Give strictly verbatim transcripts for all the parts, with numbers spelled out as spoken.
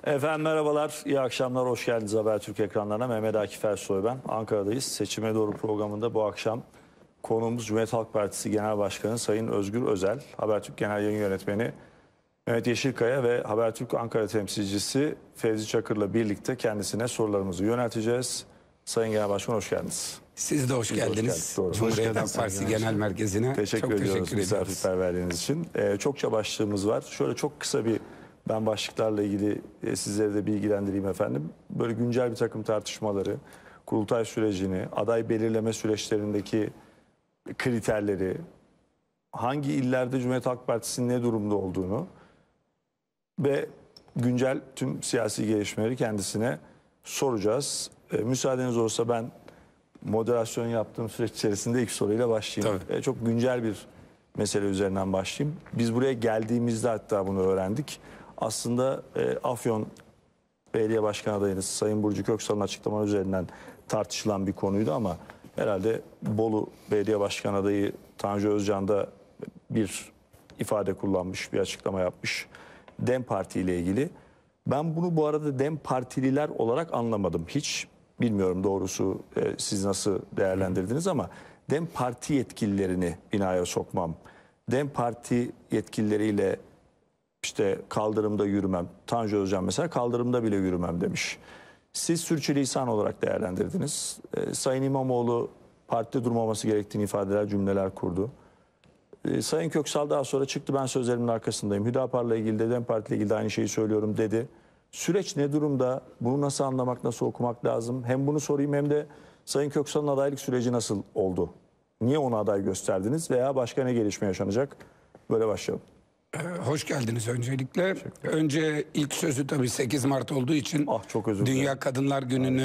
Efendim merhabalar, iyi akşamlar, hoş geldiniz Habertürk ekranlarına. Mehmet Akif Ersoy ben, Ankara'dayız. Seçime Doğru programında bu akşam konuğumuz Cumhuriyet Halk Partisi Genel Başkanı Sayın Özgür Özel, Habertürk Genel Yayın Yönetmeni Mehmet Yeşilkaya ve Habertürk Ankara temsilcisi Fevzi Çakır'la birlikte kendisine sorularımızı yönelteceğiz. Sayın Genel Başkan hoş geldiniz. Siz de hoş Siz geldiniz. Hoş Cumhuriyet Halk Partisi Genel Merkezi'ne. Teşekkür Çok ediyoruz teşekkür ediyoruz. misafirperverliğiniz için. Ee, çokça başlığımız var. Şöyle çok kısa bir ben başlıklarla ilgili e, sizleri de bilgilendireyim efendim. Böyle güncel bir takım tartışmaları, kurultay sürecini, aday belirleme süreçlerindeki kriterleri, hangi illerde Cumhuriyet Halk Partisi'nin ne durumda olduğunu ve güncel tüm siyasi gelişmeleri kendisine soracağız. E, müsaadeniz olursa ben moderasyon yaptığım süreç içerisinde ilk soruyla başlayayım. E, çok güncel bir mesele üzerinden başlayayım. Biz buraya geldiğimizde hatta bunu öğrendik. Aslında e, Afyon Belediye Başkan adayınız Sayın Burcu Köksal'ın açıklamaları üzerinden tartışılan bir konuydu ama herhalde Bolu Belediye Başkan adayı Tanju Özcan da bir ifade kullanmış, bir açıklama yapmış DEM Parti ile ilgili. Ben bunu bu arada DEM Partililer olarak anlamadım hiç. Bilmiyorum doğrusu e, siz nasıl değerlendirdiniz ama DEM Parti yetkililerini binaya sokmam, DEM Parti yetkilileriyle işte kaldırımda yürümem. Tanju Özcan mesela kaldırımda bile yürümem demiş. Siz sürçülisan olarak değerlendirdiniz. Ee, Sayın İmamoğlu partide durmaması gerektiğini ifadeler, cümleler kurdu. Ee, Sayın Köksal daha sonra çıktı, ben sözlerimin arkasındayım. Hüdapar'la ilgili de DEM Parti ile ilgili de aynı şeyi söylüyorum dedi. Süreç ne durumda? Bunu nasıl anlamak, nasıl okumak lazım? Hem bunu sorayım hem de Sayın Köksal'ın adaylık süreci nasıl oldu? Niye ona aday gösterdiniz veya başka ne gelişme yaşanacak? Böyle başlayalım. Hoş geldiniz öncelikle. Önce ilk sözü tabii sekiz Mart olduğu için ah, çok özür dilerim. Dünya Kadınlar Günü'nü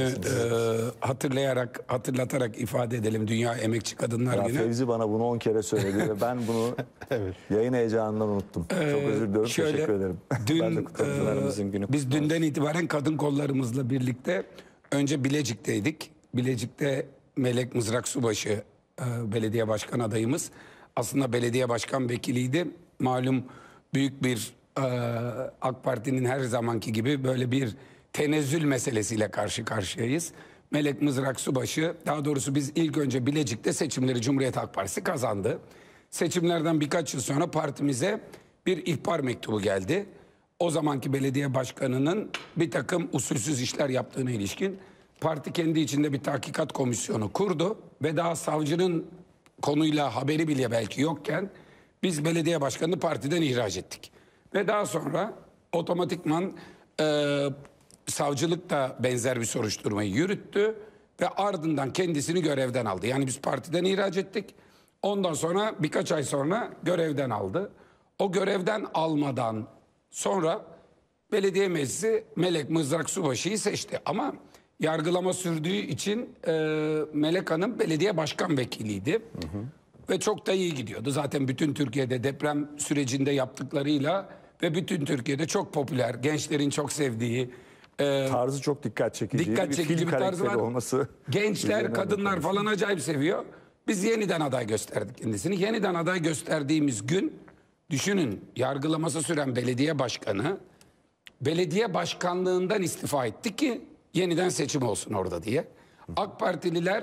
e, hatırlayarak, hatırlatarak ifade edelim. Dünya Emekçi Kadınlar ya Günü. Fevzi bana bunu on kere söyledi ve ben bunu evet. yayın heyecanından unuttum. Ee, çok özür diliyorum, şöyle, teşekkür ederim. Dün, ben de e, günü biz dünden itibaren kadın kollarımızla birlikte önce Bilecik'teydik. Bilecik'te Melek Mızrak Subaşı e, belediye başkan adayımız. Aslında belediye başkan vekiliydi. Malum büyük bir e, AK Parti'nin her zamanki gibi böyle bir tenezzül meselesiyle karşı karşıyayız. Melek Mızrak Subaşı, daha doğrusu biz ilk önce Bilecik'te seçimleri Cumhuriyet Halk Partisi kazandı. Seçimlerden birkaç yıl sonra partimize bir ihbar mektubu geldi. O zamanki belediye başkanının bir takım usulsüz işler yaptığına ilişkin parti kendi içinde bir tahkikat komisyonu kurdu ve daha savcının konuyla haberi bile belki yokken biz belediye başkanını partiden ihraç ettik. Ve daha sonra otomatikman e, savcılık da benzer bir soruşturmayı yürüttü ve ardından kendisini görevden aldı. Yani biz partiden ihraç ettik. Ondan sonra birkaç ay sonra görevden aldı. O görevden almadan sonra belediye meclisi Melek Mızrak Subaşı'yı seçti. Ama yargılama sürdüğü için e, Melek Hanım belediye başkan vekiliydi. Hı hı. Ve çok da iyi gidiyordu. Zaten bütün Türkiye'de deprem sürecinde yaptıklarıyla ve bütün Türkiye'de çok popüler, gençlerin çok sevdiği. E, tarzı çok dikkat çekici. Dikkat bir çekici bir tarzı var. Olması gençler, kadınlar falan acayip seviyor. Biz yeniden aday gösterdik kendisini. Yeniden aday gösterdiğimiz gün, düşünün, yargılaması süren belediye başkanı belediye başkanlığından istifa etti ki yeniden seçim olsun orada diye. AK Partililer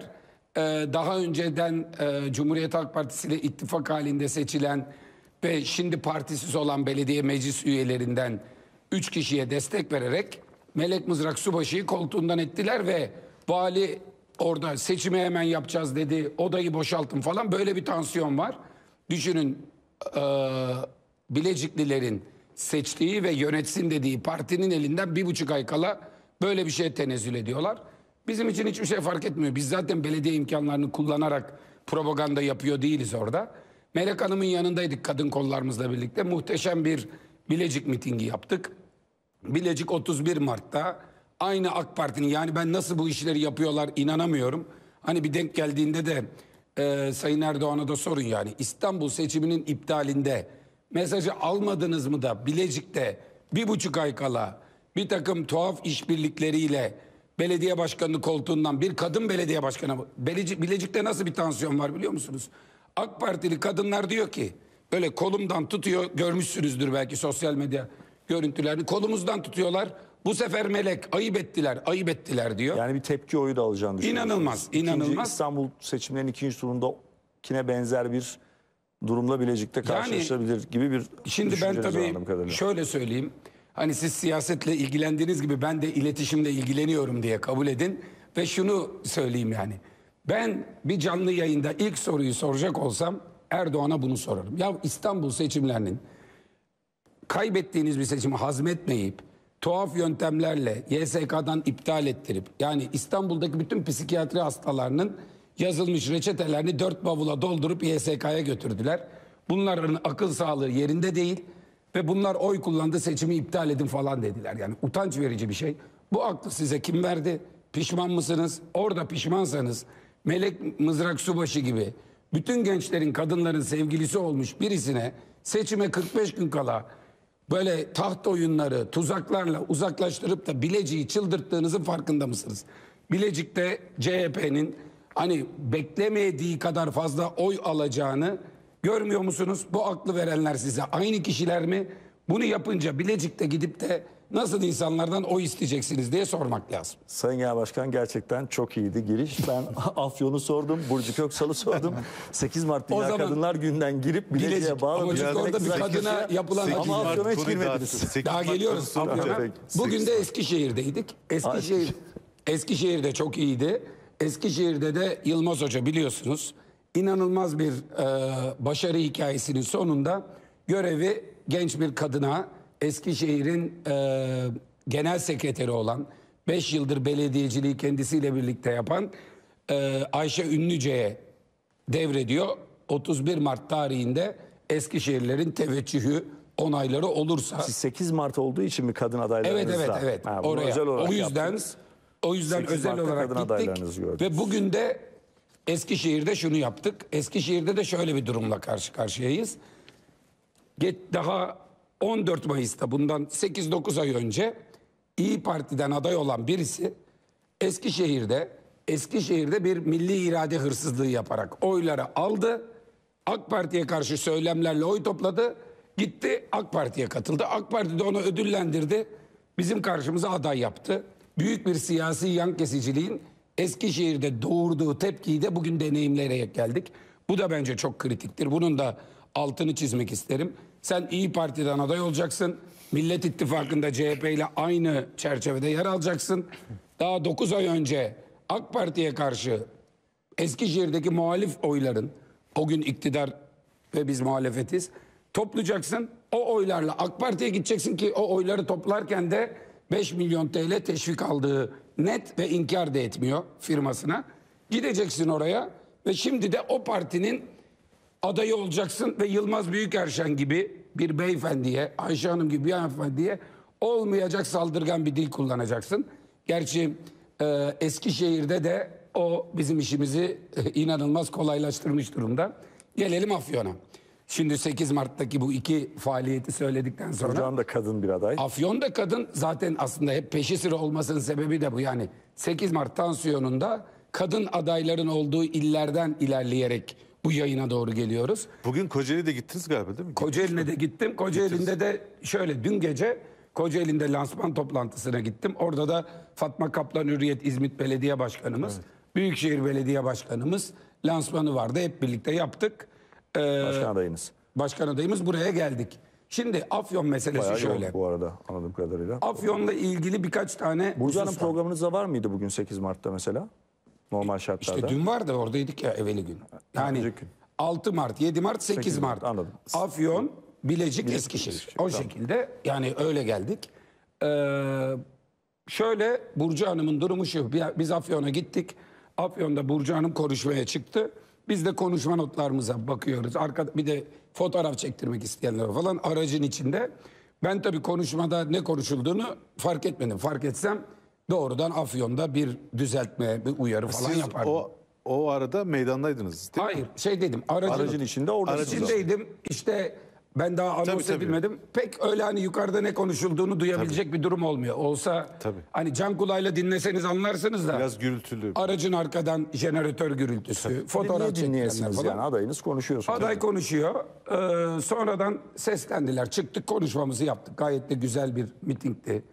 daha önceden Cumhuriyet Halk Partisi ile ittifak halinde seçilen ve şimdi partisiz olan belediye meclis üyelerinden üç kişiye destek vererek Melek Mızrak Subaşı'yı koltuğundan ettiler ve vali orada seçimi hemen yapacağız dedi, odayı boşaltın falan, böyle bir tansiyon var. Düşünün, e, Bileciklilerin seçtiği ve yönetsin dediği partinin elinden bir buçuk ay kala böyle bir şeye tenezzül ediyorlar. Bizim için hiçbir şey fark etmiyor. Biz zaten belediye imkanlarını kullanarak propaganda yapıyor değiliz orada. Melek Hanım'ın yanındaydık kadın kollarımızla birlikte. Muhteşem bir Bilecik mitingi yaptık. Bilecik otuz bir Mart'ta aynı AK Parti'nin, yani ben nasıl bu işleri yapıyorlar inanamıyorum. Hani bir denk geldiğinde de e, Sayın Erdoğan'a da sorun yani. İstanbul seçiminin iptalinde mesajı almadınız mı da Bilecik'te bir buçuk ay kala bir takım tuhaf işbirlikleriyle belediye başkanı koltuğundan bir kadın belediye başkanı. Bilecik, Bilecik'te nasıl bir tansiyon var biliyor musunuz? AK Partili kadınlar diyor ki, böyle kolumdan tutuyor, görmüşsünüzdür belki sosyal medya görüntülerini, kolumuzdan tutuyorlar. Bu sefer Melek ayıp ettiler, ayıp ettiler diyor. Yani bir tepki oyu da alacağını düşünüyorsunuz. İnanılmaz, İkinci, inanılmaz. İstanbul seçimlerinin ikinci turundakine benzer bir durumla Bilecik'te karşılaşabilir gibi bir Şimdi ben düşünceniz var tabii anladığım kadarıyla. şöyle söyleyeyim. Hani siz siyasetle ilgilendiğiniz gibi ben de iletişimle ilgileniyorum diye kabul edin. Ve şunu söyleyeyim yani. Ben bir canlı yayında ilk soruyu soracak olsam Erdoğan'a bunu sorarım. Ya İstanbul seçimlerinin kaybettiğiniz bir seçimi hazmetmeyip tuhaf yöntemlerle Y S K'dan iptal ettirip yani İstanbul'daki bütün psikiyatri hastalarının yazılmış reçetelerini dört bavula doldurup Y S K'ya götürdüler. Bunların akıl sağlığı yerinde değil ve bunlar oy kullandı, seçimi iptal edin falan dediler. Yani utanç verici bir şey. Bu aklı size kim verdi? Pişman mısınız? Orada pişmansanız Melek Mızrak Subaşı gibi bütün gençlerin, kadınların sevgilisi olmuş birisine seçime kırk beş gün kala böyle taht oyunları, tuzaklarla uzaklaştırıp da Bilecik'i çıldırttığınızın farkında mısınız? Bilecik'te C H P'nin hani beklemediği kadar fazla oy alacağını görmüyor musunuz? Bu aklı verenler size aynı kişiler mi? Bunu yapınca Bilecik'te gidip de nasıl insanlardan oy isteyeceksiniz diye sormak lazım. Sayın Genel Başkan gerçekten çok iyiydi giriş. Ben Afyon'u sordum, Burcu Köksal'ı sordum. sekiz Mart Dünya zaman Kadınlar Günü'nden girip Bilecik'e Bilecik. bağlı. Ama çünkü orada bir kadına yapılan Ama Afyon'a hiç girmediniz. Daha geliyoruz Afyon'a. Bugün de Eskişehir'deydik. Eskişehir, Eskişehir de çok iyiydi. Eskişehir'de de Yılmaz Hoca biliyorsunuz inanılmaz bir e, başarı hikayesinin sonunda görevi genç bir kadına Eskişehir'in e, genel sekreteri olan beş yıldır belediyeciliği kendisiyle birlikte yapan e, Ayşe Ünlüce'ye devrediyor. otuz bir Mart tarihinde Eskişehirlerin teveccühü onayları olursa. Siz sekiz Mart olduğu için mi kadın adaylarınız Evet evet da? evet. Ha, bunu Oraya. özel olarak O yüzden yaptınız. o yüzden sekiz özel Mart'ta olarak kadın adaylarınızı gittik gördük. ve bugün de Eskişehir'de şunu yaptık. Eskişehir'de de şöyle bir durumla karşı karşıyayız. Get daha on dört Mayıs'ta bundan sekiz dokuz ay önce İyi Parti'den aday olan birisi Eskişehir'de Eskişehir'de bir milli irade hırsızlığı yaparak oyları aldı. AK Parti'ye karşı söylemlerle oy topladı. Gitti AK Parti'ye katıldı. AK Parti de onu ödüllendirdi. Bizim karşımıza aday yaptı. Büyük bir siyasi yan kesiciliğin Eskişehir'de doğurduğu tepkiyi de bugün deneyimleyerek geldik. Bu da bence çok kritiktir. Bunun da altını çizmek isterim. Sen İyi Parti'den aday olacaksın. Millet İttifakı'nda C H P ile aynı çerçevede yer alacaksın. Daha dokuz ay önce AK Parti'ye karşı Eskişehir'deki muhalif oyların, o gün iktidar ve biz muhalefetiz, toplayacaksın. O oylarla AK Parti'ye gideceksin ki o oyları toplarken de beş milyon T L teşvik aldığı net ve inkar da etmiyor firmasına. Gideceksin oraya ve şimdi de o partinin adayı olacaksın ve Yılmaz Büyükerşen gibi bir beyefendiye, Ayşe Hanım gibi bir hanımefendiye olmayacak saldırgan bir dil kullanacaksın. Gerçi e, Eskişehir'de de o bizim işimizi e, inanılmaz kolaylaştırmış durumda. Gelelim Afyon'a. Şimdi sekiz Mart'taki bu iki faaliyeti söyledikten sonra... Burcu Hanım da kadın bir aday. Afyon'da kadın zaten aslında hep peşi sıra olmasının sebebi de bu. Yani sekiz Mart tansiyonunda kadın adayların olduğu illerden ilerleyerek bu yayına doğru geliyoruz. Bugün Kocaeli'de gittiniz galiba değil mi? Kocaeli'ne de gittim. Kocaeli'nde de şöyle dün gece Kocaeli'nde lansman toplantısına gittim. Orada da Fatma Kaplan Hürriyet İzmit Belediye Başkanımız, evet. Büyükşehir Belediye Başkanımız lansmanı vardı. Hep birlikte yaptık. Ee, Başkan adayınız. Başkan adayımız buraya geldik. Şimdi Afyon meselesi Bayağı şöyle. yoğun bu arada anladığım kadarıyla. Afyon'la ilgili birkaç tane Burcu Hanım husus var. programınızda var mıydı bugün sekiz Mart'ta mesela? Normal şartlarda. İşte dün vardı, oradaydık ya evveli gün. Yani Önceki gün. altı Mart, yedi Mart, sekiz Mart. Anladım. Afyon, Bilecik, Eskişehir. Eskişehir, O tamam. şekilde yani öyle geldik. Ee, şöyle Burcu Hanım'ın durumu şu. Biz Afyon'a gittik. Afyon'da Burcu Hanım konuşmaya çıktı. Biz de konuşma notlarımıza bakıyoruz. Arkada bir de fotoğraf çektirmek isteyenler falan aracın içinde. Ben tabii konuşmada ne konuşulduğunu fark etmedim. Fark etsem doğrudan Afyon'da bir düzeltme, bir uyarı falan Siz yapardım. o, o arada meydandaydınız değil mi? Hayır, şey dedim. Aracın, Aracın içinde orada. Aracın içindeydim. İşte ben daha anons Tabii, tabii. edilmedim. Pek öyle hani yukarıda ne konuşulduğunu duyabilecek bir durum olmuyor. Olsa Tabii. hani can kulağıyla dinleseniz anlarsınız da. Biraz gürültülü. Aracın arkadan jeneratör gürültüsü, fotoğraf Niye çekilenler dinleyesiniz falan. yani adayınız konuşuyorsunuz. Aday konuşuyor. Ee, sonradan seslendiler. Çıktık konuşmamızı yaptık. Gayet de güzel bir mitingdi.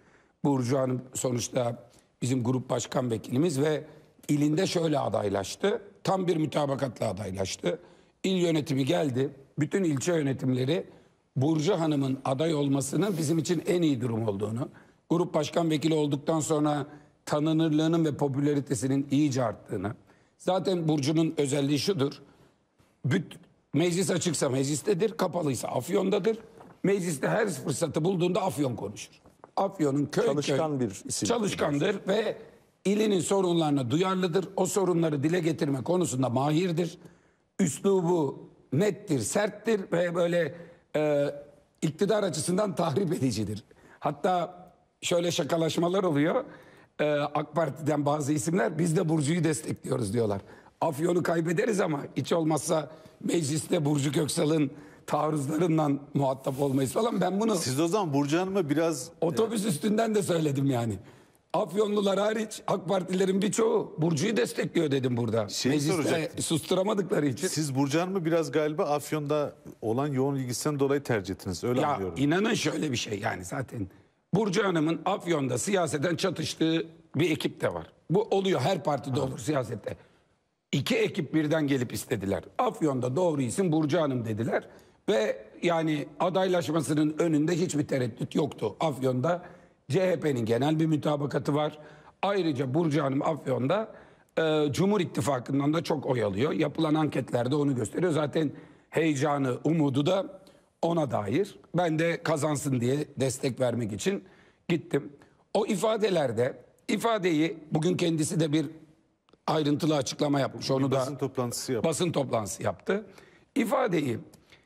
Burcu Hanım sonuçta bizim grup başkan vekilimiz ve ilinde şöyle adaylaştı. Tam bir mütabakatla adaylaştı. İl yönetimi geldi. Bütün ilçe yönetimleri Burcu Hanım'ın aday olmasının bizim için en iyi durum olduğunu, grup başkan vekili olduktan sonra tanınırlığının ve popülaritesinin iyice arttığını. Zaten Burcu'nun özelliği şudur. Büt, meclis açıksa meclistedir, kapalıysa Afyon'dadır. Mecliste her fırsatı bulduğunda Afyon konuşur. Afyon'un köy Çalışkan köy, bir isim. Çalışkandır ve ilinin sorunlarına duyarlıdır. O sorunları dile getirme konusunda mahirdir. Üslubu nettir, serttir ve böyle e, iktidar açısından tahrip edicidir. Hatta şöyle şakalaşmalar oluyor. E, AK Parti'den bazı isimler biz de Burcu'yu destekliyoruz diyorlar. Afyon'u kaybederiz ama hiç olmazsa mecliste Burcu Köksal'ın taarruzlarından muhatap olmayız falan. Ben bunu Siz de o zaman Burcu Hanım'a biraz otobüs üstünden de söyledim yani. Afyonlular hariç AK Partilerin birçoğu Burcu'yu destekliyor dedim burada. Şeyi Mecliste soracaktım. susturamadıkları için. siz Burcu Hanım'ı biraz galiba Afyon'da olan yoğun ilgisinden dolayı tercih ettiniz. Öyle Ya anlıyorum. inanın şöyle bir şey yani zaten Burcu Hanım'ın Afyon'da siyaseten çatıştığı bir ekip de var. Bu oluyor, her partide olur siyasette. İki ekip birden gelip istediler. Afyon'da doğru isim Burcu Hanım dediler. Ve yani adaylaşmasının önünde hiçbir tereddüt yoktu. Afyon'da C H P'nin genel bir mütabakatı var. Ayrıca Burcu Hanım Afyon'da e, Cumhur İttifakı'ndan da çok oy alıyor. Yapılan anketlerde onu gösteriyor. Zaten heyecanı, umudu da ona dair. Ben de kazansın diye destek vermek için gittim. O ifadelerde ifadeyi bugün kendisi de bir ayrıntılı açıklama yapmış. Onu da Basın toplantısı yaptı. basın toplantısı yaptı. İfadeyi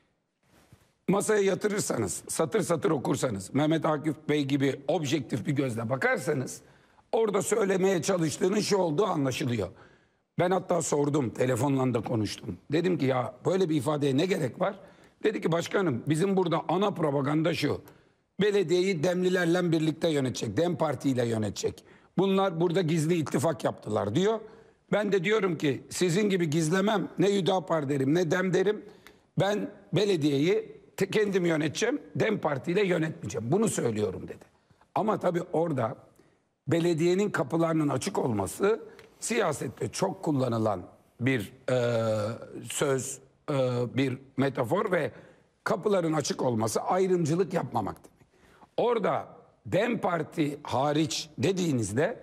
masaya yatırırsanız, satır satır okursanız, Mehmet Akif Bey gibi objektif bir gözle bakarsanız orada söylemeye çalıştığının şu olduğu anlaşılıyor. Ben hatta sordum, telefonla da konuştum. Dedim ki ya böyle bir ifadeye ne gerek var? Dedi ki başkanım bizim burada ana propaganda şu. Belediyeyi Demlilerle birlikte yönetecek, Dem Parti ile yönetecek. Bunlar burada gizli ittifak yaptılar diyor. Ben de diyorum ki sizin gibi gizlemem, ne Hüdapar derim ne Dem derim. Ben belediyeyi te- kendim yöneteceğim, Dem Parti ile yönetmeyeceğim. Bunu söylüyorum dedi. Ama tabii orada belediyenin kapılarının açık olması siyasette çok kullanılan bir e, söz, e, bir metafor ve kapıların açık olması ayrımcılık yapmamak demek. Orada Dem Parti hariç dediğinizde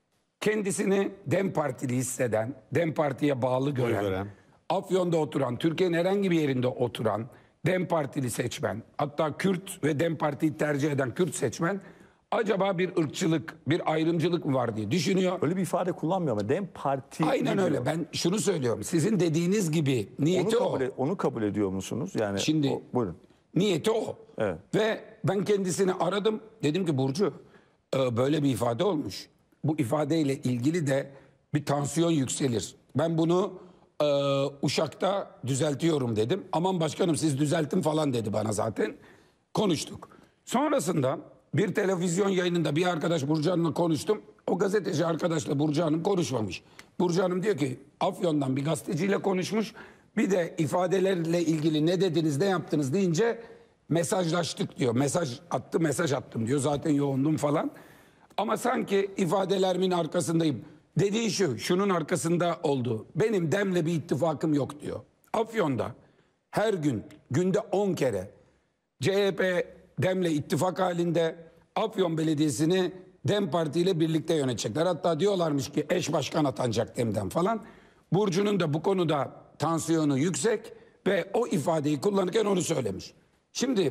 kendisini Dem Partili hisseden, Dem Parti'ye bağlı gören, veren. Afyon'da oturan, Türkiye'nin herhangi bir yerinde oturan Dem Partili seçmen, hatta Kürt ve Dem Parti'yi tercih eden Kürt seçmen acaba bir ırkçılık, bir ayrımcılık mı var diye düşünüyor. Öyle bir ifade kullanmıyor ama Dem Parti Aynen diyor. öyle. Ben şunu söylüyorum. Sizin dediğiniz gibi Onu niyeti o. kabul, e- onu kabul ediyor musunuz? Yani Şimdi o- buyurun. niyeti o. Evet. Ve ben kendisini aradım. Dedim ki Burcu e, böyle bir ifade olmuş. Bu ifadeyle ilgili de bir tansiyon yükselir. Ben bunu e, Uşak'ta düzeltiyorum dedim. Aman başkanım siz düzeltin falan dedi bana zaten. Konuştuk. Sonrasında bir televizyon yayınında bir arkadaş Burcu Hanım'la konuştum. O gazeteci arkadaşla Burcu Hanım konuşmamış. Burcu Hanım diyor ki Afyon'dan bir gazeteciyle konuşmuş. Bir de ifadelerle ilgili ne dediniz ne yaptınız deyince mesajlaştık diyor. Mesaj attı mesaj attım diyor. Zaten yoğundum falan. Ama sanki ifadelerimin arkasındayım. Dediği şu, şunun arkasında oldu. Benim Dem'le bir ittifakım yok diyor. Afyon'da her gün, günde on kere C H P Dem'le ittifak halinde Afyon Belediyesi'ni Dem Parti ile birlikte yönetecekler. Hatta diyorlarmış ki eş başkan atanacak Dem'den falan. Burcu'nun da bu konuda tansiyonu yüksek ve o ifadeyi kullanırken onu söylemiş. Şimdi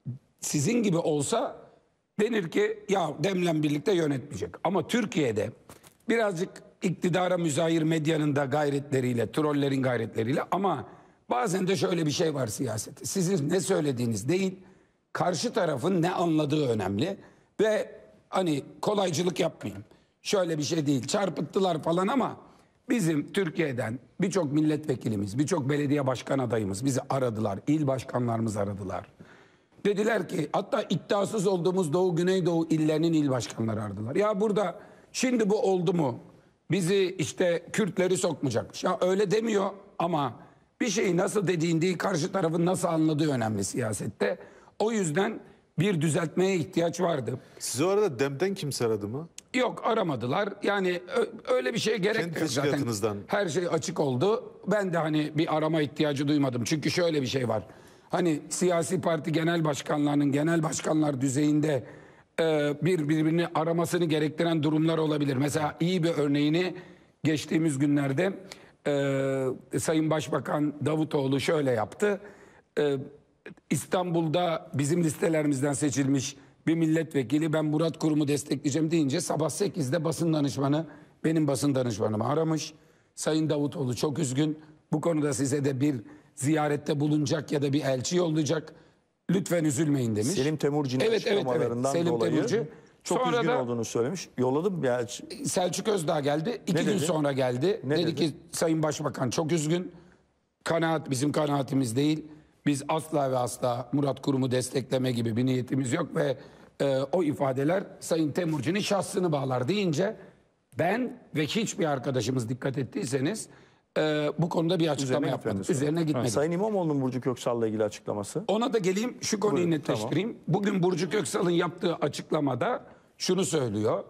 sizin gibi olsa denir ki ya Dem'le birlikte yönetmeyecek. Ama Türkiye'de birazcık iktidara müzahir medyanın da gayretleriyle, trollerin gayretleriyle ama bazen de şöyle bir şey var siyasette. Sizin ne söylediğiniz değil, karşı tarafın ne anladığı önemli ve hani kolaycılık yapmayayım. Şöyle bir şey değil, çarpıttılar falan ama bizim Türkiye'den birçok milletvekilimiz, birçok belediye başkan adayımız bizi aradılar, il başkanlarımız aradılar. Dediler ki hatta iddiasız olduğumuz Doğu Güneydoğu illerinin il başkanları aradılar. Ya burada şimdi bu oldu mu? Bizi işte Kürtleri sokmayacakmış. Ya öyle demiyor ama bir şeyi nasıl dediğin değil karşı tarafın nasıl anladığı önemli siyasette. O yüzden bir düzeltmeye ihtiyaç vardı. Sizi o arada Dem'den kimse aradı mı? Yok, aramadılar. Yani ö- öyle bir şeye gerek Kendi yok zaten. teşkilatınızdan. Her şey açık oldu. Ben de hani bir arama ihtiyacı duymadım. Çünkü şöyle bir şey var. Hani siyasi parti genel başkanlarının genel başkanlar düzeyinde e, bir birbirini aramasını gerektiren durumlar olabilir. Mesela iyi bir örneğini geçtiğimiz günlerde e, Sayın Başbakan Davutoğlu şöyle yaptı. E, İstanbul'da bizim listelerimizden seçilmiş bir milletvekili ben Murat Kurum'u destekleyeceğim deyince sabah sekizde basın danışmanı benim basın danışmanımı aramış. Sayın Davutoğlu çok üzgün. Bu konuda size de bir ziyarette bulunacak ya da bir elçi yollayacak. Lütfen üzülmeyin demiş. Selim Temurci'nin Evet, evet, evet. açıklamalarından Selim dolayı Temurci. çok Sonra üzgün da olduğunu söylemiş. Yolladım ya. Selçuk Özdağ geldi. İki Ne gün dedi? sonra geldi. Ne dedi, dedi? ki Sayın Başbakan çok üzgün. Kanaat bizim kanaatimiz değil. Biz asla ve asla Murat Kurum'u destekleme gibi bir niyetimiz yok ve e, o ifadeler Sayın Temurci'nin şahsını bağlar deyince ben ve hiçbir arkadaşımız dikkat ettiyseniz e, bu konuda bir açıklama Üzerine yapmadık. gitmediniz. Üzerine Ha, gitmedik. Sayın İmamoğlu'nun Burcu Köksal'la ilgili açıklaması. Ona da geleyim, şu konuyu Buyurun, netleştireyim. Bugün Burcu Köksal'ın yaptığı açıklamada şunu söylüyor.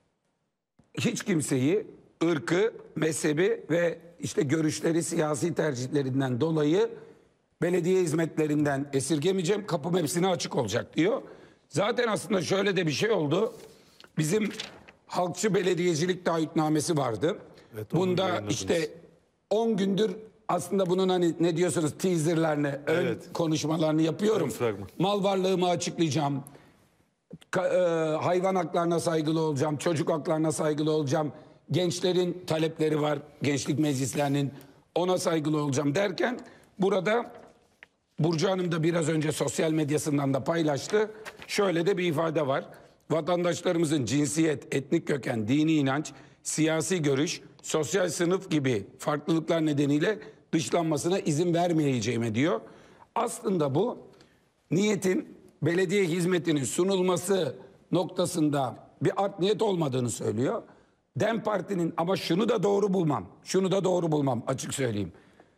Hiç kimseyi ırkı, mezhebi ve işte görüşleri, siyasi tercihlerinden dolayı belediye hizmetlerinden esirgemeyeceğim. Kapım hepsine açık olacak diyor. Zaten aslında şöyle de bir şey oldu. Bizim halkçı belediyecilik taahhütnamesi vardı. Evet, onu Bunda yayınladınız. işte on gündür aslında bunun hani ne diyorsunuz teaserlerini, ön Evet. konuşmalarını yapıyorum. Ön fragman. Mal varlığımı açıklayacağım. Ka- e, hayvan haklarına saygılı olacağım, çocuk haklarına saygılı olacağım. Gençlerin talepleri var, gençlik meclislerinin, ona saygılı olacağım derken burada Burcu Hanım da biraz önce sosyal medyasından da paylaştı. Şöyle de bir ifade var. Vatandaşlarımızın cinsiyet, etnik köken, dini inanç, siyasi görüş, sosyal sınıf gibi farklılıklar nedeniyle dışlanmasına izin vermeyeceğime diyor. Aslında bu niyetin belediye hizmetinin sunulması noktasında bir art niyet olmadığını söylüyor. DEM Parti'nin ama şunu da doğru bulmam. Şunu da doğru bulmam açık söyleyeyim.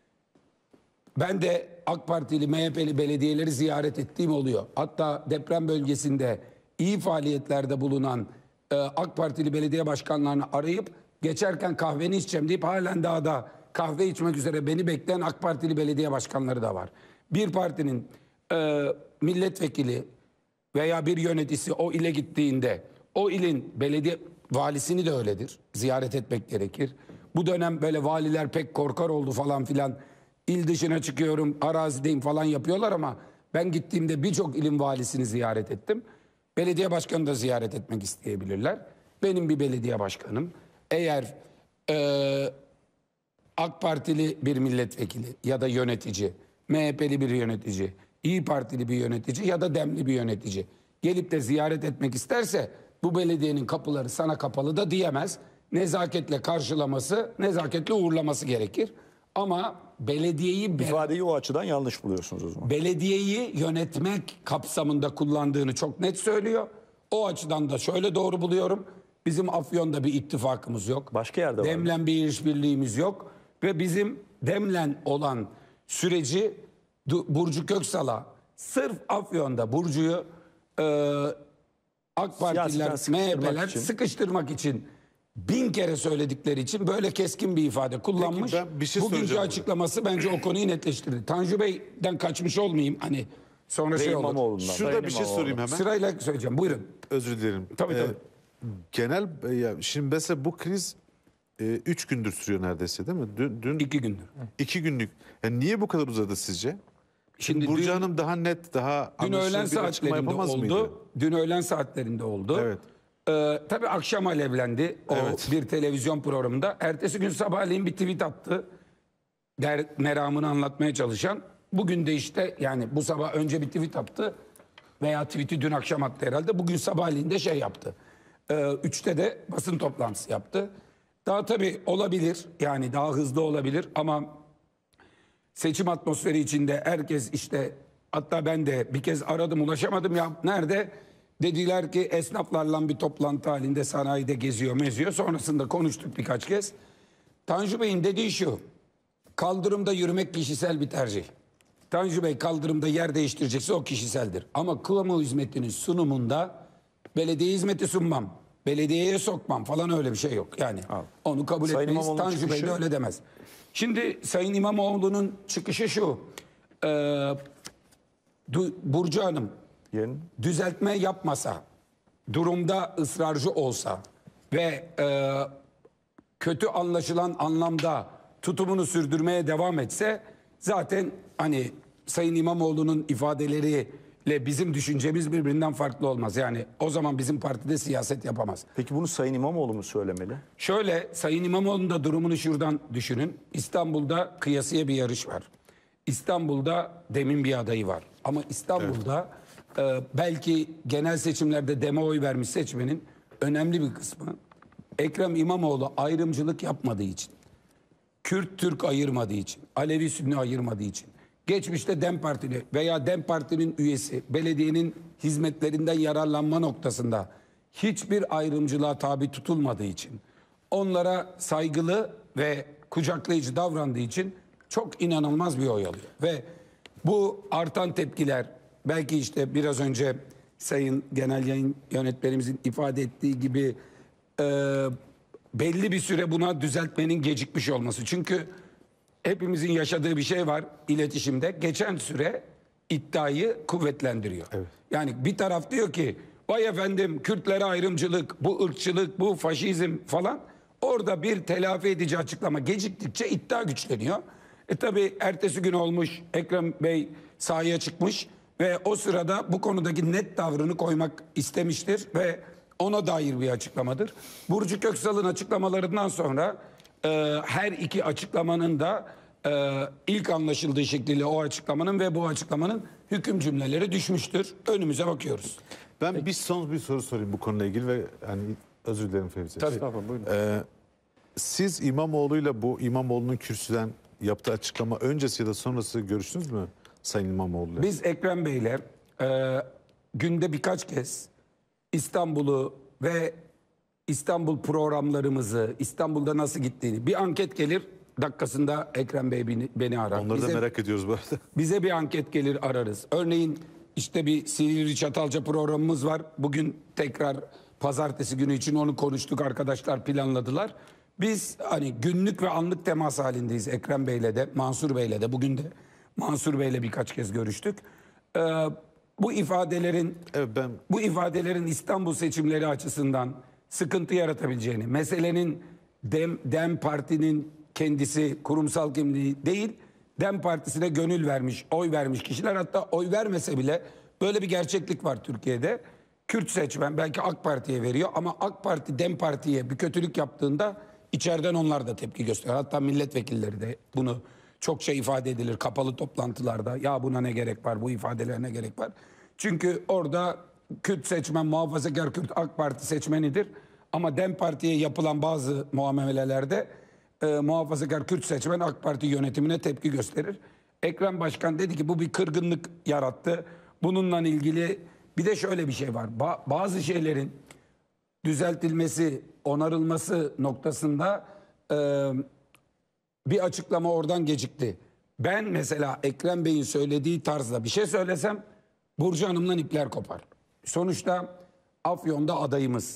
Ben de AK Partili, M H P'li belediyeleri ziyaret ettiğim oluyor. Hatta deprem bölgesinde iyi faaliyetlerde bulunan e, AK Partili belediye başkanlarını arayıp geçerken kahveni içeceğim deyip halen daha da kahve içmek üzere beni bekleyen AK Partili belediye başkanları da var. Bir partinin e, milletvekili veya bir yöneticisi o ile gittiğinde o ilin belediye valisini de öyledir. Ziyaret etmek gerekir. Bu dönem böyle valiler pek korkar oldu falan filan. İl dışına çıkıyorum, arazideyim falan yapıyorlar ama ben gittiğimde birçok ilin valisini ziyaret ettim. Belediye başkanı da ziyaret etmek isteyebilirler. Benim bir belediye başkanım. Eğer e, AK Partili bir milletvekili ya da yönetici, M H P'li bir yönetici, İyi Partili bir yönetici ya da DEM'li bir yönetici gelip de ziyaret etmek isterse bu belediyenin kapıları sana kapalı da diyemez. Nezaketle karşılaması, nezaketle uğurlaması gerekir. Ama belediyeyi be- İfadeyi o açıdan yanlış buluyorsunuz o zaman. belediyeyi yönetmek kapsamında kullandığını çok net söylüyor. O açıdan da şöyle doğru buluyorum. Bizim Afyon'da bir ittifakımız yok. Başka yerde var mı? Dem'le bir işbirliğimiz yok. Ve bizim Dem'le olan süreci Du- Burcu Köksal'a sırf Afyon'da Burcu'yu e, AK Partililer, Siyaseten M H sıkıştırmak P'ler için. sıkıştırmak için bin kere söyledikleri için böyle keskin bir ifade kullanmış. Peki ben bir şey Bugünkü soracağım açıklaması bence o konuyu netleştirdi. Tanju Bey'den kaçmış olmayayım hani sonra Ve şey olur. İmamoğlu'ndan. Şurada Sayın bir şey İmamoğlu. sorayım hemen. Sırayla söyleyeceğim. Buyurun. Özür dilerim. Tabii, tabii. Genel e, ya şimdi mesela bu kriz e, üç gündür sürüyor neredeyse değil mi? Dün, dün İki gündür. iki günlük. Yani niye bu kadar uzadı sizce? Şimdi Burcu dün, Hanım daha net, daha dün anlaşılır öğlen bir açıklama saatlerinde yapamaz oldu. mıydı? Dün öğlen saatlerinde oldu. Evet. Ee, tabii akşam alevlendi o Evet. bir televizyon programında. Ertesi gün sabahleyin bir tweet attı. Der, meramını anlatmaya çalışan. Bugün de işte yani bu sabah önce bir tweet attı. Veya tweet'i dün akşam attı herhalde. Bugün sabahleyin de şey yaptı. Ee, üçte de basın toplantısı yaptı. Daha tabii olabilir. Yani daha hızlı olabilir ama seçim atmosferi içinde herkes işte hatta ben de bir kez aradım ulaşamadım ya nerede? Dediler ki esnaflarla bir toplantı halinde sanayide geziyor meziyor. Sonrasında konuştuk birkaç kez. Tanju Bey'in dediği şu. Kaldırımda yürümek kişisel bir tercih. Tanju Bey kaldırımda yer değiştirecekse o kişiseldir. Ama kamu hizmetinin sunumunda belediye hizmeti sunmam, belediyeye sokmam falan öyle bir şey yok. Yani Abi. onu kabul Sayın etmeyiz. İmamoğlu'nun Tanju Bey de çıkışı- öyle demez. Şimdi Sayın İmamoğlu'nun çıkışı şu. E, Du- Burcu Hanım Yerin. düzeltme yapmasa, durumda ısrarcı olsa ve e, kötü anlaşılan anlamda tutumunu sürdürmeye devam etse zaten hani Sayın İmamoğlu'nun ifadeleriyle bizim düşüncemiz birbirinden farklı olmaz. Yani o zaman bizim partide siyaset yapamaz. Peki bunu Sayın İmamoğlu mu söylemeli? Şöyle Sayın İmamoğlu'nun da durumunu şuradan düşünün. İstanbul'da kıyasıya bir yarış var. İstanbul'da demin bir adayı var. Ama İstanbul'da e, belki genel seçimlerde deme oy vermiş seçmenin önemli bir kısmı Ekrem İmamoğlu ayrımcılık yapmadığı için, Kürt-Türk ayırmadığı için, Alevi-Sünni ayırmadığı için, geçmişte DEM Partili veya DEM Parti'nin üyesi, belediyenin hizmetlerinden yararlanma noktasında hiçbir ayrımcılığa tabi tutulmadığı için, onlara saygılı ve kucaklayıcı davrandığı için çok inanılmaz bir oy alıyor. Ve bu artan tepkiler, belki işte biraz önce Sayın Genel Yayın Yönetmenimizin ifade ettiği gibi e, belli bir süre buna düzeltmenin gecikmiş olması. Çünkü hepimizin yaşadığı bir şey var iletişimde. Geçen süre iddiayı kuvvetlendiriyor. Evet. Yani bir taraf diyor ki vay efendim Kürtlere ayrımcılık, bu ırkçılık, bu faşizm falan. Orada bir telafi edici açıklama geciktikçe iddia güçleniyor. E tabi ertesi gün olmuş, Ekrem Bey sahaya çıkmış ve o sırada bu konudaki net tavrını koymak istemiştir ve ona dair bir açıklamadır. Burcu Köksal'ın açıklamalarından sonra e, her iki açıklamanın da e, ilk anlaşıldığı şekliyle o açıklamanın ve bu açıklamanın hüküm cümleleri düşmüştür. Önümüze bakıyoruz. Ben bir son bir soru sorayım bu konuyla ilgili ve hani özür dilerim Fevzi. Tabii. Estağfurullah, buyurun. Ee, siz İmamoğlu'yla bu İmamoğlu'nun kürsüden yaptığı açıklama öncesi ya da sonrası görüştünüz mü Sayın İmamoğlu'yla? Biz Ekrem Bey'le e, günde birkaç kez İstanbul'u ve İstanbul programlarımızı, İstanbul'da nasıl gittiğini bir anket gelir dakikasında Ekrem Bey beni, beni arar. Onları da Bize- merak ediyoruz bu arada. Bize bir anket gelir ararız. Örneğin işte bir Silivri Çatalca programımız var. Bugün tekrar pazartesi günü için onu konuştuk, arkadaşlar planladılar. Biz hani günlük ve anlık temas halindeyiz Ekrem Bey'le de, Mansur Bey'le de. Bugün de Mansur Bey'le birkaç kez görüştük. Ee, bu ifadelerin Evet, ben bu ifadelerin İstanbul seçimleri açısından sıkıntı yaratabileceğini, meselenin Dem, Dem Parti'nin kendisi kurumsal kimliği değil, Dem Partisi'ne gönül vermiş, oy vermiş kişiler, hatta oy vermese bile böyle bir gerçeklik var Türkiye'de. Kürt seçmen belki AK Parti'ye veriyor ama AK Parti Dem Parti'ye bir kötülük yaptığında içeriden onlar da tepki gösteriyor. Hatta milletvekilleri de bunu çokça ifade edilir kapalı toplantılarda. Ya buna ne gerek var, bu ifadelere ne gerek var? Çünkü orada Kürt seçmen, muhafazakar Kürt AK Parti seçmenidir. Ama Dem Parti'ye yapılan bazı muamelelerde e, muhafazakar Kürt seçmen AK Parti yönetimine tepki gösterir. Ekrem Başkan dedi ki bu bir kırgınlık yarattı. Bununla ilgili bir de şöyle bir şey var. Ba- bazı şeylerin düzeltilmesi, onarılması noktasında e, bir açıklama oradan gecikti. Ben mesela Ekrem Bey'in söylediği tarzda bir şey söylesem Burcu Hanım'la ipler kopar. Sonuçta Afyon'da adayımız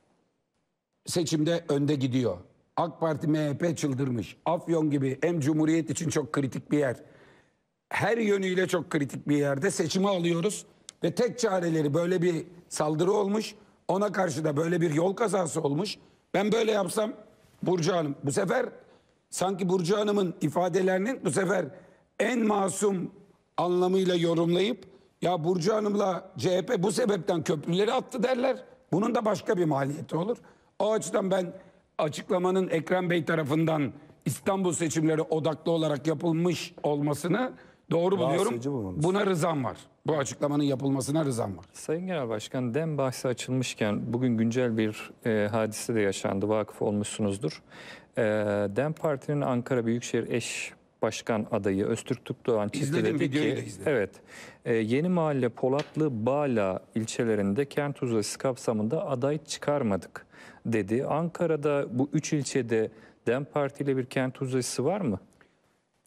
seçimde önde gidiyor. AK Parti M H P çıldırmış. Afyon gibi hem Cumhuriyet için çok kritik bir yer, her yönüyle çok kritik bir yerde seçimi alıyoruz. Ve tek çareleri böyle bir saldırı olmuş. Ona karşı da böyle bir yol kazası olmuş. Ben böyle yapsam Burcu Hanım bu sefer sanki Burcu Hanım'ın ifadelerinin bu sefer en masum anlamıyla yorumlayıp ya Burcu Hanım'la C H P bu sebepten köprüleri attı derler. Bunun da başka bir maliyeti olur. O açıdan ben açıklamanın Ekrem Bey tarafından İstanbul seçimleri odaklı olarak yapılmış olmasını doğru Rahatsız buluyorum. edici bulmanız. Buna rızam var. Bu açıklamanın yapılmasına rızam var. Sayın Genel Başkan, DEM bahsi açılmışken bugün güncel bir e, hadise de yaşandı, vakıf olmuşsunuzdur. E, DEM Parti'nin Ankara Büyükşehir Eş Başkan adayı Öztürk Tukdoğan İzledim, çiftlededi videoyu ki, da izledim. evet, e, Yeni Mahalle, Polatlı, Bağla ilçelerinde kent uzası kapsamında aday çıkarmadık dedi. Ankara'da bu üç ilçede DEM Parti ile bir kent uzası var mı?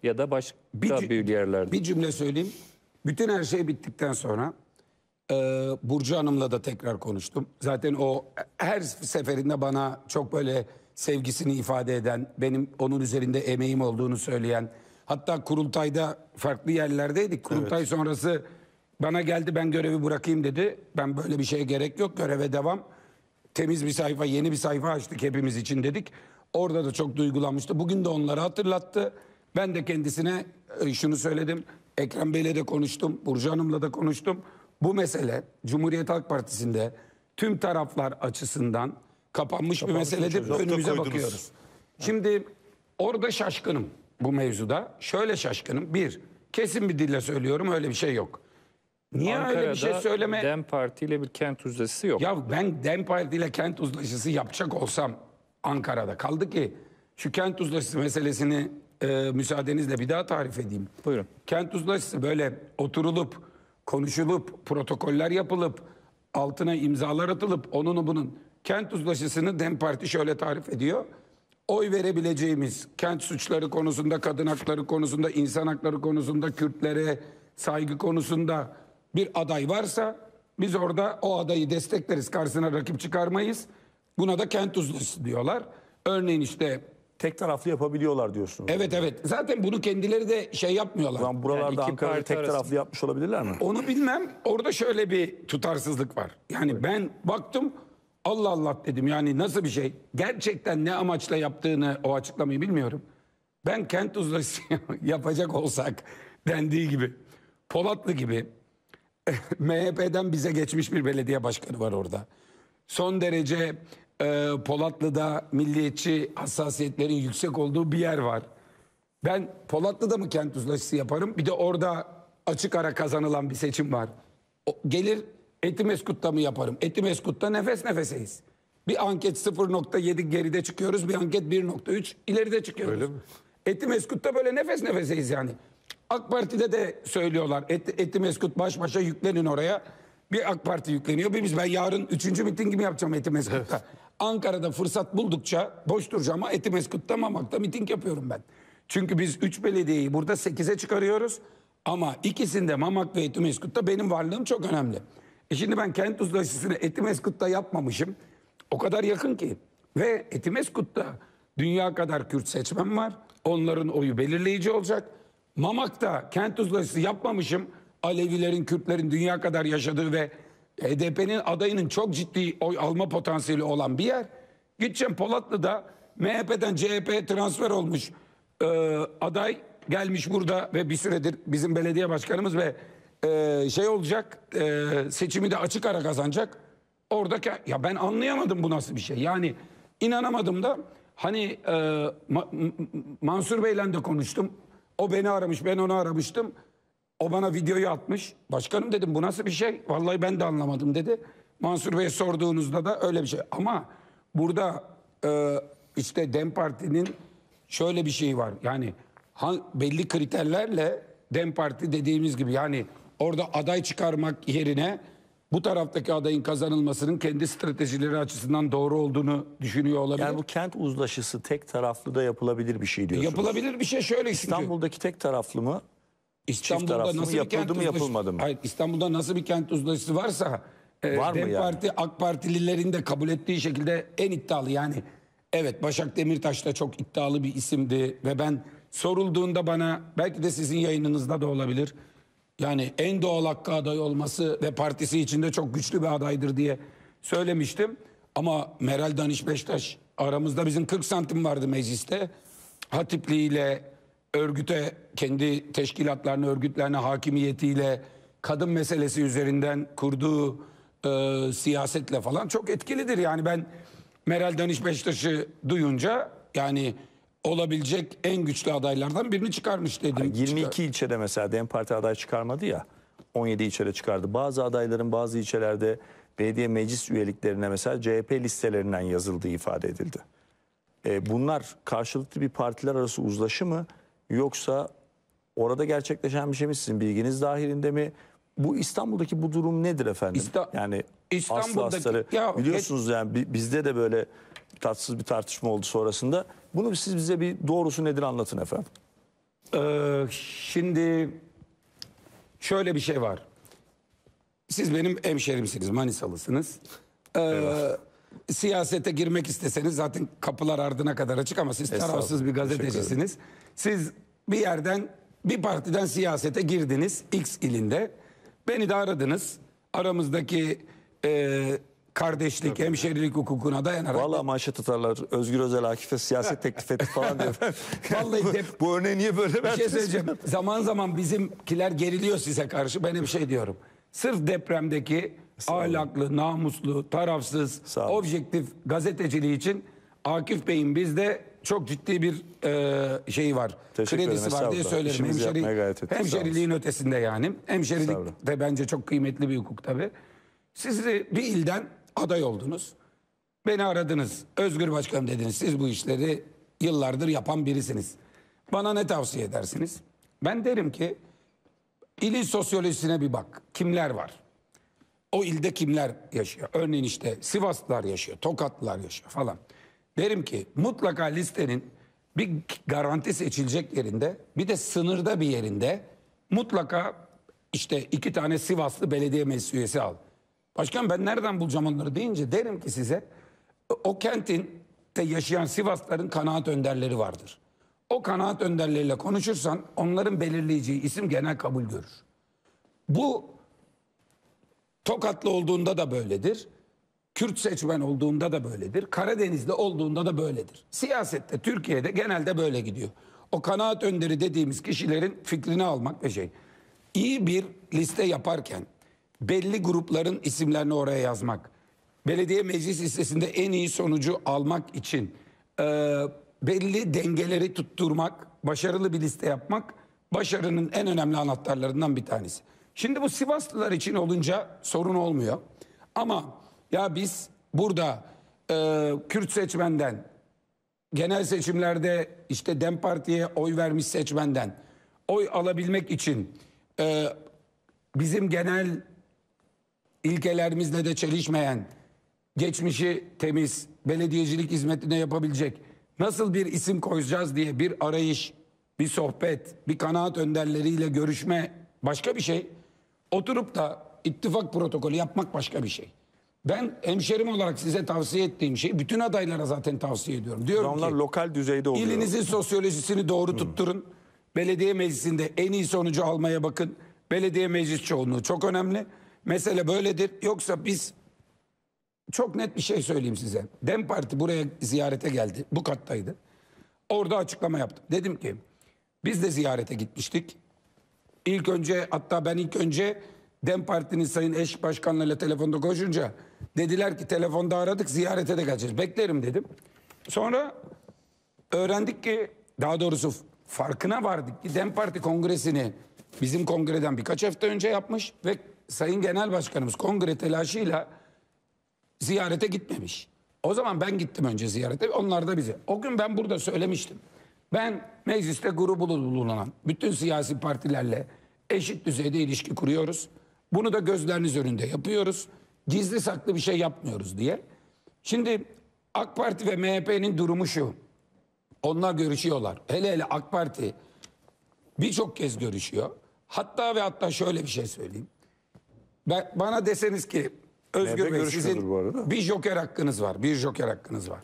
Ya da başka Bir cü- bir yerlerde. Bir cümle söyleyeyim. Bütün her şey bittikten sonra e, Burcu Hanım'la da tekrar konuştum. Zaten o her seferinde bana çok böyle sevgisini ifade eden, benim onun üzerinde emeğim olduğunu söyleyen, hatta kurultayda farklı yerlerdeydik. Kurultay sonrası bana geldi, ben görevi bırakayım dedi. Ben böyle bir şeye gerek yok, göreve devam. Temiz bir sayfa, yeni bir sayfa açtık hepimiz için dedik. Orada da çok duygulanmıştı. Bugün de onları hatırlattı. Ben de kendisine e, şunu söyledim. Ekrem Bey'le de konuştum. Burcu Hanım'la da konuştum. Bu mesele Cumhuriyet Halk Partisi'nde tüm taraflar açısından kapanmış bir meseledir. Nokta Önümüze koydunuz. bakıyoruz. Şimdi orada şaşkınım bu mevzuda. Şöyle şaşkınım. Bir, kesin bir dille söylüyorum, öyle bir şey yok. Niye öyle bir şey söyleme... DEM Parti ile bir kent uzlaşısı yok. Ya ben DEM Parti ile kent uzlaşısı yapacak olsam Ankara'da, kaldı ki şu kent uzlaşısı meselesini e, müsaadenizle bir daha tarif edeyim. Buyurun. Kent uzlaşısı böyle oturulup, konuşulup, protokoller yapılıp, altına imzalar atılıp, onun bunun. Kent uzlaşısını DEM Parti şöyle tarif ediyor. Oy verebileceğimiz kent suçları konusunda, kadın hakları konusunda, insan hakları konusunda, Kürtlere saygı konusunda bir aday varsa biz orada o adayı destekleriz, karşısına rakip çıkarmayız. Buna da kent uzlaşısı diyorlar. Örneğin işte Tek taraflı yapabiliyorlar diyorsunuz. evet evet zaten bunu kendileri de şey yapmıyorlar. O zaman buralarda Yani iki Ankara'da parti tek arasında- taraflı yapmış olabilirler mi? Onu bilmem. Orada şöyle bir tutarsızlık var. Yani ben baktım, Allah Allah dedim, yani nasıl bir şey? Gerçekten ne amaçla yaptığını, o açıklamayı bilmiyorum. Ben kent uzlaşısı yapacak olsak dendiği gibi, Polatlı gibi M H P'den bize geçmiş bir belediye başkanı var orada. Son derece e, Polatlı'da milliyetçi hassasiyetlerin yüksek olduğu bir yer var. Ben Polatlı'da mı kent uzlaşısı yaparım? Bir de orada açık ara kazanılan bir seçim var. O, gelir Etimeskut'ta mı yaparım? Etimeskut'ta nefes nefeseyiz. Bir anket sıfır nokta yedi geride çıkıyoruz. Bir anket bir nokta üç ileride çıkıyoruz. Öyle mi? Etimeskut'ta böyle nefes nefeseyiz yani. AK Parti'de de söylüyorlar. Et, Etimeskut baş başa yüklenin oraya. Bir AK Parti yükleniyor. Bir biz, ben yarın üçüncü mitingimi yapacağım Etimeskut'ta. Ankara'da fırsat buldukça boş duracağım ama Etimeskut'ta, Mamak'ta miting yapıyorum ben. Çünkü biz üç belediyeyi burada sekize çıkarıyoruz. Ama ikisinde, Mamak ve Etimeskut'ta, benim varlığım çok önemli. E şimdi ben kent uzlaşısını Etimeskut'ta yapmamışım. O kadar yakın ki. Ve Etimeskut'ta dünya kadar Kürt seçmen var. Onların oyu belirleyici olacak. Mamak'ta kent uzlaşısı yapmamışım. Alevilerin, Kürtlerin dünya kadar yaşadığı ve H D P'nin adayının çok ciddi oy alma potansiyeli olan bir yer. Gideceğim Polatlı'da M H P'den C H P'ye transfer olmuş e, aday gelmiş burada ve bir süredir bizim belediye başkanımız ve e, şey olacak, e, seçimi de açık ara kazanacak. Oradaki, ya ben anlayamadım bu nasıl bir şey. Yani inanamadım da hani e, Ma- Mansur Bey'le de konuştum. O beni aramış, ben onu aramıştım. O bana videoyu atmış. Başkanım dedim, bu nasıl bir şey? Vallahi ben de anlamadım dedi. Mansur Bey'e sorduğunuzda da öyle bir şey. Ama burada e, işte DEM Parti'nin şöyle bir şeyi var. Yani ha, belli kriterlerle DEM Parti dediğimiz gibi, yani orada aday çıkarmak yerine bu taraftaki adayın kazanılmasının kendi stratejileri açısından doğru olduğunu düşünüyor olabilir. Yani bu kent uzlaşısı tek taraflı da yapılabilir bir şey diyorsunuz. Yapılabilir bir şey şöyle çünkü. İstanbul'daki tek taraflı mı? İstanbul'da taraflı mı, nasıl bir yapıldı kent mı, uzlaşı- yapılmadı mı? Hayır, İstanbul'da nasıl bir kent uzlaşısı varsa e, Var mı DEM yani? Parti, AK Partililerin de kabul ettiği şekilde en iddialı, yani evet, Başak Demirtaş da çok iddialı bir isimdi ve ben sorulduğunda bana, belki de sizin yayınınızda da olabilir, yani en doğal hakkı aday olması ve partisi içinde çok güçlü bir adaydır diye söylemiştim. Ama Meral Danış Beştaş, aramızda bizim kırk santim vardı mecliste. Hatipli ile örgüte, kendi teşkilatlarına, örgütlerine hakimiyetiyle, kadın meselesi üzerinden kurduğu e, siyasetle falan çok etkilidir. Yani ben Meral Danış Beştaş'ı duyunca, yani olabilecek en güçlü adaylardan birini çıkarmış dedim. yirmi iki ilçede mesela DEM Parti aday çıkarmadı ya. on yedi ilçede çıkardı. Bazı adayların bazı ilçelerde belediye meclis üyeliklerine mesela C H P listelerinden yazıldığı ifade edildi. E, bunlar karşılıklı bir partiler arası uzlaşı mı, yoksa orada gerçekleşen bir şey mi, sizin bilginiz dahilinde mi? Bu İstanbul'daki bu durum nedir efendim? İsta- yani İstanbul'daki- aslı astarı Ya, biliyorsunuz yani bi- bizde de böyle tatsız bir tartışma oldu sonrasında. Bunu siz bize bir doğrusu nedir anlatın efendim. Ee, şimdi şöyle bir şey var. Siz benim hemşerimsiniz, Manisalısınız. Ee, siyasete girmek isteseniz zaten kapılar ardına kadar açık ama siz tarafsız bir gazetecisiniz. Siz bir yerden, bir partiden siyasete girdiniz X ilinde. Beni de aradınız. Aramızdaki e, kardeşlik, hemşerilik hukukuna dayanarak. Vallahi manşet atarlar. Özgür Özel Akif'e siyaset teklif etti falan diyor. Vallahi bu, de, bu örneği niye böyle bir şey verdiniz? söyleyeceğim. Zaman zaman bizimkiler geriliyor size karşı. Ben hep şey diyorum. Sırf depremdeki ahlaklı, namuslu, tarafsız, Sağ olun. objektif gazeteciliği için Akif Bey'in bizde çok ciddi bir e, şeyi var. Teşekkür Kredisi ederim, var diye estağfurullah. söylerim. İşimizi yapmaya gayret ettik, sağ hemşeriliğin ötesinde yani. Hemşerilik Estağfurullah. de bence çok kıymetli bir hukuk tabii. Siz de bir ilden aday oldunuz. Beni aradınız. Özgür Başkanım dediniz. Siz bu işleri yıllardır yapan birisiniz. Bana ne tavsiye edersiniz? Ben derim ki ilin sosyolojisine bir bak. Kimler var? O ilde kimler yaşıyor? Örneğin işte Sivaslılar yaşıyor, Tokatlılar yaşıyor falan. Derim ki mutlaka listenin bir garanti seçilecek yerinde, bir de sınırda bir yerinde mutlaka işte iki tane Sivaslı belediye meclis üyesi al. Başkan ben nereden bulacağım onları deyince derim ki size o kentin de yaşayan Sivaslıların kanaat önderleri vardır. O kanaat önderleriyle konuşursan onların belirleyeceği isim genel kabul görür. Bu Tokatlı olduğunda da böyledir. Kürt seçmen olduğunda da böyledir. Karadenizli olduğunda da böyledir. Siyasette Türkiye'de genelde böyle gidiyor. O kanaat önderi dediğimiz kişilerin fikrini almak ve şey. İyi bir liste yaparken belli grupların isimlerini oraya yazmak, belediye meclis listesinde en iyi sonucu almak için e, belli dengeleri tutturmak, başarılı bir liste yapmak başarının en önemli anahtarlarından bir tanesi. Şimdi bu Sivaslılar için olunca sorun olmuyor. Ama ya biz burada e, Kürt seçmenden, genel seçimlerde işte DEM Parti'ye oy vermiş seçmenden oy alabilmek için e, bizim genel ilkelerimizle de çelişmeyen, geçmişi temiz, belediyecilik hizmetine yapabilecek nasıl bir isim koyacağız diye bir arayış, bir sohbet, bir kanaat önderleriyle görüşme başka bir şey. Oturup da ittifak protokolü yapmak başka bir şey. Ben hemşerim olarak size tavsiye ettiğim şey bütün adaylara zaten tavsiye ediyorum. Diyorum Onlar ki lokal düzeyde oluyor. ilinizin sosyolojisini doğru tutturun. Belediye meclisinde en iyi sonucu almaya bakın. Belediye meclis çoğunluğu çok önemli. Mesele böyledir. Yoksa biz çok net bir şey söyleyeyim size. DEM Parti buraya ziyarete geldi. Bu kattaydı. Orada açıklama yaptım. Dedim ki biz de ziyarete gitmiştik. İlk önce hatta ben ilk önce DEM Parti'nin sayın eş başkanlarıyla telefonda konuşunca dediler ki telefonda aradık ziyarete de geleceğiz. Beklerim dedim. Sonra öğrendik ki daha doğrusu farkına vardık ki DEM Parti kongresini bizim kongreden birkaç hafta önce yapmış ve sayın genel başkanımız kongre telaşıyla ziyarete gitmemiş. O zaman ben gittim önce ziyarete, onlar da bize. O gün ben burada söylemiştim. Ben mecliste grubu bulunan bütün siyasi partilerle eşit düzeyde ilişki kuruyoruz. Bunu da gözleriniz önünde yapıyoruz. Gizli saklı bir şey yapmıyoruz diye. Şimdi AK Parti ve M H P'nin durumu şu. Onlar görüşüyorlar. Hele hele AK Parti birçok kez görüşüyor. Hatta ve hatta şöyle bir şey söyleyeyim. Ben, bana deseniz ki Özgür M H P Bey sizin bu arada. bir joker hakkınız var. Bir joker hakkınız var.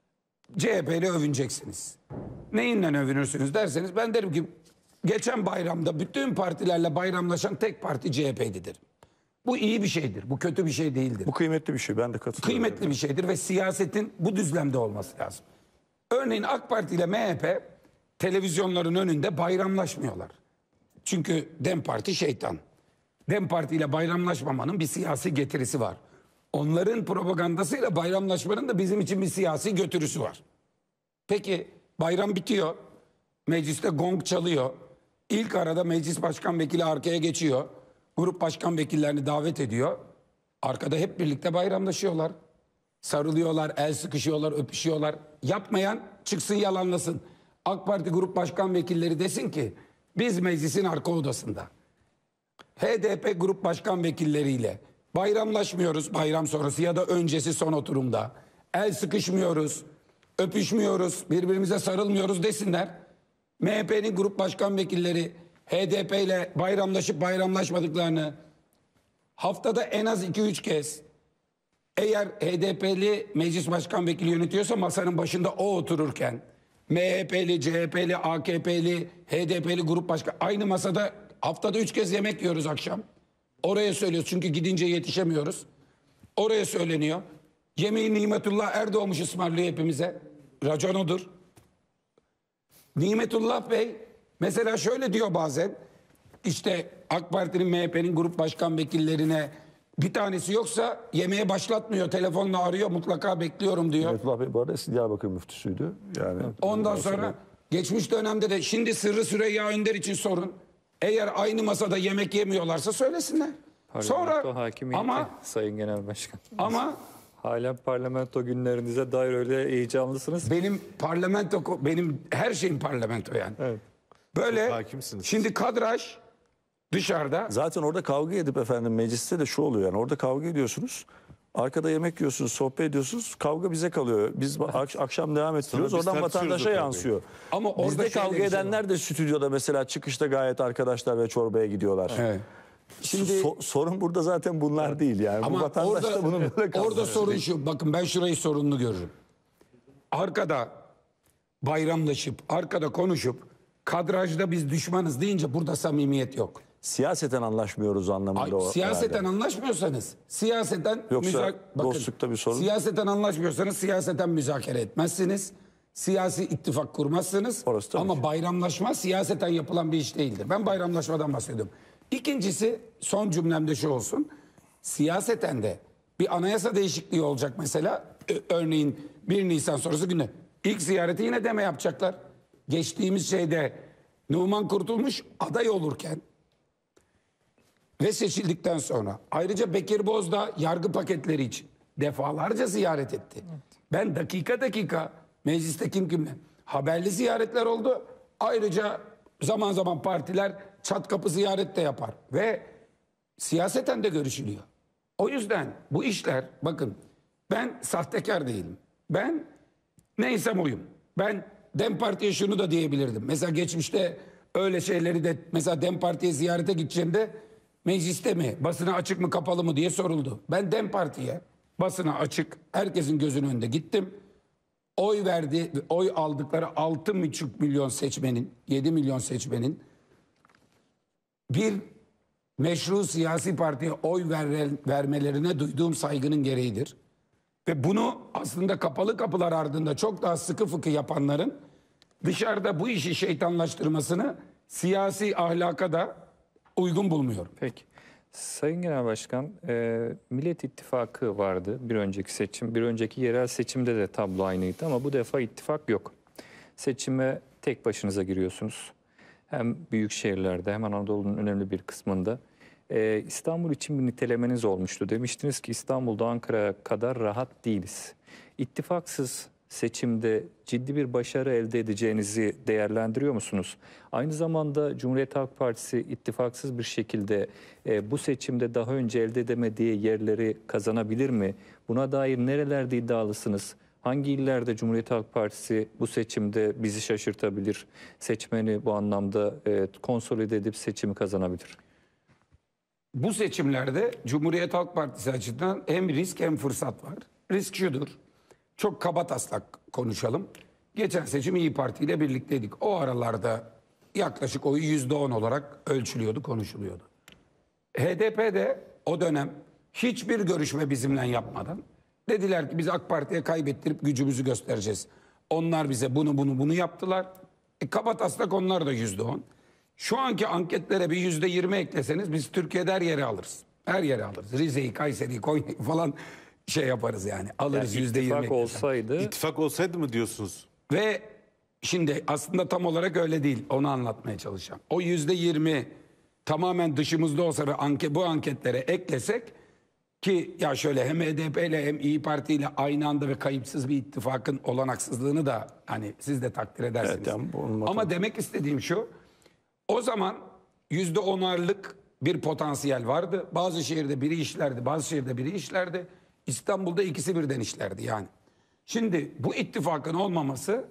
C H P ile övüneceksiniz. Neyinle övünürsünüz derseniz ben derim ki geçen bayramda bütün partilerle bayramlaşan tek parti C H P'di derim. Bu iyi bir şeydir. Bu kötü bir şey değildir. Bu kıymetli bir şey. Ben de katılıyorum. Kıymetli bir şeydir ve siyasetin bu düzlemde olması lazım. Örneğin AK Parti ile M H P televizyonların önünde bayramlaşmıyorlar. Çünkü DEM Parti şeytan. DEM Parti ile bayramlaşmamanın bir siyasi getirisi var. Onların propagandasıyla bayramlaşmanın da bizim için bir siyasi götürüsü var. Peki bayram bitiyor. Mecliste gong çalıyor. İlk arada meclis başkan vekili arkaya geçiyor. Grup başkan vekillerini davet ediyor. Arkada hep birlikte bayramlaşıyorlar. Sarılıyorlar, el sıkışıyorlar, öpüşüyorlar. Yapmayan çıksın yalanlasın. AK Parti grup başkan vekilleri desin ki biz meclisin arka odasında H D P grup başkan vekilleriyle bayramlaşmıyoruz bayram sonrası ya da öncesi son oturumda. El sıkışmıyoruz, öpüşmüyoruz, birbirimize sarılmıyoruz desinler. M H P'nin grup başkan vekilleri H D P ile bayramlaşıp bayramlaşmadıklarını haftada en az iki üç kez, eğer H D P'li meclis başkan vekili yönetiyorsa masanın başında o otururken M H P'li, C H P'li, A K P'li, H D P'li grup başkan aynı masada haftada üç kez yemek yiyoruz akşam. Oraya söylüyoruz çünkü gidince yetişemiyoruz. Oraya söyleniyor. Yemeği Nimetullah Erdoğmuş ısmarlıyor hepimize. Racon odur. Nimetullah Bey mesela şöyle diyor bazen. İşte AK Parti'nin, M H P'nin grup başkan vekillerine bir tanesi yoksa yemeğe başlatmıyor. Telefonla arıyor, mutlaka bekliyorum diyor. Fethullah Bey bu arada eski Diyarbakır müftüsüydü. Yani Ondan sonra geçmiş dönemde de şimdi Sırrı Süreyya Önder için sorun. Eğer aynı masada yemek yemiyorlarsa söylesinler. Parlamento Sonra hakimiyeti, ama Sayın Genel Başkan. ama Halen parlamento günlerinize dair öyle heyecanlısınız. benim parlamento, benim her şeyim parlamento yani. Evet. Böyle Çok hakimsiniz. şimdi kadraj dışarıda. zaten orada kavga edip efendim mecliste de şu oluyor yani orada kavga ediyorsunuz. Arkada yemek yiyorsunuz, sohbet ediyorsunuz. Kavga bize kalıyor. Biz ak- akşam devam ettiriyoruz. biz Oradan tartışıyoruz vatandaşa o kavgayı. yansıyor. Ama orada Bizde şöyle kavga bir şey edenler de stüdyoda mesela çıkışta gayet arkadaşlar ve çorbaya gidiyorlar. Evet. Şimdi So- sorun burada zaten bunlar değil yani. Bu Ama vatandaş orada, da bunu böyle kalsın. orada sorun şu. Bakın ben şurayı sorunlu görürüm. Arkada bayramlaşıp, arkada konuşup, kadrajda biz düşmanız deyince burada samimiyet yok. Siyaseten anlaşmıyoruz anlamında Ay, o. siyaseten herhalde. anlaşmıyorsanız, siyaseten Yoksa müza- bakın, dostlukta bir sorun. Siyaseten anlaşmıyorsanız siyaseten müzakere etmezsiniz. Siyasi ittifak kurmazsınız. Orası tabii Ama ki. bayramlaşma siyaseten yapılan bir iş değildir. Ben bayramlaşmadan bahsediyorum. İkincisi, son cümlemde şu olsun. Siyaseten de bir anayasa değişikliği olacak mesela. Ö- Örneğin bir Nisan sonrası günü. İlk ziyareti yine deme yapacaklar. Geçtiğimiz şeyde Numan Kurtulmuş aday olurken ve seçildikten sonra ayrıca Bekir Bozdağ yargı paketleri için defalarca ziyaret etti. Ben dakika dakika mecliste kim kimle haberli ziyaretler oldu. Ayrıca zaman zaman partiler çat kapı ziyaret de yapar ve siyaseten de görüşülüyor. O yüzden bu işler bakın ben sahtekar değilim. Ben neysem oyum. Ben Dem Parti'ye şunu da diyebilirdim. Mesela geçmişte öyle şeyleri de mesela Dem Parti'ye ziyarete gideceğimde mecliste mi, basına açık mı kapalı mı diye soruldu. Ben Dem Parti'ye basına açık, herkesin gözünün önünde gittim. Oy verdi, oy aldıkları altı buçuk milyon seçmenin, yedi milyon seçmenin bir meşru siyasi partiye oy ver, vermelerine duyduğum saygının gereğidir. Ve bunu aslında kapalı kapılar ardında çok daha sıkı fıkı yapanların dışarıda bu işi şeytanlaştırmasını siyasi ahlaka da uygun bulmuyorum. Peki. Sayın Genel Başkan, e, Millet İttifakı vardı bir önceki seçim. Bir önceki yerel seçimde de tablo aynıydı ama bu defa ittifak yok. Seçime tek başınıza giriyorsunuz. Hem büyük şehirlerde hem Anadolu'nun önemli bir kısmında. E, İstanbul için bir nitelemeniz olmuştu. Demiştiniz ki İstanbul'da Ankara kadar rahat değiliz. İttifaksız seçimde ciddi bir başarı elde edeceğinizi değerlendiriyor musunuz? Aynı zamanda Cumhuriyet Halk Partisi ittifaksız bir şekilde e, bu seçimde daha önce elde edemediği yerleri kazanabilir mi? Buna dair nerelerde iddialısınız? Hangi illerde Cumhuriyet Halk Partisi bu seçimde bizi şaşırtabilir? Seçmeni bu anlamda e, konsolide edip seçimi kazanabilir? Bu seçimlerde Cumhuriyet Halk Partisi açısından hem risk hem fırsat var. Risk şudur. Çok kabataslak konuşalım. Geçen seçim İYİ Parti ile birlikteydik. O aralarda yaklaşık oyu yüzde on olarak ölçülüyordu, konuşuluyordu. H D P de o dönem hiçbir görüşme bizimle yapmadan dediler ki biz AK Parti'ye kaybettirip gücümüzü göstereceğiz. Onlar bize bunu bunu bunu yaptılar. E, kabataslak onlar da yüzde on. Şu anki anketlere bir yüzde yirmi ekleseniz biz Türkiye'de her yere alırız. Her yere alırız. Rize'yi, Kayseri'yi, Konya'yı falan şey yaparız yani. Alırız Yani yüzde yirmi. ittifak olsaydı İttifak olsaydı mı diyorsunuz? Ve şimdi aslında tam olarak öyle değil. Onu anlatmaya çalışacağım. O yüzde yirmi tamamen dışımızda olsa ve anke, bu anketlere eklesek ki ya şöyle hem H D P ile hem İYİ Parti ile aynı anda ve kayıpsız bir ittifakın olanaksızlığını da hani siz de takdir edersiniz. Evet, yani bunun Ama demek istediğim şu, o zaman yüzde onarlık bir potansiyel vardı. Bazı şehirde biri işlerdi, bazı şehirde biri işlerdi. İstanbul'da ikisi birden işlerdi yani. Şimdi bu ittifakın olmaması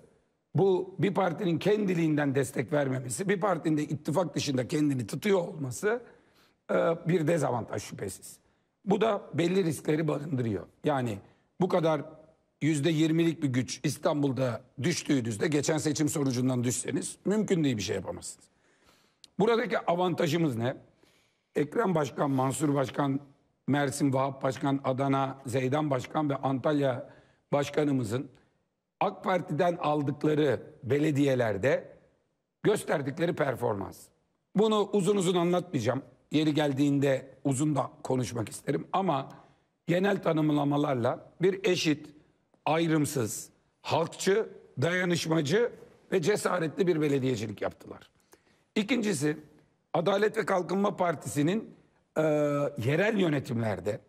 bu bir partinin kendiliğinden destek vermemesi, bir partinin de ittifak dışında kendini tutuyor olması e, bir dezavantaj şüphesiz. Bu da belli riskleri barındırıyor. Yani bu kadar yüzde yirmilik bir güç İstanbul'da düştüğünüzde, geçen seçim sonucundan düşseniz mümkün değil, bir şey yapamazsınız. Buradaki avantajımız ne? Ekrem Başkan, Mansur Başkan, Mersin Vahap Başkan, Adana Zeydan Başkan ve Antalya Başkanımızın AK Parti'den aldıkları belediyelerde gösterdikleri performans. Bunu uzun uzun anlatmayacağım. Yeri geldiğinde uzun da konuşmak isterim ama genel tanımlamalarla bir eşit, ayrımsız, halkçı, dayanışmacı ve cesaretli bir belediyecilik yaptılar. İkincisi, Adalet ve Kalkınma Partisi'nin e, yerel yönetimlerde,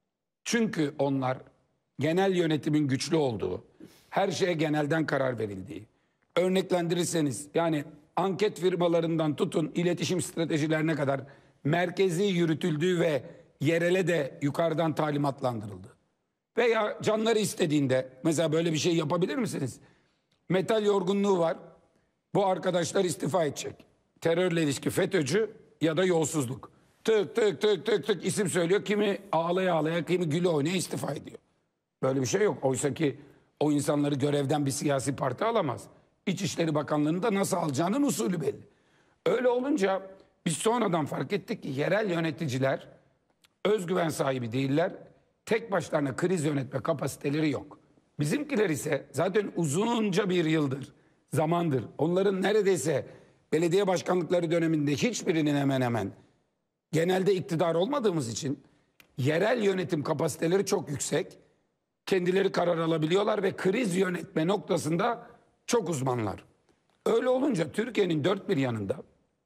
çünkü onlar genel yönetimin güçlü olduğu, her şeye genelden karar verildiği, örneklendirirseniz yani anket firmalarından tutun iletişim stratejilerine kadar merkezi yürütüldüğü ve yerele de yukarıdan talimatlandırıldı. Veya canları istediğinde mesela böyle bir şey yapabilir misiniz? Metal yorgunluğu var. Bu arkadaşlar istifa edecek. Terörle ilişki FETÖ'cü ya da yolsuzluk. Tık tık tık tık tık isim söylüyor. Kimi ağlaya ağlaya, kimi güle oynaya istifa ediyor. Böyle bir şey yok. Oysa ki o insanları görevden bir siyasi parti alamaz. İçişleri Bakanlığı'nı da nasıl alacağının usulü belli. Öyle olunca biz sonradan fark ettik ki yerel yöneticiler özgüven sahibi değiller. Tek başlarına kriz yönetme kapasiteleri yok. Bizimkiler ise zaten uzunca bir yıldır, zamandır onların neredeyse belediye başkanlıkları döneminde hiçbirinin hemen hemen genelde iktidar olmadığımız için yerel yönetim kapasiteleri çok yüksek. Kendileri karar alabiliyorlar ve kriz yönetme noktasında çok uzmanlar. Öyle olunca Türkiye'nin dört bir yanında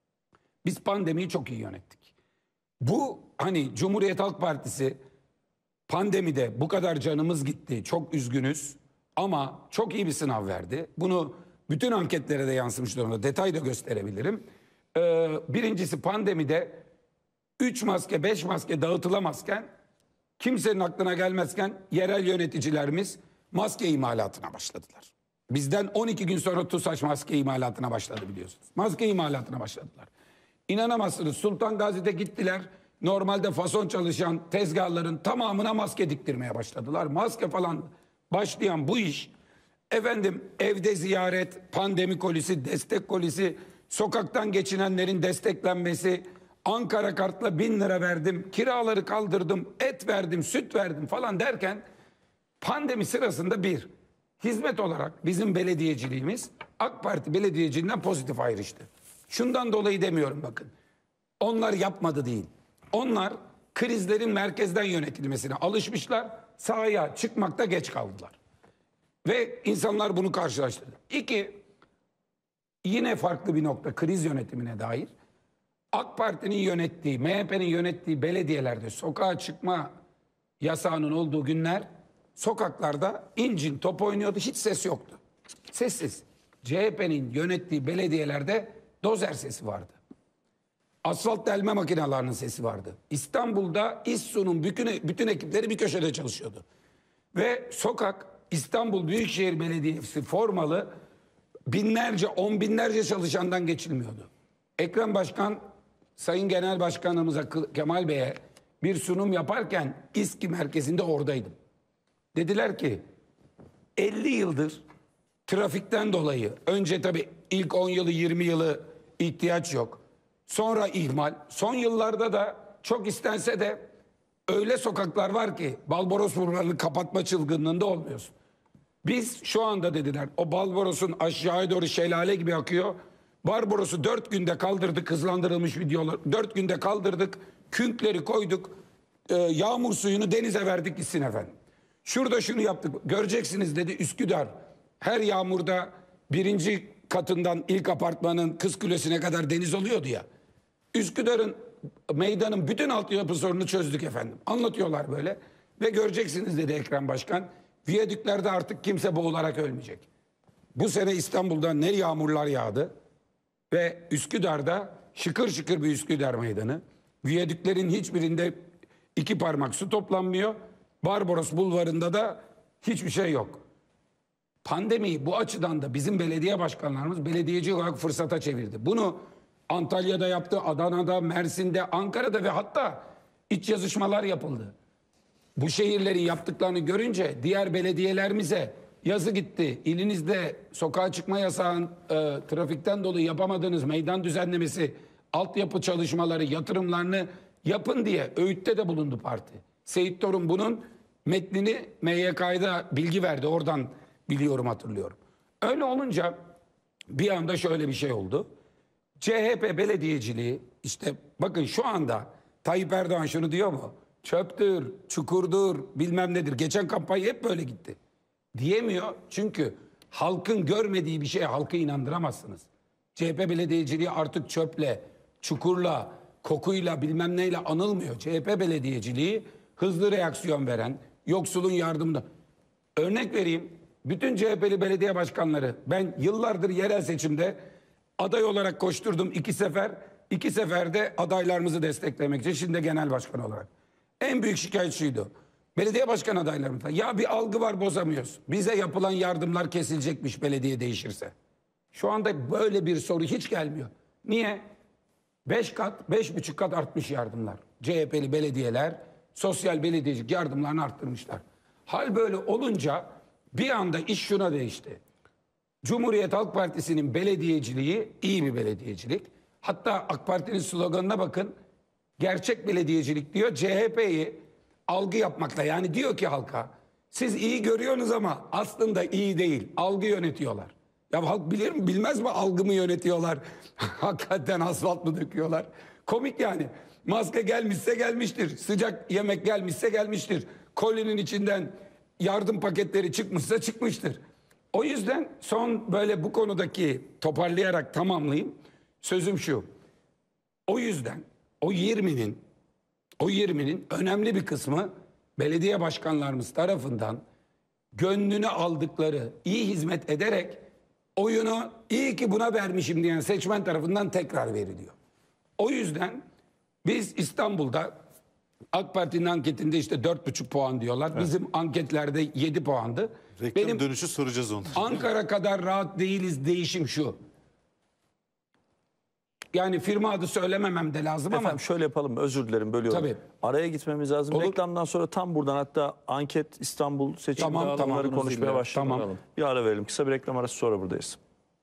biz pandemiyi çok iyi yönettik. Bu hani Cumhuriyet Halk Partisi pandemide bu kadar canımız gitti, çok üzgünüz ama çok iyi bir sınav verdi. Bunu bütün anketlere de yansımış durumda, detay da gösterebilirim. Ee, birincisi pandemide üç maske, beş maske dağıtılamazken, kimsenin aklına gelmezken yerel yöneticilerimiz maske imalatına başladılar. Bizden on iki gün sonra TUSAŞ maske imalatına başladı biliyorsunuz. Maske imalatına başladılar. İnanamazsınız, Sultan Gazi'de gittiler. Normalde fason çalışan tezgahların tamamına maske diktirmeye başladılar. Maske falan başlayan bu iş, efendim evde ziyaret, pandemi kolisi, destek kolisi, sokaktan geçinenlerin desteklenmesi, Ankara kartla bin lira verdim, kiraları kaldırdım, et verdim, süt verdim falan derken pandemi sırasında bir hizmet olarak bizim belediyeciliğimiz AK Parti belediyeciliğinden pozitif ayrıştı. Şundan dolayı demiyorum bakın. Onlar yapmadı değil. Onlar krizlerin merkezden yönetilmesine alışmışlar. Sahaya çıkmakta geç kaldılar. Ve insanlar bunu karşılaştırdı. İki, yine farklı bir nokta kriz yönetimine dair. AK Parti'nin yönettiği, M H P'nin yönettiği belediyelerde sokağa çıkma yasağının olduğu günler sokaklarda incin top oynuyordu, hiç ses yoktu. Sessiz. C H P'nin yönettiği belediyelerde dozer sesi vardı. Asfalt delme makinelerinin sesi vardı. İstanbul'da İSSU'nun bütün, bütün ekipleri bir köşede çalışıyordu. Ve sokak İstanbul Büyükşehir Belediyesi formalı binlerce, on binlerce çalışandan geçilmiyordu. Ekrem Başkan, Sayın Genel Başkanımıza Kemal Bey'e bir sunum yaparken İSKİ merkezinde oradaydım. Dediler ki elli yıldır trafikten dolayı, önce tabii ilk on yılı yirmi yılı ihtiyaç yok. Sonra ihmal. Son yıllarda da çok istense de öyle sokaklar var ki Balboros buralarını kapatma çılgınlığında olmuyorsun. Biz şu anda dediler o Balboros'un aşağıya doğru şelale gibi akıyor. Barbaros'u dört günde kaldırdık, hızlandırılmış videolar. Dört günde kaldırdık, künkleri koyduk. E, yağmur suyunu denize verdik gitsin efendim. Şurada şunu yaptık. Göreceksiniz dedi Üsküdar. Her yağmurda birinci katından ilk apartmanın Kız Kulesi'ne kadar deniz oluyordu ya. Üsküdar'ın meydanın bütün altyapı sorununu çözdük efendim. Anlatıyorlar böyle. Ve göreceksiniz dedi Ekrem Başkan. Viyadüklerde artık kimse boğularak ölmeyecek. Bu sene İstanbul'da ne yağmurlar yağdı. Ve Üsküdar'da şıkır şıkır bir Üsküdar meydanı. Viyadüklerin hiçbirinde iki parmak su toplanmıyor. Barbaros Bulvarı'nda da hiçbir şey yok. pandemiyi bu açıdan da bizim belediye başkanlarımız belediyeci olarak fırsata çevirdi. Bunu Antalya'da yaptı, Adana'da, Mersin'de, Ankara'da ve hatta iç yazışmalar yapıldı. Bu şehirlerin yaptıklarını görünce diğer belediyelerimize yazı gitti. İlinizde sokağa çıkma yasağın e, trafikten dolayı yapamadığınız meydan düzenlemesi, altyapı çalışmaları, yatırımlarını yapın diye öğütte de bulundu parti. Seyit Torun bunun metnini M Y K'da bilgi verdi. Oradan biliyorum, hatırlıyorum. Öyle olunca bir anda şöyle bir şey oldu. C H P belediyeciliği, işte bakın şu anda Tayyip Erdoğan şunu diyor mu? Çöptür, çukurdur, bilmem nedir. Geçen kampanya hep böyle gitti. Diyemiyor çünkü halkın görmediği bir şeye halkı inandıramazsınız. C H P belediyeciliği artık çöple, çukurla, kokuyla, bilmem neyle anılmıyor. C H P belediyeciliği hızlı reaksiyon veren, yoksulun yardımında. Örnek vereyim. Bütün C H P'li belediye başkanları, ben yıllardır yerel seçimde aday olarak koşturdum iki sefer. İki seferde adaylarımızı desteklemek için, şimdi genel başkan olarak. En büyük şikayet şuydu. Belediye başkan adaylarımızda ya bir algı var, bozamıyoruz. Bize yapılan yardımlar kesilecekmiş belediye değişirse. Şu anda böyle bir soru hiç gelmiyor. Niye? Beş kat, beş buçuk kat artmış yardımlar. C H P'li belediyeler sosyal belediyecilik yardımlarını arttırmışlar. Hal böyle olunca bir anda iş şuna değişti. Cumhuriyet Halk Partisi'nin belediyeciliği iyi bir belediyecilik. Hatta AK Parti'nin sloganına bakın. Gerçek belediyecilik diyor. C H P'yi algı yapmakla, yani diyor ki halka, siz iyi görüyorsunuz ama aslında iyi değil. Algı yönetiyorlar. Ya halk bilir mi bilmez mi algı mı yönetiyorlar? Hakikaten asfalt mı döküyorlar? Komik yani. Maske gelmişse gelmiştir. Sıcak yemek gelmişse gelmiştir. Kolinin içinden yardım paketleri çıkmışsa çıkmıştır. O yüzden son böyle bu konudaki toparlayarak tamamlayayım. Sözüm şu. O yüzden o yirminin o yirminin önemli bir kısmı belediye başkanlarımız tarafından gönlünü aldıkları, iyi hizmet ederek oyunu iyi ki buna vermişim diyen seçmen tarafından tekrar veriliyor. O yüzden biz İstanbul'da AK Parti'nin anketinde işte dört buçuk puan diyorlar. Evet. Bizim anketlerde yedi puandı. Reklam Benim dönüşü soracağız onu. Ankara kadar rahat değiliz, değişim şu. Yani firma adı söylememem de lazım Efendim ama. şöyle yapalım, özür dilerim, bölüyorum. Tabii. Araya gitmemiz lazım. Olur. Reklamdan sonra tam buradan hatta anket İstanbul seçim Tamam, dağılımları tamam. konuşmaya başlayalım. Tamam. Bir ara verelim. Kısa bir reklam arası, sonra buradayız.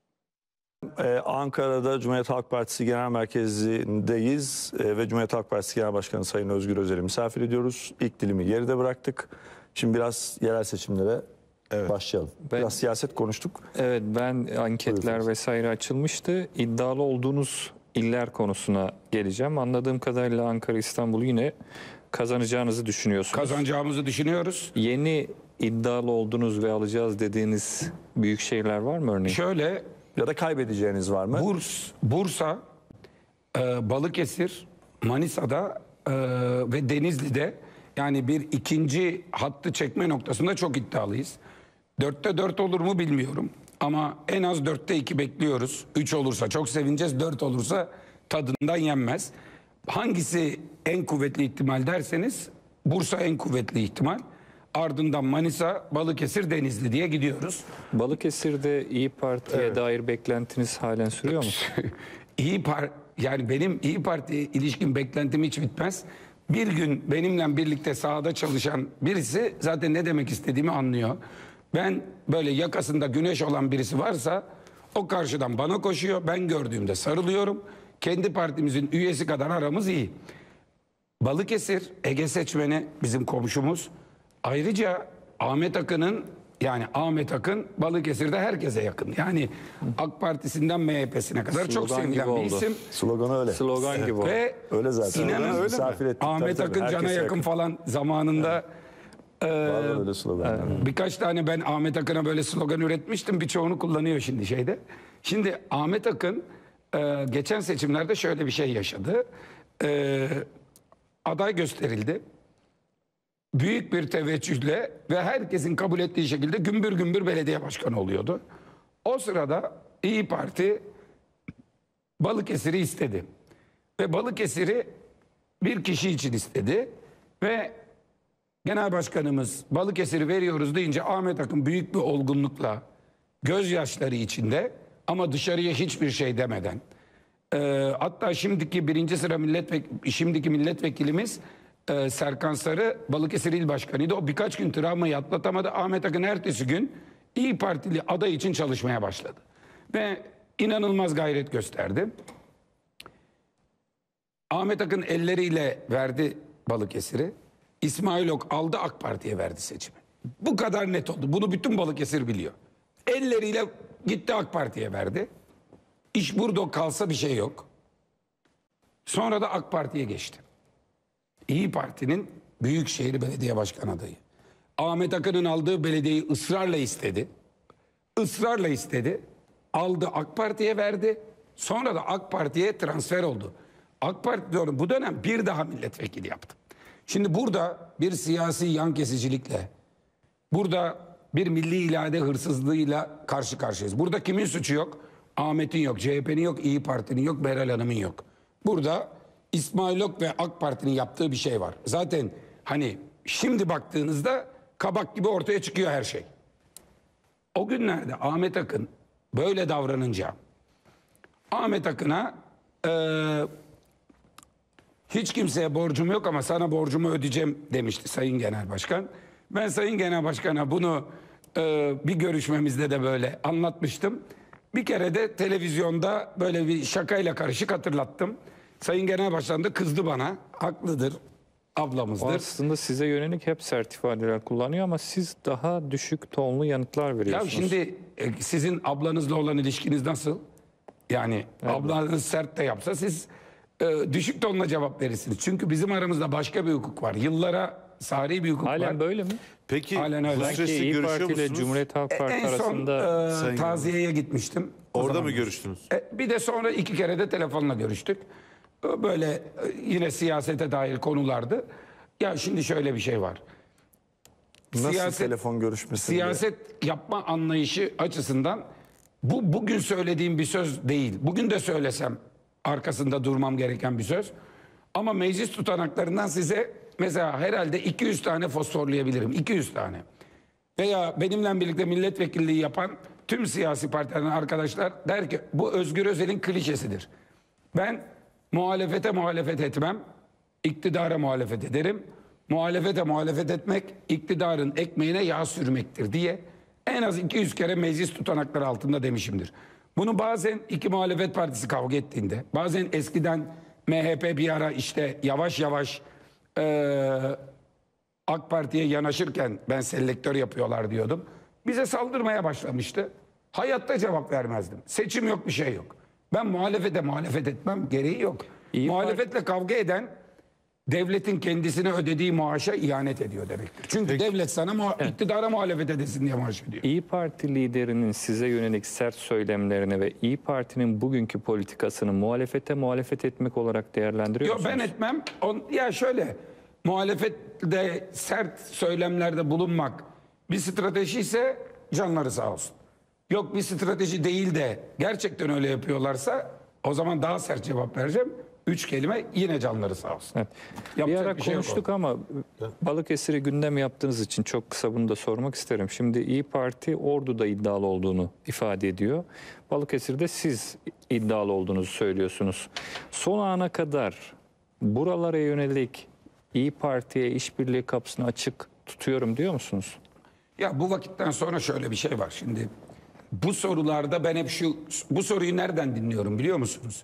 Ee, Ankara'da Cumhuriyet Halk Partisi Genel Merkezi'ndeyiz ee, ve Cumhuriyet Halk Partisi Genel Başkanı Sayın Özgür Özel'i misafir ediyoruz. İlk dilimi geride bıraktık. Şimdi biraz yerel seçimlere evet. başlayalım. Ben, biraz siyaset konuştuk. Evet, ben anketler Buyurun. vesaire açılmıştı. İddialı olduğunuz iller konusuna geleceğim. Anladığım kadarıyla Ankara, İstanbul yine kazanacağınızı düşünüyorsunuz. Kazanacağımızı düşünüyoruz. Yeni iddialı olduğunuz ve alacağız dediğiniz büyük şehirler var mı örneğin? Şöyle, Ya da kaybedeceğiniz var mı? Burs, Bursa, e, Balıkesir, Manisa'da e, ve Denizli'de, yani bir ikinci hattı çekme noktasında çok iddialıyız. Dörtte dört olur mu bilmiyorum. Ama en az dörtte iki bekliyoruz. Üç olursa çok sevineceğiz. Dört olursa tadından yenmez. Hangisi en kuvvetli ihtimal derseniz Bursa en kuvvetli ihtimal. Ardından Manisa, Balıkesir, Denizli diye gidiyoruz. Balıkesir'de İyi Parti'ye evet. dair beklentiniz halen sürüyor mu? İyi Parti, yani benim İyi Parti'ye ilişkin beklentim hiç bitmez. Bir gün benimle birlikte sahada çalışan birisi zaten ne demek istediğimi anlıyor. Ben böyle yakasında güneş olan birisi varsa o karşıdan bana koşuyor. Ben gördüğümde sarılıyorum. Kendi partimizin üyesi kadar aramız iyi. Balıkesir, Ege seçmeni bizim komşumuz. Ayrıca Ahmet Akın'ın, yani Ahmet Akın Balıkesir'de herkese yakın. Yani AK Partisi'nden M H P'sine kadar Slogan çok sevilen bir oldu. isim. Sloganı öyle. Slogan gibi oldu. Ve Öyle zaten. İnanın Misafir ettik. Ahmet Tabii, tabii. Akın cana Herkese yakın falan zamanında e, Var öyle sloganlar. birkaç tane ben Ahmet Akın'a böyle slogan üretmiştim. Birçoğunu kullanıyor şimdi şeyde. Şimdi Ahmet Akın e, geçen seçimlerde şöyle bir şey yaşadı. E, aday gösterildi. Büyük bir teveccühle ve herkesin kabul ettiği şekilde gümbür gümbür belediye başkanı oluyordu. O sırada İyi Parti Balıkesir'i istedi. Ve Balıkesir'i bir kişi için istedi. Ve Genel Başkanımız Balıkesir'i veriyoruz deyince Ahmet Akın büyük bir olgunlukla gözyaşları içinde ama dışarıya hiçbir şey demeden. Ee, hatta şimdiki birinci sıra milletvekili, şimdiki milletvekilimiz e, Serkan Sarı Balıkesir İl Başkanı'ydı. O birkaç gün travmayı atlatamadı. Ahmet Akın ertesi gün İyi Partili aday için çalışmaya başladı. Ve inanılmaz gayret gösterdi. Ahmet Akın elleriyle verdi Balıkesir'i. İsmail Ok aldı, AK Parti'ye verdi seçimi. Bu kadar net oldu. Bunu bütün Balıkesir biliyor. Elleriyle gitti AK Parti'ye verdi. İş burada kalsa bir şey yok. Sonra da AK Parti'ye geçti. İyi Parti'nin Büyükşehir Belediye Başkan adayı. Ahmet Akın'ın aldığı belediyeyi ısrarla istedi. Israrla istedi. Aldı, AK Parti'ye verdi. Sonra da AK Parti'ye transfer oldu. AK Parti diyorum, bu dönem bir daha milletvekili yaptı. Şimdi burada bir siyasi yan kesicilikle, burada bir milli irade hırsızlığıyla karşı karşıyayız. Burada kimin suçu yok? Ahmet'in yok, C H P'nin yok, İyi Parti'nin yok, Meral Hanım'ın yok. Burada İsmail Ok ve AK Parti'nin yaptığı bir şey var. Zaten hani şimdi baktığınızda kabak gibi ortaya çıkıyor her şey. O günlerde Ahmet Akın böyle davranınca Ahmet Akın'a e, hiç kimseye borcum yok ama sana borcumu ödeyeceğim demişti Sayın Genel Başkan. Ben Sayın Genel Başkan'a bunu e, bir görüşmemizde de böyle anlatmıştım. Bir kere de televizyonda böyle bir şakayla karışık hatırlattım. Sayın Genel Başkan da kızdı bana. Haklıdır, O ablamızdır. aslında size yönelik hep sert ifadeler kullanıyor ama siz daha düşük tonlu yanıtlar Ya veriyorsunuz. şimdi e, sizin ablanızla olan ilişkiniz nasıl? Yani ablanız sert de yapsa siz e, düşük tonla cevap verirsiniz. Çünkü bizim aramızda başka bir hukuk var. Yıllara sari bir hukuk Halen var. böyle mi? Peki Halen öyle. bu Sanki süreçte İyi görüşüyor Parti ile musunuz? Cumhuriyet Halk Parti En son arasında e, Sayın taziyeye gitmiştim. O Orada zaman mı görüştünüz? E, bir de sonra iki kere de telefonla görüştük. E, Böyle e, yine siyasete dair konulardı. Ya şimdi şöyle bir şey var. Nasıl Siyaset- telefon görüşmesi? diye? Siyaset yapma anlayışı açısından bu bugün söylediğim bir söz değil. Bugün de söylesem arkasında durmam gereken bir söz. Ama meclis tutanaklarından size mesela herhalde iki yüz tane fosforlayabilirim. iki yüz tane. Veya benimle birlikte milletvekilliği yapan tüm siyasi partilerin arkadaşlar der ki bu Özgür Özel'in klişesidir. Ben muhalefete muhalefet etmem, iktidara muhalefet ederim. Muhalefete muhalefet etmek iktidarın ekmeğine yağ sürmektir diye en az iki yüz kere meclis tutanakları altında demişimdir. Bunu bazen iki muhalefet partisi kavga ettiğinde, bazen eskiden M H P bir ara işte yavaş yavaş eee AK Parti'ye yanaşırken ben selektör yapıyorlar diyordum. Bize saldırmaya başlamıştı. Hayatta cevap vermezdim. Seçim yok, bir şey yok. Ben muhalefete muhalefet etmem, gereği yok. İyi Muhalefetle kavga eden devletin kendisine ödediği maaşa ihanet ediyor demektir. Çünkü devlet sana muha- iktidara muhalefet edesin diye maaş ödüyor. İyi Parti liderinin size yönelik sert söylemlerini ve İyi Parti'nin bugünkü politikasını muhalefete muhalefet etmek olarak değerlendiriyor Yok musunuz? ben etmem. On, ya şöyle muhalefette sert söylemlerde bulunmak bir strateji ise canları sağ olsun. Yok bir strateji değil de gerçekten öyle yapıyorlarsa o zaman daha sert cevap vereceğim. Üç kelime yine canları sağ olsun. Evet. Bir Yapacak ara bir şey yok konuştuk ama Balıkesir'i gündem yaptığınız için çok kısa bunu da sormak isterim. Şimdi İyi Parti Ordu'da iddialı olduğunu ifade ediyor. Balıkesir'de siz iddialı olduğunuzu söylüyorsunuz. Son ana kadar buralara yönelik İyi Parti'ye işbirliği kapısını açık tutuyorum diyor musunuz? Ya bu vakitten sonra şöyle bir şey var. Şimdi bu sorularda ben hep şu bu soruyu nereden dinliyorum biliyor musunuz?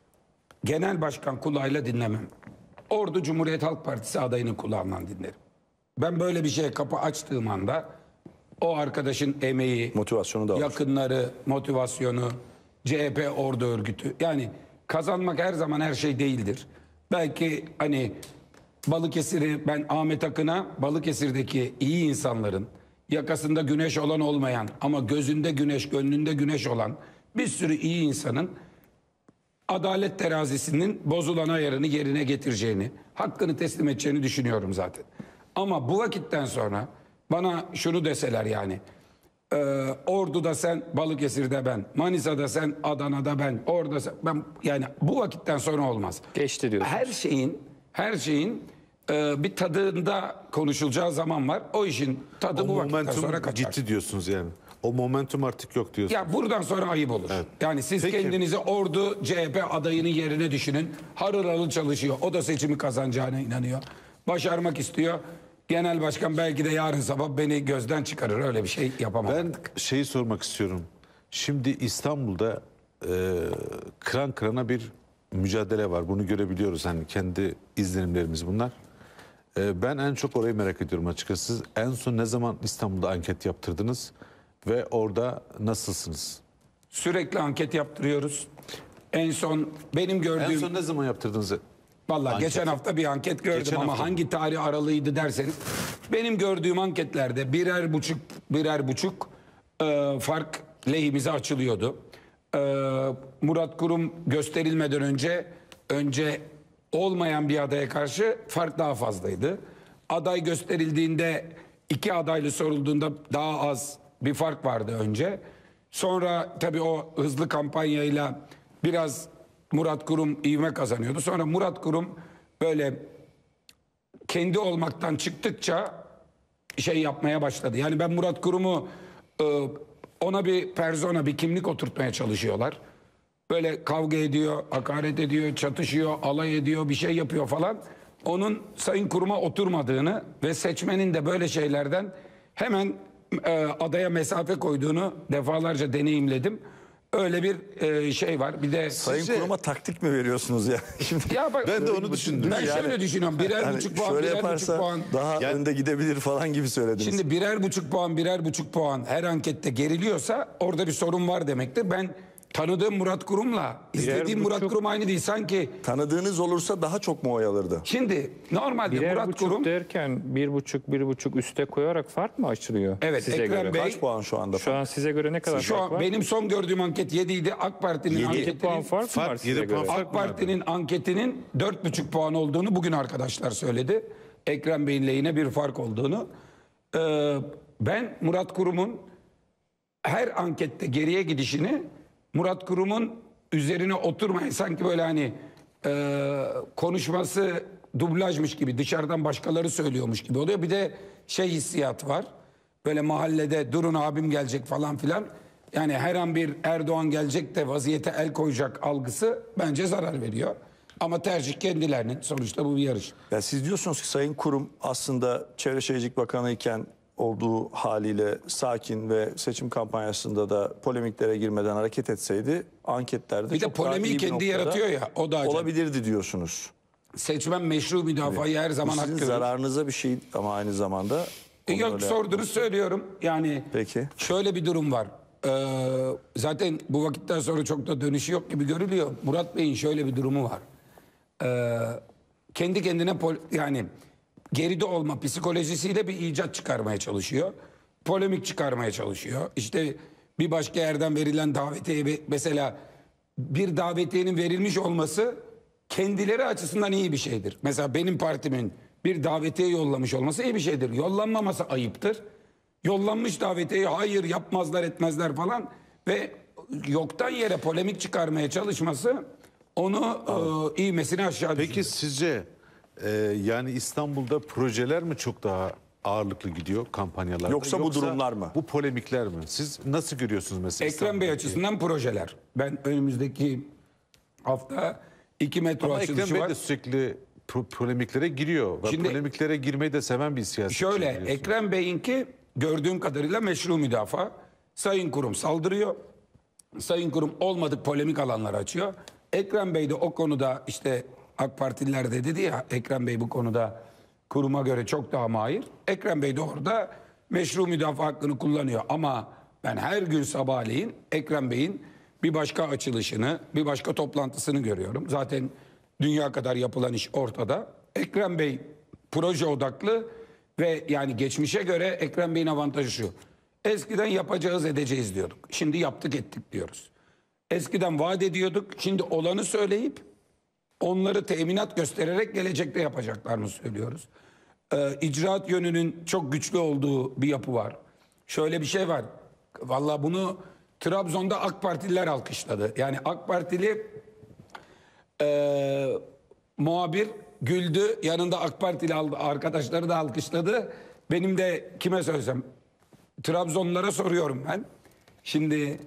Genel başkan kulağıyla dinlemem. Ordu Cumhuriyet Halk Partisi adayının kulağından dinlerim. Ben böyle bir şeye kapı açtığım anda o arkadaşın emeği, Motivasyonu da var. yakınları, motivasyonu, C H P ordu örgütü. Yani kazanmak her zaman her şey değildir. Belki hani Balıkesir'i ben Ahmet Akın'a Balıkesir'deki iyi insanların yakasında güneş olan olmayan ama gözünde güneş, gönlünde güneş olan bir sürü iyi insanın adalet terazisinin bozulan ayarını yerine getireceğini, hakkını teslim edeceğini düşünüyorum zaten. Ama bu vakitten sonra bana şunu deseler yani, e, Ordu'da sen, Balıkesir'de ben, Manisa'da sen, Adana'da ben, orada sen, ben yani bu vakitten sonra olmaz. Geçti diyorsunuz. Her şeyin, her şeyin e, bir tadında konuşulacağı zaman var. O işin tadı O bu vakitten sonra momentum kaçar. gitti diyorsunuz yani. O momentum artık yok diyorsun. Ya buradan sonra ayıp olur. Yani siz Peki. kendinizi Ordu C H P adayının yerine düşünün. Harıl harıl çalışıyor. O da seçimi kazanacağına inanıyor. Başarmak istiyor. Genel başkan belki de yarın sabah beni gözden çıkarır. Öyle bir şey yapamam. Ben şeyi sormak istiyorum. Şimdi İstanbul'da e, kıran kırana bir mücadele var. Bunu görebiliyoruz. Hani kendi izlenimlerimiz bunlar. E, ben en çok orayı merak ediyorum açıkçası. Siz en son ne zaman İstanbul'da anket yaptırdınız ve orada nasılsınız? Sürekli anket yaptırıyoruz. En son benim En gördüğüm... son ne zaman yaptırdınız? Vallahi Anket. geçen hafta bir anket gördüm Geçen ama hafta mı? hangi tarih aralığıydı derseniz benim gördüğüm anketlerde birer buçuk birer buçuk e, fark lehimize açılıyordu. E, Murat Kurum gösterilmeden önce önce olmayan bir adaya karşı fark daha fazlaydı. Aday gösterildiğinde iki adaylı sorulduğunda daha az bir fark vardı önce. Sonra tabii o hızlı kampanyayla biraz Murat Kurum ivme kazanıyordu. Sonra Murat Kurum böyle kendi olmaktan çıktıkça şey yapmaya başladı. Yani ben Murat Kurum'u e, ona bir persona, bir kimlik oturtmaya çalışıyorlar. Böyle kavga ediyor, hakaret ediyor, çatışıyor, alay ediyor, bir şey yapıyor falan. Onun Sayın Kurum'a oturmadığını ve seçmenin de böyle şeylerden hemen e, adaya mesafe koyduğunu defalarca deneyimledim. Öyle bir e, şey var. Bir de Sayın Sizce- Kurum'a taktik mi veriyorsunuz ya? Şimdi ya bak, Ben de onu düşündüm. Ben şöyle düşünüyorum. Birer yani buçuk puan, şöyle birer buçuk yaparsa puan. daha Yani- önde gidebilir falan gibi söylediniz. Şimdi birer buçuk puan, birer buçuk puan her ankette geriliyorsa orada bir sorun var demektir. Ben tanıdığım Murat Kurum'la izlediğim Murat buçuk- Kurum aynı değil. Sanki Tanıdığınız olursa daha çok mu oy alırdı? şimdi normalde Birer Murat buçuk Kurum derken bir buçuk bir buçuk üste koyarak fark mı açılıyor? Evet, size Ekrem göre? Bey- Kaç puan şu anda? Şu an size göre ne kadar şu fark an var? benim son gördüğüm anket yedi idi. AK Parti'nin yedi anketinin puan fark mı var Fark size yedi puan göre? fark. AK Parti'nin anketinin dört buçuk puan olduğunu bugün arkadaşlar söyledi. Ekrem Bey'in lehine bir fark olduğunu. Ee, ben Murat Kurum'un her ankette geriye gidişini Murat Kurum'un üzerine oturmayın sanki böyle hani e, konuşması dublajmış gibi dışarıdan başkaları söylüyormuş gibi oluyor. Bir de şey hissiyat var. Böyle mahallede durun abim gelecek falan filan. Yani her an bir Erdoğan gelecek de vaziyete el koyacak algısı bence zarar veriyor. Ama tercih kendilerinin. Sonuçta bu bir yarış. Ya siz diyorsunuz ki Sayın Kurum aslında Çevre Şehircilik Bakanı iken olduğu haliyle sakin ve seçim kampanyasında da polemiklere girmeden hareket etseydi anketlerde Bir de çok daha polemiği iyi bir kendi noktada yaratıyor ya, o da acayip. olabilirdi diyorsunuz. Seçmen meşru müdafayı her Bu zaman sizin hak görür. zararınıza bir şey ama aynı zamanda. E, onu Yok öyle- sordunuz söylüyorum. Yani Peki. şöyle bir durum var. Ee, zaten bu vakitten sonra çok da dönüşü yok gibi görülüyor. Murat Bey'in şöyle bir durumu var. Ee, kendi kendine pol- yani geride olma psikolojisiyle bir icat çıkarmaya çalışıyor. Polemik çıkarmaya çalışıyor. İşte bir başka yerden verilen davetiye ve- mesela bir davetiyenin verilmiş olması kendileri açısından iyi bir şeydir. Mesela benim partimin bir davetiye yollamış olması iyi bir şeydir. Yollanmaması ayıptır. Yollanmış davetiyeyi hayır yapmazlar etmezler falan ve yoktan yere polemik çıkarmaya çalışması onu e, ivmesini aşağı Peki düşürüyor. sizce e, yani İstanbul'da projeler mi çok daha ağırlıklı gidiyor kampanyalarda? Yoksa bu durumlar mı? Bu polemikler mi? Siz nasıl görüyorsunuz mesela? Ekrem Bey İstanbul'daki? açısından projeler. Ben önümüzdeki hafta iki metro Ama açılışı Ekrem Bey var. de sürekli pro- polemiklere giriyor. Ve Şimdi- polemiklere girmeyi de seven bir siyasetçi. Şöyle biliyorsun. Ekrem Bey'inki gördüğüm kadarıyla meşru müdafaa. Sayın Kurum saldırıyor. Sayın Kurum olmadık polemik alanları açıyor. Ekrem Bey de o konuda işte AK Partililer de dedi ya Ekrem Bey bu konuda kuruma göre çok daha mahir. Ekrem Bey de orada meşru müdafaa hakkını kullanıyor. Ama ben her gün sabahleyin Ekrem Bey'in bir başka açılışını, bir başka toplantısını görüyorum. Zaten dünya kadar yapılan iş ortada. Ekrem Bey proje odaklı ve yani geçmişe göre Ekrem Bey'in avantajı şu. Eskiden yapacağız edeceğiz diyorduk. Şimdi yaptık ettik diyoruz. Eskiden vaat ediyorduk. Şimdi olanı söyleyip onları teminat göstererek gelecekte yapacaklarını söylüyoruz. Ee, icraat yönünün çok güçlü olduğu bir yapı var. Şöyle bir şey var. Vallahi bunu Trabzon'da AK Partililer alkışladı. Yani AK Partili e, muhabir güldü. Yanında AK Partili al- arkadaşları da alkışladı. Benim de kime söylesem Trabzonlulara soruyorum ben. Şimdi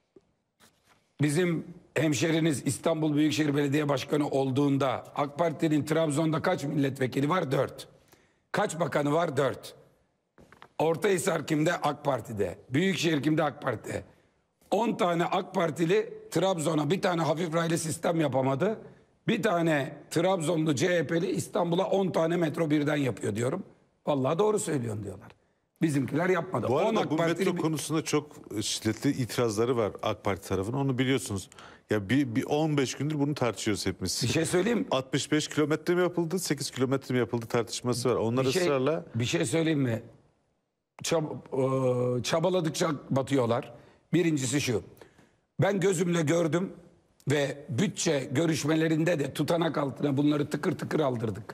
bizim hemşeriniz İstanbul Büyükşehir Belediye Başkanı olduğunda AK Parti'nin Trabzon'da kaç milletvekili var? Dört. Kaç bakanı var? Dört. Ortahisar kimde? AK Parti'de. Büyükşehir kimde? AK Parti'de. On tane AK Partili Trabzon'a bir tane hafif raylı sistem yapamadı. Bir tane Trabzonlu C H P'li İstanbul'a on tane metro birden yapıyor diyorum. Vallahi doğru söylüyorsun diyorlar. Bizimkiler yapmadı. Bu on arada AK bu Partili metro konusunda çok şiddetli itirazları var AK Parti tarafının. Onu biliyorsunuz. Ya bir, bir on beş gündür bunu tartışıyoruz hepimiz. bir şey söyleyeyim. altmış beş kilometre mi yapıldı, sekiz kilometre mi yapıldı tartışması var. Onlar Bir şey, ısrarla bir şey söyleyeyim mi? Çab e, çabaladıkça batıyorlar. Birincisi şu. Ben gözümle gördüm ve bütçe görüşmelerinde de tutanak altına bunları tıkır tıkır aldırdık.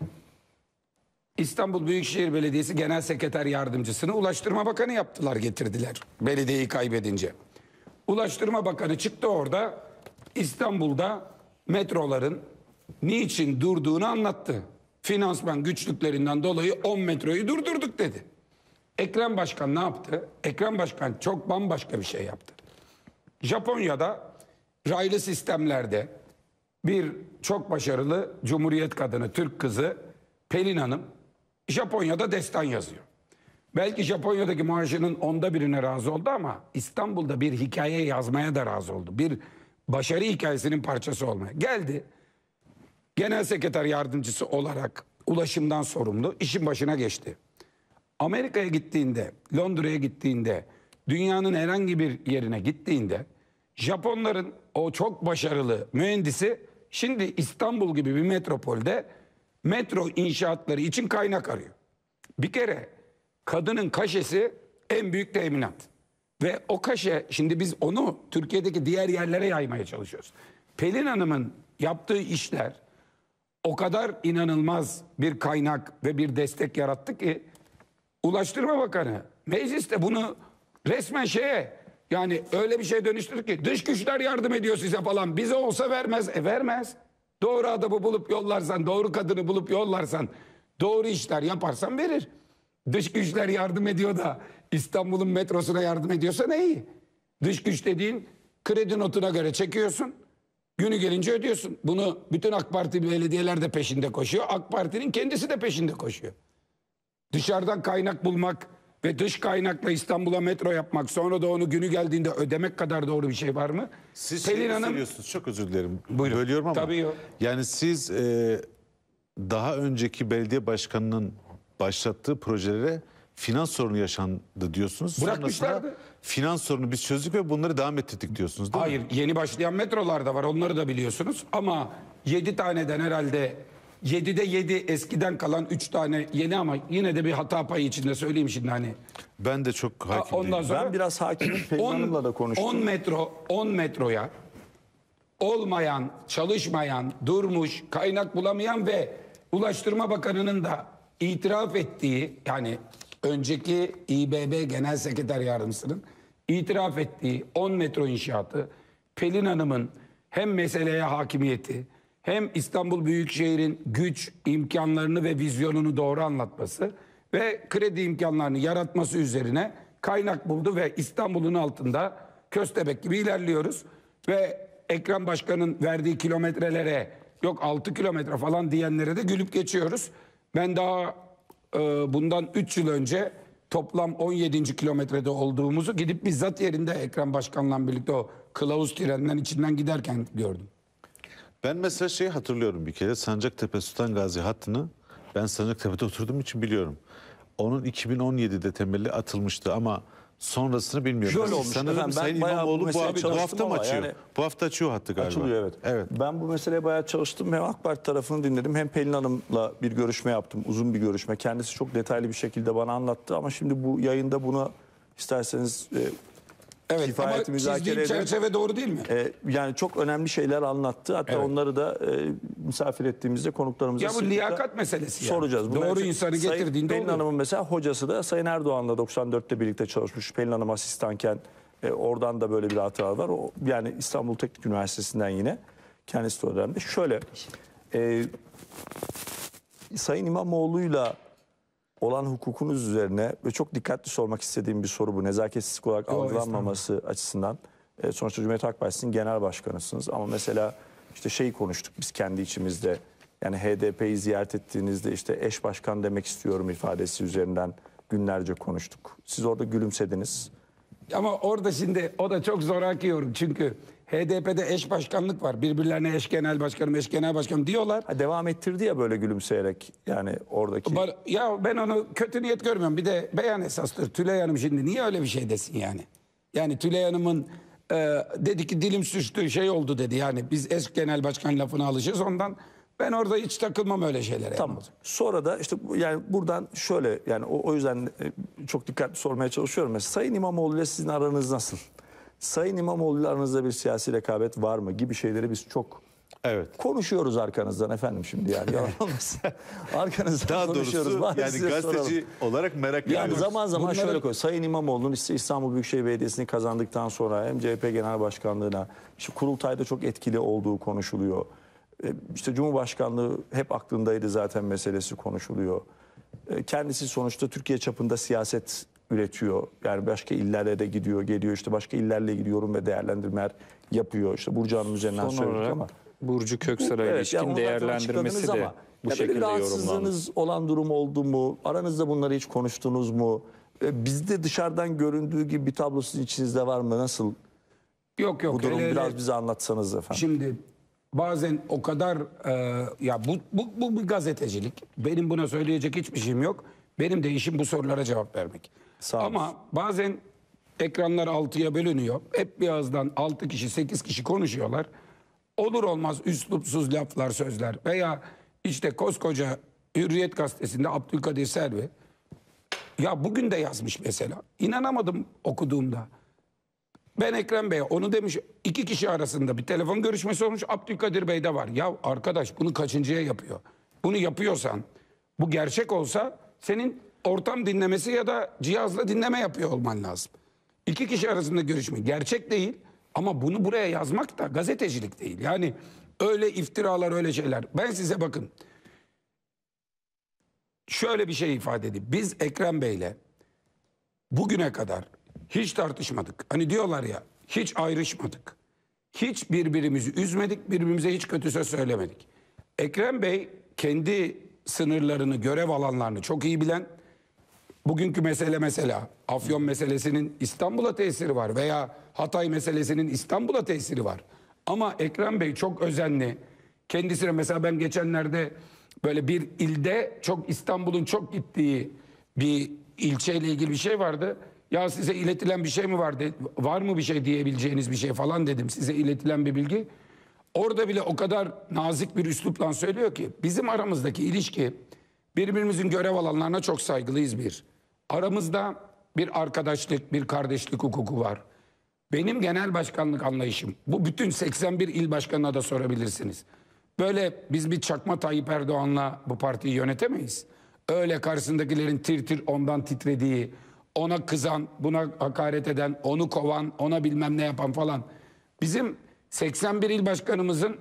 İstanbul Büyükşehir Belediyesi Genel Sekreter Yardımcısını Ulaştırma Bakanı yaptılar, getirdiler belediyeyi kaybedince. Ulaştırma Bakanı çıktı orada İstanbul'da metroların niçin durduğunu anlattı. Finansman güçlüklerinden dolayı on metroyu durdurduk dedi. Ekrem Başkan ne yaptı? Ekrem Başkan çok bambaşka bir şey yaptı. Japonya'da raylı sistemlerde bir çok başarılı Cumhuriyet kadını, Türk kızı Pelin Hanım Japonya'da destan yazıyor. Belki Japonya'daki maaşının onda birine razı oldu ama İstanbul'da bir hikaye yazmaya da razı oldu. Bir başarı hikayesinin parçası olmaya. Geldi, genel sekreter yardımcısı olarak ulaşımdan sorumlu, işin başına geçti. Amerika'ya gittiğinde, Londra'ya gittiğinde, dünyanın herhangi bir yerine gittiğinde Japonların o çok başarılı mühendisi şimdi İstanbul gibi bir metropolde metro inşaatları için kaynak arıyor. Bir kere kadının kaşesi en büyük teminat. Ve o kaşe, şimdi biz onu Türkiye'deki diğer yerlere yaymaya çalışıyoruz. Pelin Hanım'ın yaptığı işler o kadar inanılmaz bir kaynak ve bir destek yarattı ki Ulaştırma Bakanı mecliste bunu resmen şeye, yani öyle bir şey dönüştürdü ki dış güçler yardım ediyor size falan. Bize olsa vermez. E vermez. Doğru adamı bulup yollarsan, doğru kadını bulup yollarsan, doğru işler yaparsan verir. Dış güçler yardım ediyor da İstanbul'un metrosuna yardım ediyorsa ne iyi. Dış güç dediğin kredi notuna göre çekiyorsun. Günü gelince ödüyorsun. Bunu bütün AK Parti belediyeler de peşinde koşuyor. AK Parti'nin kendisi de peşinde koşuyor. Dışarıdan kaynak bulmak ve dış kaynakla İstanbul'a metro yapmak, sonra da onu günü geldiğinde ödemek kadar doğru bir şey var mı? siz Pelin şey Hanım, söylüyorsunuz. Çok özür dilerim. Buyurun. Bölüyorum ama. Tabii yok. Yani siz e, daha önceki belediye başkanının başlattığı projelere finans sorunu yaşandı diyorsunuz. Bırakmışlardı. Sonrasında finans sorunu biz çözdük ve bunları devam ettirdik diyorsunuz değil hayır, mi? yeni başlayan metrolar da var, onları da biliyorsunuz. Ama yedi taneden herhalde yedide yedi eskiden kalan üç tane yeni, ama yine de bir hata payı içinde söyleyeyim şimdi hani. Ben de çok hakim Ondan değilim. sonra Ben biraz hakimim. Pelin Hanım'la da konuştum. on metro, on metroya olmayan, çalışmayan, durmuş, kaynak bulamayan ve Ulaştırma Bakanı'nın da itiraf ettiği, yani önceki İ B B Genel Sekreter Yardımcısının itiraf ettiği on metro inşaatı, Pelin Hanım'ın hem meseleye hakimiyeti, hem İstanbul Büyükşehir'in güç, imkanlarını ve vizyonunu doğru anlatması ve kredi imkanlarını yaratması üzerine kaynak buldu ve İstanbul'un altında köstebek gibi ilerliyoruz. Ve Ekrem Başkan'ın verdiği kilometrelere, yok altı kilometre falan diyenlere de gülüp geçiyoruz. Ben daha e, bundan üç yıl önce toplam on yedinci kilometrede olduğumuzu gidip bizzat yerinde Ekrem Başkan'la birlikte o kılavuz treninden içinden giderken gördüm. Ben mesela şeyi hatırlıyorum bir kere, Sancaktepe Sultan Gazi hattını ben Sancaktepe'de oturduğum için biliyorum. Onun iki bin on yedide temeli atılmıştı ama sonrasını bilmiyorum. Şöyle olmuş Sanırım efendim, ben Sayın bayağı bu İmamoğlu bu, meseleye hafta, bu çalıştım hafta mı ama açıyor? yani- Bu hafta açıyor hattı galiba. Açılıyor, evet. Evet. Ben bu meseleye bayağı çalıştım. Hem AK Parti tarafını dinledim, hem Pelin Hanım'la bir görüşme yaptım. Uzun bir görüşme. Kendisi çok detaylı bir şekilde bana anlattı ama şimdi bu yayında bunu isterseniz e, Evet, kifayeti ama müzakere çizdiğim edelim. çerçeve doğru değil mi? E, yani çok önemli şeyler anlattı. Hatta Evet. onları da e, misafir ettiğimizde konuklarımıza Ya bu sıklıkla liyakat meselesi yani. soracağız. Doğru Bunlar- insanı Sayın getirdiğinde Pelin oluyor. Hanım'ın mesela hocası da Sayın Erdoğan'la doksan dörtte birlikte çalışmış. Pelin Hanım asistanken e, oradan da böyle bir hatıra var. O, yani İstanbul Teknik Üniversitesi'nden yine kendisi de o dönemde. Şöyle e, Sayın İmamoğlu'yla olan hukukunuz üzerine ve çok dikkatli sormak istediğim bir soru bu. Nezaketsizlik olarak Yo, algılanmaması açısından. E, sonuçta Cumhuriyet Halk Partisi'nin genel başkanısınız. Ama mesela işte şeyi konuştuk biz kendi içimizde. Yani H D P'yi ziyaret ettiğinizde işte eş başkan demek istiyorum ifadesi üzerinden günlerce konuştuk. Siz orada gülümsediniz. Ama orada şimdi o da çok zoraki yorum. Çünkü H D P'de eş başkanlık var. Birbirlerine eş genel başkanım, eş genel başkanım diyorlar. Ha, devam ettirdi ya böyle gülümseyerek yani oradaki. Ba- Ya ben onu kötü niyet görmüyorum. Bir de beyan esastır. Tülay Hanım şimdi niye öyle bir şey desin yani? Yani Tülay Hanım'ın e, dedi ki dilim sürçtü şey oldu dedi. Yani biz eş genel başkan lafına alışırız ondan. Ben orada hiç takılmam öyle şeylere. Tamam. Sonra da işte bu- yani buradan şöyle yani o, o yüzden e, çok dikkatli sormaya çalışıyorum. Mesela Sayın İmamoğlu ile sizin aranız nasıl? Sayın İmamoğlu ile aranızda bir siyasi rekabet var mı gibi şeyleri biz çok Evet. konuşuyoruz arkanızdan efendim şimdi yani. Yalan olmasın. Arkanızdan Daha konuşuyoruz. doğrusu Bari yani size gazeteci soralım. olarak merak Yani ediyoruz. zaman zaman Bunları- şöyle koy. Sayın İmamoğlu'nun işte İstanbul Büyükşehir Belediyesi'ni kazandıktan sonra hem C H P Genel Başkanlığı'na işte kurultayda çok etkili olduğu konuşuluyor. E, İşte Cumhurbaşkanlığı hep aklındaydı zaten meselesi konuşuluyor. E, Kendisi sonuçta Türkiye çapında siyaset üretiyor. Yani başka illere de gidiyor, geliyor işte başka illerle ilgili yorum ve değerlendirmeler yapıyor. İşte Burcu Hanım üzerinden Son söyledik olarak ama. Burcu Köksal'a Evet, ilişkin yani onu zaten değerlendirmesi açıkladınız de ama bu ya böyle bir şekilde yorumlandı. rahatsızlığınız olan durum oldu mu? Aranızda bunları hiç konuştunuz mu? E, Bizde dışarıdan göründüğü gibi bir tablo sizin içinizde var mı? Nasıl Yok yok. bu durum? hele hele- Biraz bize anlatsanız efendim. Şimdi bazen o kadar e, ya bu, bu bu bir gazetecilik. Benim buna söyleyecek hiçbir şeyim yok. Benim de işim bu sorulara cevap vermek. Sağ olun. Ama bazen ekranlar altıya bölünüyor. Hep bir ağızdan altı kişi sekiz kişi konuşuyorlar. Olur olmaz üslupsuz laflar sözler veya işte koskoca Hürriyet gazetesinde Abdülkadir Selvi ya bugün de yazmış mesela. İnanamadım okuduğumda. Ben Ekrem Bey'e onu demiş iki kişi arasında bir telefon görüşmesi olmuş Abdülkadir Bey de var. Ya arkadaş bunu kaçıncıya yapıyor? Bunu yapıyorsan bu gerçek olsa senin ortam dinlemesi ya da cihazla dinleme yapıyor olman lazım. İki kişi arasında görüşme gerçek değil ama bunu buraya yazmak da gazetecilik değil. Yani öyle iftiralar öyle şeyler. Ben size bakın şöyle bir şey ifade edeyim. Biz Ekrem Bey'le bugüne kadar hiç tartışmadık. Hani diyorlar ya hiç ayrışmadık. Hiç birbirimizi üzmedik, birbirimize hiç kötü söz söylemedik. Ekrem Bey kendi sınırlarını, görev alanlarını çok iyi bilen, bugünkü mesele mesela Afyon meselesinin İstanbul'a tesiri var veya Hatay meselesinin İstanbul'a tesiri var. Ama Ekrem Bey çok özenli. Kendisine mesela ben geçenlerde böyle bir ilde çok İstanbul'un çok gittiği bir ilçeyle ilgili bir şey vardı. Ya size iletilen bir şey mi var? de- Var mı bir şey diyebileceğiniz bir şey falan dedim. Size iletilen bir bilgi. Orada bile o kadar nazik bir üslupla söylüyor ki bizim aramızdaki ilişki birbirimizin görev alanlarına çok saygılıyız bir. Aramızda bir arkadaşlık, bir kardeşlik hukuku var. Benim genel başkanlık anlayışım. Bu bütün seksen bir il başkanına da sorabilirsiniz. Böyle biz bir çakma Tayyip Erdoğan'la bu partiyi yönetemeyiz. Öyle karşısındakilerin tir tir ondan titrediği, ona kızan, buna hakaret eden, onu kovan, ona bilmem ne yapan falan. Bizim seksen bir il başkanımızın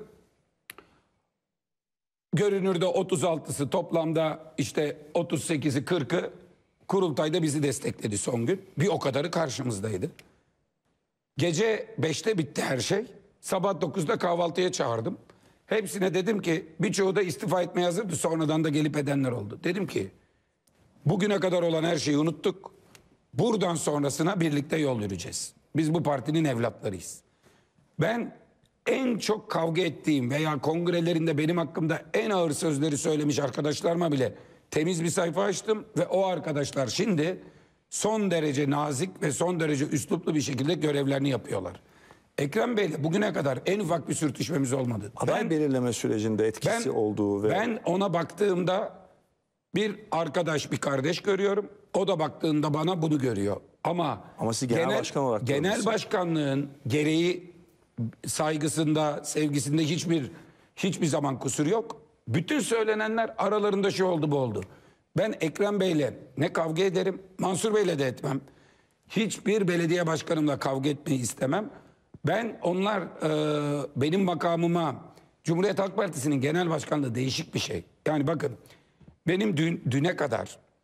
görünürde otuz altısı toplamda işte otuz sekizi kırkı kurultayda bizi destekledi son gün. Bir o kadarı karşımızdaydı. Gece beşte bitti her şey. Sabah dokuzda kahvaltıya çağırdım. Hepsine dedim ki birçoğu da istifa etmeye hazırdı. Sonradan da gelip edenler oldu. Dedim ki bugüne kadar olan her şeyi unuttuk. Buradan sonrasına birlikte yol yürüyeceğiz. Biz bu partinin evlatlarıyız. Ben en çok kavga ettiğim veya kongrelerinde benim hakkımda en ağır sözleri söylemiş arkadaşlarıma bile temiz bir sayfa açtım ve o arkadaşlar şimdi son derece nazik ve son derece üsluplu bir şekilde görevlerini yapıyorlar. Ekrem Bey'le bugüne kadar en ufak bir sürtüşmemiz olmadı. Aday Ben- belirleme sürecinde etkisi ben, olduğu ve ben ona baktığımda bir arkadaş, bir kardeş görüyorum. O da baktığında bana bunu görüyor. Ama, Ama siz genel başkan olarak genel görmüşsünüz. başkanlığın gereği saygısında, sevgisinde hiçbir hiçbir zaman kusur yok. Bütün söylenenler aralarında şu oldu bu oldu. Ben Ekrem Bey'le ne kavga ederim, Mansur Bey'le de etmem. Hiçbir belediye başkanımla kavga etmeyi istemem. Ben onlar e, benim makamıma Cumhuriyet Halk Partisi'nin genel başkanlığı değişik bir şey. Yani bakın benim dün, düne kadar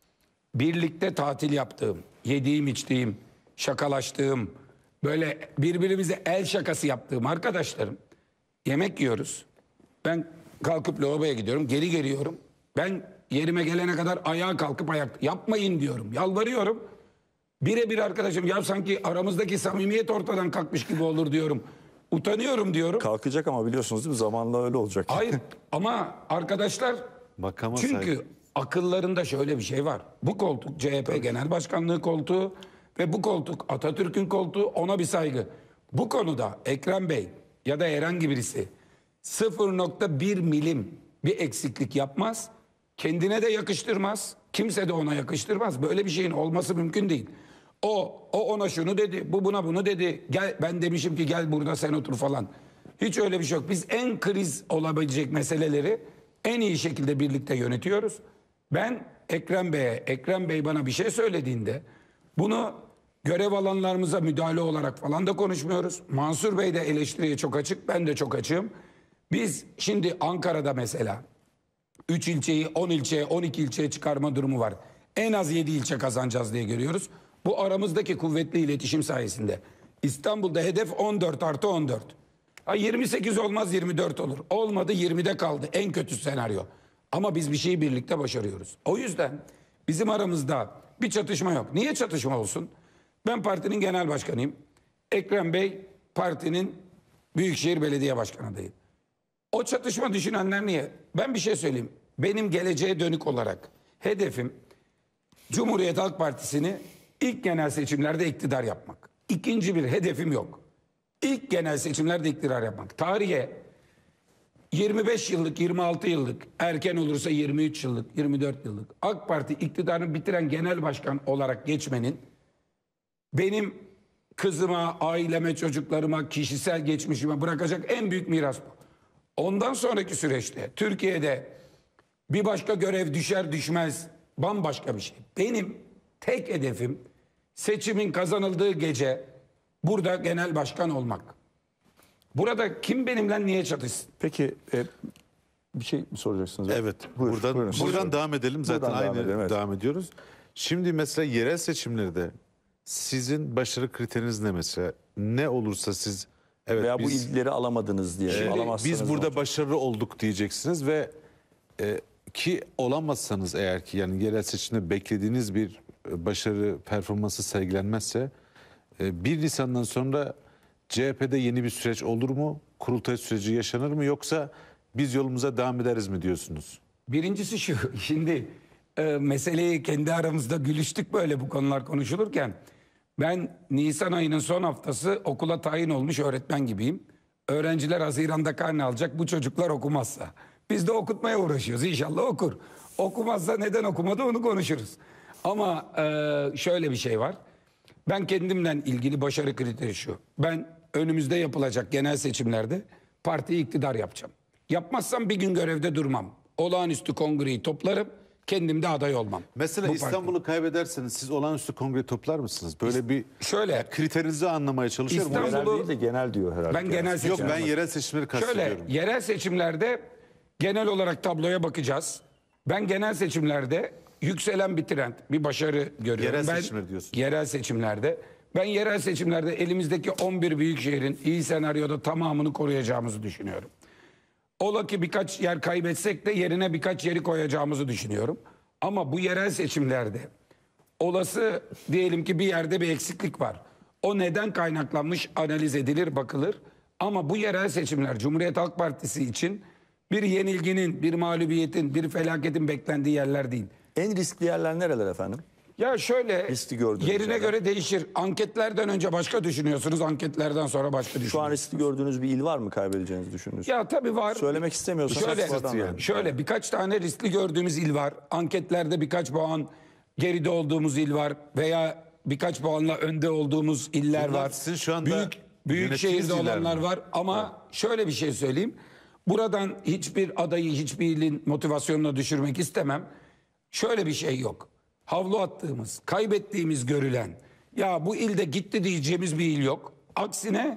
birlikte tatil yaptığım, yediğim içtiğim, şakalaştığım, böyle birbirimize el şakası yaptığım arkadaşlarım, yemek yiyoruz. Ben kalkıp lavaboya gidiyorum, geri geliyorum. Ben yerime gelene kadar ayağa kalkıp ayak yapmayın diyorum, yalvarıyorum. Birebir arkadaşım, ya sanki aramızdaki samimiyet ortadan kalkmış gibi olur diyorum. Utanıyorum diyorum. Kalkacak ama biliyorsunuz değil mi? Zamanla öyle olacak. Hayır ama arkadaşlar, Makama çünkü saygı. akıllarında şöyle bir şey var. Bu koltuk C H P Genel Başkanlığı koltuğu ve bu koltuk Atatürk'ün koltuğu, ona bir saygı. Bu konuda Ekrem Bey ya da herhangi birisi sıfır nokta bir milim bir eksiklik yapmaz. Kendine de yakıştırmaz. Kimse de ona yakıştırmaz. Böyle bir şeyin olması mümkün değil. O, o ona şunu dedi, bu buna bunu dedi. Gel, ben demişim ki gel burada sen otur falan. Hiç öyle bir şey yok. Biz en kriz olabilecek meseleleri en iyi şekilde birlikte yönetiyoruz. Ben Ekrem Bey'e, Ekrem Bey bana bir şey söylediğinde bunu görev alanlarımıza müdahale olarak falan da konuşmuyoruz. Mansur Bey de eleştiriye çok açık, ben de çok açığım. Biz şimdi Ankara'da mesela üç ilçeyi on ilçeye, on iki ilçeye çıkarma durumu var. En az yedi ilçe kazanacağız diye görüyoruz. Bu aramızdaki kuvvetli iletişim sayesinde. İstanbul'da hedef on dört artı on dört. Ha yirmi sekiz olmaz, yirmi dört olur. Olmadı, yirmide kaldı. En kötü senaryo. Ama biz bir şeyi birlikte başarıyoruz. O yüzden bizim aramızda bir çatışma yok. Niye çatışma olsun? Ben partinin genel başkanıyım. Ekrem Bey partinin Büyükşehir Belediye Başkanı adayı. O çatışma düşünenler niye? Ben bir şey söyleyeyim. Benim geleceğe dönük olarak hedefim Cumhuriyet Halk Partisi'ni ilk genel seçimlerde iktidar yapmak. İkinci bir hedefim yok. İlk genel seçimlerde iktidar yapmak. Tarihe yirmi beş yıllık, yirmi altı yıllık, erken olursa yirmi üç yıllık, yirmi dört yıllık AK Parti iktidarını bitiren genel başkan olarak geçmenin benim kızıma, aileme, çocuklarıma, kişisel geçmişime bırakacak en büyük miras bu. Ondan sonraki süreçte Türkiye'de bir başka görev düşer düşmez bambaşka bir şey. Benim tek hedefim seçimin kazanıldığı gece burada genel başkan olmak. Burada kim benimle niye çatışsın? Peki e, bir şey mi soracaksınız? Evet. Buyur, buradan buyurun. buradan Buyurun. devam edelim. Zaten Buradan devam aynı edelim, evet. devam ediyoruz. Şimdi mesela yerel seçimlerde sizin başarı kriteriniz ne mesela? Ne olursa siz evet Veya bu biz, ilgileri alamadınız diye. Şimdi alamazsanız biz ne burada olacak? başarılı olduk diyeceksiniz ve e, ki olamazsanız eğer ki yani yerel seçimde beklediğiniz bir e, başarı performansı sergilenmezse e, bir Nisan'dan sonra C H P'de yeni bir süreç olur mu? Kurultay süreci yaşanır mı? Yoksa biz yolumuza devam ederiz mi diyorsunuz? Birincisi şu, şimdi e, meseleyi kendi aramızda gülüştük böyle bu konular konuşulurken. Ben Nisan ayının son haftası okula tayin olmuş öğretmen gibiyim. Öğrenciler Haziran'da karne alacak, bu çocuklar okumazsa. Biz de okutmaya uğraşıyoruz, inşallah okur. Okumazsa neden okumadı onu konuşuruz. Ama e, şöyle bir şey var. Ben kendimle ilgili başarı kriteri şu. Ben önümüzde yapılacak genel seçimlerde partiyi iktidar yapacağım. Yapmazsam bir gün görevde durmam. Olağanüstü kongreyi toplarım, kendim de aday olmam. Mesela Bu İstanbul'u kaybederseniz siz olağanüstü kongre toplar mısınız? Böyle bir Şöyle, kriterinizi anlamaya çalışıyorum. İstanbul- Genel bu- değil de genel diyor herhalde. Ben genel seçim- Yok ben yerel seçimleri Şöyle kastediyorum. yerel seçimlerde genel olarak tabloya bakacağız. Ben genel seçimlerde yükselen bir trend, bir başarı görüyorum. Yerel ben, seçimler diyorsun. Yerel seçimlerde. Ben yerel seçimlerde elimizdeki on bir büyük şehrin iyi senaryoda tamamını koruyacağımızı düşünüyorum. Ola ki birkaç yer kaybetsek de yerine birkaç yeri koyacağımızı düşünüyorum. Ama bu yerel seçimlerde olası diyelim ki bir yerde bir eksiklik var. O neden kaynaklanmış analiz edilir, bakılır. Ama bu yerel seçimler Cumhuriyet Halk Partisi için bir yenilginin, bir mağlubiyetin, bir felaketin beklendiği yerler değil. En riskli yerler nereler efendim? Ya şöyle Riskli gördüğünüz yerine yerler. göre değişir. Anketlerden önce başka düşünüyorsunuz, anketlerden sonra başka düşünüyorsunuz. Şu an riskli gördüğünüz bir il var mı kaybedeceğinizi düşündüğünüz? Ya tabii var. Söylemek istemiyorsanız Şöyle, sonradan verin. şöyle birkaç tane riskli gördüğümüz il var. Anketlerde birkaç puan geride olduğumuz il var veya birkaç puanla önde olduğumuz iller Bunlar var. sizin şu anda büyük büyük yönettiğiniz şehirde iller olanlar mi? var ama şöyle bir şey söyleyeyim. Buradan hiçbir adayı hiçbir ilin motivasyonuna düşürmek istemem. Şöyle bir şey yok. Havlu attığımız, kaybettiğimiz görülen, ya bu ilde gitti diyeceğimiz bir il yok. Aksine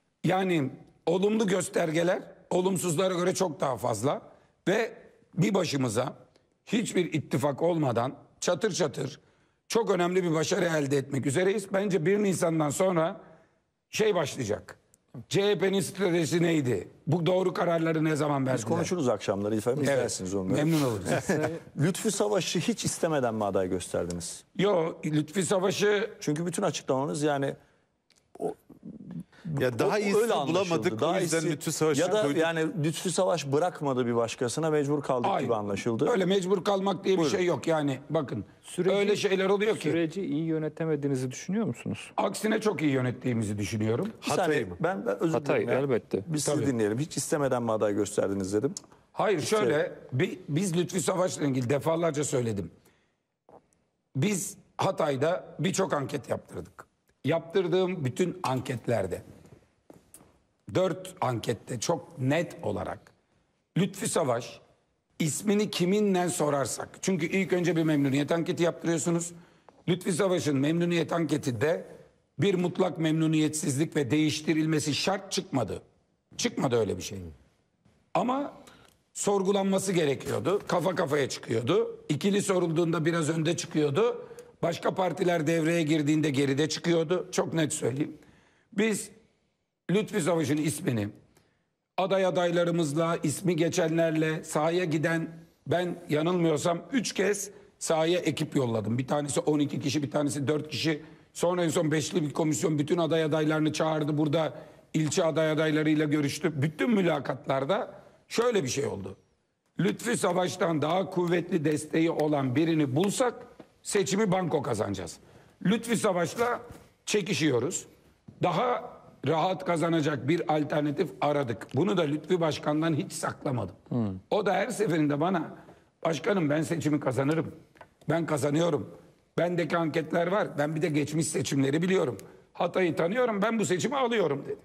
yani olumlu göstergeler olumsuzlara göre çok daha fazla ve bir başımıza hiçbir ittifak olmadan çatır çatır çok önemli bir başarı elde etmek üzereyiz. Bence bir Nisan'dan sonra şey başlayacak. C H P'nin stratejisi neydi? Bu doğru kararları ne zaman verdiler? Biz konuşuruz akşamları efendim. Evet, İzlersiniz onları. memnun oluruz. Lütfü Savaş'ı hiç istemeden mi aday gösterdiniz? Yo, Lütfi Savaş'ı Çünkü bütün açıklamanız yani Ya daha o- iyisini öyle anlaşıldı. bulamadık. Daha o yüzden iyisi- Lütfü Savaş'ı ya da koyduk. yani Lütfü Savaş bırakmadı bir başkasına, mecbur kaldık Hayır. gibi anlaşıldı. Öyle mecbur kalmak diye bir şey yok yani. Bakın Süreci- öyle şeyler oluyor ki. Süreci iyi yönetemediğinizi düşünüyor musunuz? Aksine çok iyi yönettiğimizi düşünüyorum. Bir saniye, Hatay'ı mı? Ben, ben özür Hatay, dilerim ya. elbette. Biz Tabii. sizi dinleyelim. Hiç istemeden mi aday gösterdiniz dedim. Hayır şöyle bi- biz Lütfi Savaş'la ilgili defalarca söyledim. Biz Hatay'da birçok anket yaptırdık. Yaptırdığım bütün anketlerde dört ankette çok net olarak Lütfi Savaş ismini kiminle sorarsak, çünkü ilk önce bir memnuniyet anketi yaptırıyorsunuz. Lütfi Savaş'ın memnuniyet anketi de bir mutlak memnuniyetsizlik ve değiştirilmesi şart çıkmadı. Çıkmadı öyle bir şey. Ama sorgulanması gerekiyordu. Kafa kafaya çıkıyordu. İkili sorulduğunda biraz önde çıkıyordu. Başka partiler devreye girdiğinde geride çıkıyordu. Çok net söyleyeyim. Biz Lütfi Savaş'ın ismini aday adaylarımızla, ismi geçenlerle sahaya giden, ben yanılmıyorsam üç kez sahaya ekip yolladım. Bir tanesi on iki kişi, bir tanesi dört kişi. Sonra en son beşli bir komisyon bütün aday adaylarını çağırdı. Burada ilçe aday adaylarıyla görüştü. Bütün mülakatlarda şöyle bir şey oldu. Lütfi Savaş'tan daha kuvvetli desteği olan birini bulsak seçimi banko kazanacağız. Lütfi Savaş'la çekişiyoruz. Daha rahat kazanacak bir alternatif aradık. Bunu da Lütfi Başkan'dan hiç saklamadım. O da her seferinde bana, başkanım ben seçimi kazanırım. Ben kazanıyorum. Bendeki anketler var. Ben bir de geçmiş seçimleri biliyorum. Hatay'ı tanıyorum. Ben bu seçimi alıyorum dedi.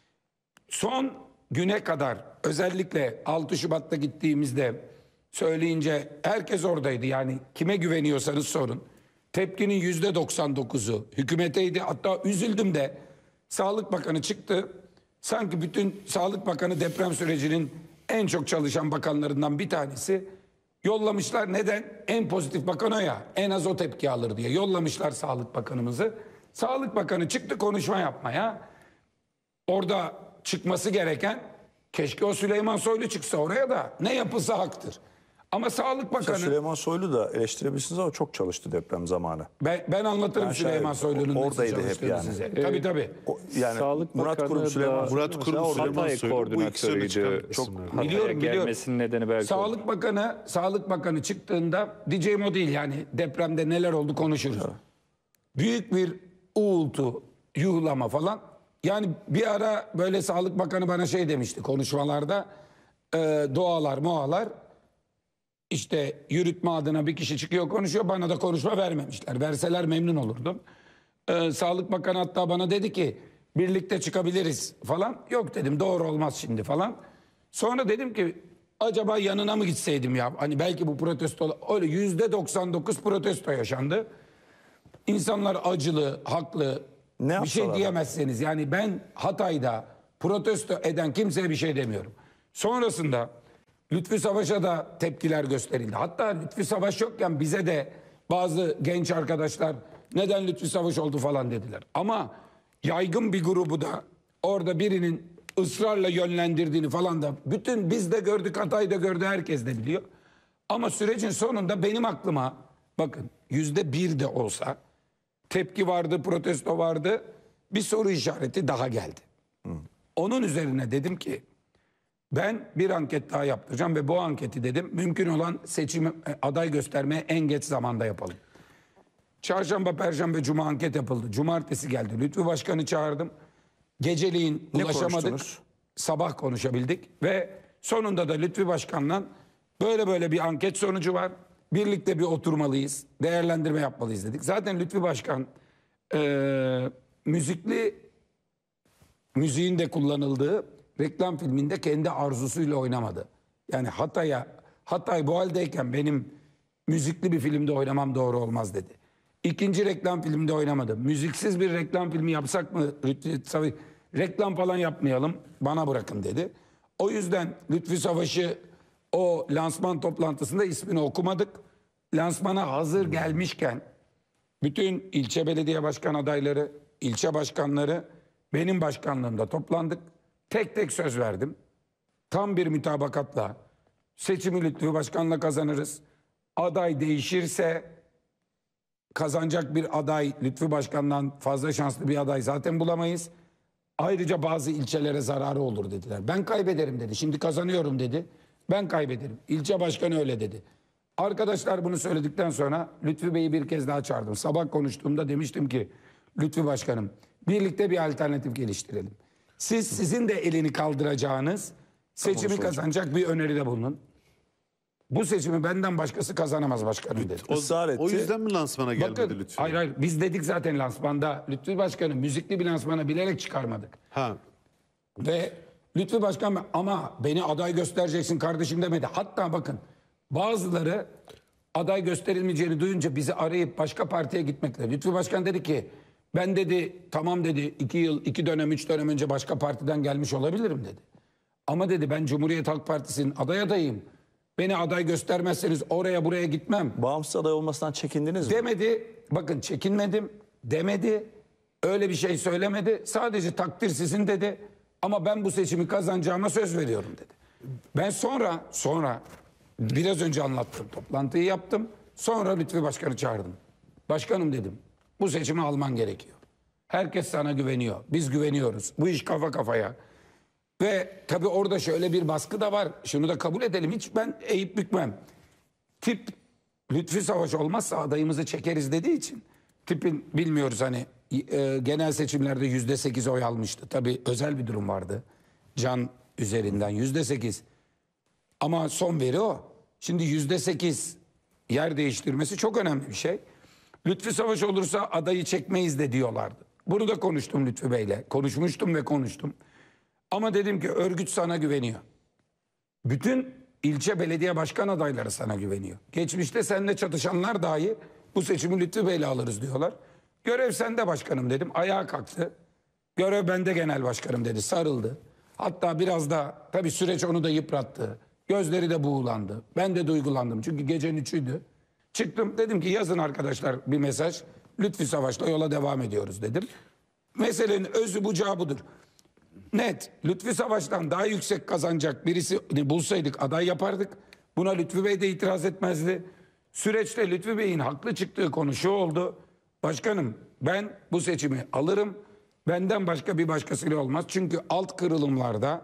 Son güne kadar özellikle altı Şubat'ta gittiğimizde söyleyince herkes oradaydı. Yani kime güveniyorsanız sorun. Tepkinin yüzde doksan dokuzu hükümeteydi. Hatta üzüldüm de Sağlık Bakanı çıktı. Sanki bütün Sağlık Bakanı deprem sürecinin en çok çalışan bakanlarından bir tanesi. Yollamışlar. Neden? En pozitif bakan o ya. En az o tepki alır diye. Yollamışlar Sağlık Bakanımızı. Sağlık Bakanı çıktı konuşma yapmaya. Orada çıkması gereken, keşke o Süleyman Soylu çıksa oraya da, ne yapılsa haktır. Ama Sağlık Bakanı, Süleyman Soylu da eleştirebilirsiniz ama çok çalıştı deprem zamanı. ben, ben anlatırım Ben Süleyman şahit- Soylu'nun nasıl oradaydı hep çalıştığını yani. size. Tabii tabii. O, yani Sağlık Murat Bakanı Kurum, da- Süleyman Soylu Murat Kurum, mesela Süleyman orada- Hatay Soylu, bu ikisi öne çıkan koordinatörüydü. isimler. Hatay'a Biliyorum, biliyorum. gelmesinin nedeni belki o. Sağlık Bakanı, Sağlık Bakanı çıktığında diyeceğim o değil, yani depremde neler oldu konuşuruz. Büyük bir uğultu, yuhlama falan. Yani bir ara böyle Sağlık Bakanı bana şey demişti konuşmalarda, e, dualar, mualar. İşte yürütme adına bir kişi çıkıyor konuşuyor, bana da konuşma vermemişler. Verseler memnun olurdum. Ee, Sağlık Bakanı hatta bana dedi ki birlikte çıkabiliriz falan. Yok dedim, doğru olmaz şimdi falan. Sonra dedim ki acaba yanına mı gitseydim ya? Hani belki bu protesto, öyle yüzde doksan dokuz protesto yaşandı. İnsanlar acılı, haklı. Ne bir şey yapsalar? diyemezseniz. Yani ben Hatay'da protesto eden kimseye bir şey demiyorum. Sonrasında Lütfü Savaş'a da tepkiler gösterildi. Hatta Lütfü Savaş yokken bize de bazı genç arkadaşlar neden Lütfü Savaş oldu falan dediler. Ama yaygın bir grubu da orada birinin ısrarla yönlendirdiğini falan da bütün biz de gördük, Hatay'da gördü, herkes de biliyor. Ama sürecin sonunda benim aklıma bakın yüzde bir de olsa tepki vardı, protesto vardı, bir soru işareti daha geldi. Onun üzerine dedim ki ben bir anket daha yaptıracağım ve bu anketi dedim mümkün olan seçim aday göstermeye en geç zamanda yapalım. Çarşamba, Perşembe, Cuma anket yapıldı. Cumartesi geldi. Lütfü Başkan'ı çağırdım. Geceliğin Ne ulaşamadık. konuştunuz? Sabah konuşabildik ve sonunda da Lütfü Başkan'la böyle böyle bir anket sonucu var. Birlikte bir oturmalıyız. Değerlendirme yapmalıyız dedik. Zaten Lütfü Başkan eee müzikli müziğin de kullanıldığı reklam filminde kendi arzusuyla oynamadı. Yani Hatay'a, Hatay bu haldeyken benim müzikli bir filmde oynamam doğru olmaz dedi. İkinci reklam filmde oynamadı. Müziksiz bir reklam filmi yapsak mı? Lütfü, reklam falan yapmayalım, bana bırakın dedi. O yüzden Lütfü Savaş'ı o lansman toplantısında ismini okumadık. lansmana hazır gelmişken bütün ilçe belediye başkan adayları, ilçe başkanları benim başkanlığımda toplandık. Tek tek söz verdim. Tam bir mütabakatla seçimi Lütfü Başkan'la kazanırız. Aday değişirse kazanacak bir aday Lütfü Başkan'dan fazla şanslı bir aday zaten bulamayız. Ayrıca bazı ilçelere zararı olur dediler. Ben kaybederim dedi. Şimdi kazanıyorum dedi. Ben kaybederim. İlçe başkanı öyle dedi. Arkadaşlar bunu söyledikten sonra Lütfü Bey'i bir kez daha çağırdım. Sabah konuştuğumda demiştim ki Lütfü Başkanım birlikte bir alternatif geliştirelim. Siz sizin de elini kaldıracağınız seçimi kazanacak bir öneride bulunun. Bu seçimi benden başkası kazanamaz başkanım dedi. O, Israr etti. o yüzden mi lansmana gelmedi Bakın, Lütfü? hayır hayır biz dedik zaten lansmanda Lütfü Başkanım müzikli bir lansmana bilerek çıkarmadık. Ha. Ve Lütfü Başkan ama beni aday göstereceksin kardeşim demedi. Hatta bakın bazıları aday gösterilmeyeceğini duyunca bizi arayıp başka partiye gitmekle. Lütfü Başkan dedi ki ben dedi tamam dedi iki yıl, iki dönem, üç dönem önce başka partiden gelmiş olabilirim dedi. Ama dedi ben Cumhuriyet Halk Partisi'nin aday adayım. Beni aday göstermezseniz oraya buraya gitmem. Bağımsız aday olmasından çekindiniz mi? Demedi. Bakın çekinmedim demedi. Öyle bir şey söylemedi. Sadece takdir sizin dedi. Ama ben bu seçimi kazanacağıma söz veriyorum dedi. Ben sonra sonra biraz önce anlattım. Toplantıyı yaptım. Sonra Lütfü Başkan'ı çağırdım. Başkanım dedim. Bu seçimi alman gerekiyor. Herkes sana güveniyor. Biz güveniyoruz. Bu iş kafa kafaya. Ve tabii orada şöyle bir baskı da var. Şunu da kabul edelim. Hiç ben eğip bükmem. Tip Lütfü Savaş olmazsa adayımızı çekeriz dediği için tipin bilmiyoruz hani e, genel seçimlerde yüzde sekiz oy almıştı. Tabii özel bir durum vardı. Can üzerinden yüzde sekiz. Ama son veri o. Şimdi yüzde sekiz yer değiştirmesi çok önemli bir şey. Lütfü Savaş olursa adayı çekmeyiz de diyorlardı. Bunu da konuştum Lütfü Bey'le. Konuşmuştum ve konuştum. Ama dedim ki örgüt sana güveniyor. Bütün ilçe belediye başkan adayları sana güveniyor. Geçmişte seninle çatışanlar dahi bu seçimi Lütfü Bey'le alırız diyorlar. Görev sende başkanım dedim. Ayağa kalktı. Görev bende genel başkanım dedi. Sarıldı. Hatta biraz da tabii süreç onu da yıprattı. Gözleri de buğulandı. Ben de duygulandım. Çünkü gecenin üçüydü. Çıktım dedim ki yazın arkadaşlar bir mesaj. Lütfü Savaş'la yola devam ediyoruz dedim. Meselenin özü bucağı budur. Net. Lütfü Savaş'tan daha yüksek kazanacak birisi bulsaydık aday yapardık. Buna Lütfü Bey de itiraz etmezdi. Süreçte Lütfü Bey'in haklı çıktığı konu şu oldu. Başkanım ben bu seçimi alırım. Benden başka bir başkasıyla olmaz. Çünkü alt kırılımlarda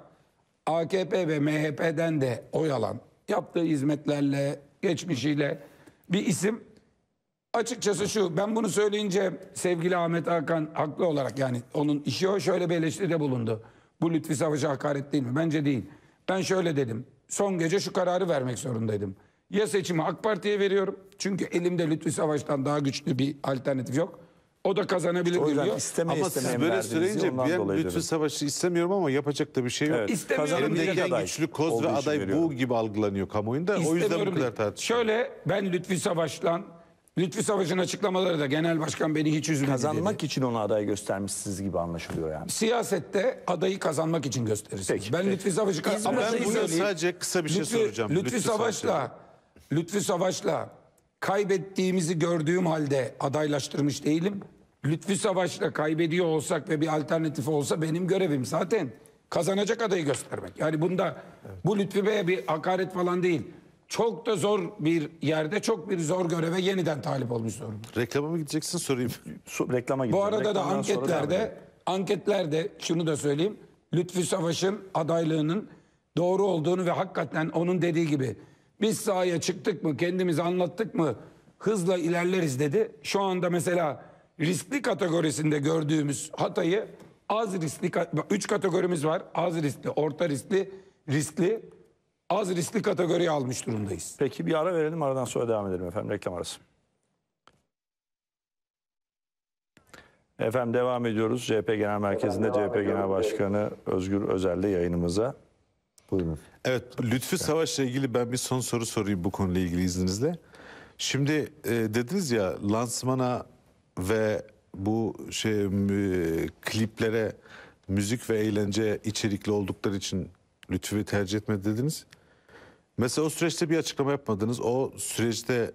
A K P ve M H P'den de oy alan, yaptığı hizmetlerle, geçmişiyle bir isim. Açıkçası şu, ben bunu söyleyince sevgili Ahmet Hakan haklı olarak yani onun işi o şöyle bir eleştiride bulundu. Bu Lütfü Savaş'a hakaret değil mi? Bence değil. Ben şöyle dedim. Son gece şu kararı vermek zorundaydım. Ya seçimi AK Parti'ye veriyorum. Çünkü elimde Lütfü Savaş'tan daha güçlü bir alternatif yok. O da kazanabilir O yüzden diyor. istemeye Ama istemeye siz mi böyle verdiniz söyleyince ondan ben dolayı Lütfü dedim. Savaş'ı istemiyorum ama yapacak da bir şey yok. Evet, İstemiyorum kazanabilecek Elimdeki en aday güçlü koz olduğu ve için aday veriyorum. bu gibi algılanıyor kamuoyunda. O yüzden bu İstemiyorum kadar değil. tartışılıyor. Şöyle ben Lütfü Savaş'tan Lütfü Savaş'ın açıklamaları da genel başkan beni hiç üzmedi Kazanmak dedi. için onu aday göstermişsiniz gibi anlaşılıyor yani. Siyasette adayı kazanmak için gösterirsiniz. Peki, ben peki. Lütfü Savaş'ı Ben ama şeyi burada söyleyeyim. sadece kısa bir şey Lütfü, soracağım. Lütfü, Lütfü Savaş'la Lütfü Savaş'la kaybettiğimizi gördüğüm halde adaylaştırmış değilim. Lütfü Savaş'la kaybediyor olsak ve bir alternatif olsa benim görevim zaten kazanacak adayı göstermek. Yani bunda bu Lütfü Bey'e bir hakaret falan değil. Çok da zor bir yerde çok bir zor göreve yeniden talip olmuş durumda. Reklama mı gideceksin sorayım. Su- reklama Bu gideceğim. arada da Reklamdan sonra devam anketlerde edelim. anketlerde şunu da söyleyeyim. Lütfü Savaş'ın adaylığının doğru olduğunu ve hakikaten onun dediği gibi biz sahaya çıktık mı kendimizi anlattık mı hızla ilerleriz dedi. Şu anda mesela riskli kategorisinde gördüğümüz hatayı az riskli üç kategorimiz var. Az riskli, orta riskli, riskli, az riskli kategoriye almış durumdayız. Peki bir ara verelim, aradan sonra devam edelim efendim, reklam arası. Efendim devam ediyoruz. C H P Genel Merkezi'nde C H P Genel Başkanı Özgür Özel'le yayınımıza. Buyurun. Evet, Lütfü Savaş'la ilgili ben bir son soru sorayım bu konuyla ilgili izninizle. Şimdi e, dediniz ya lansmana ve bu şey e, kliplere müzik ve eğlence içerikli oldukları için Lütfü'yü tercih etmedi dediniz. Mesela o süreçte bir açıklama yapmadınız. O süreçte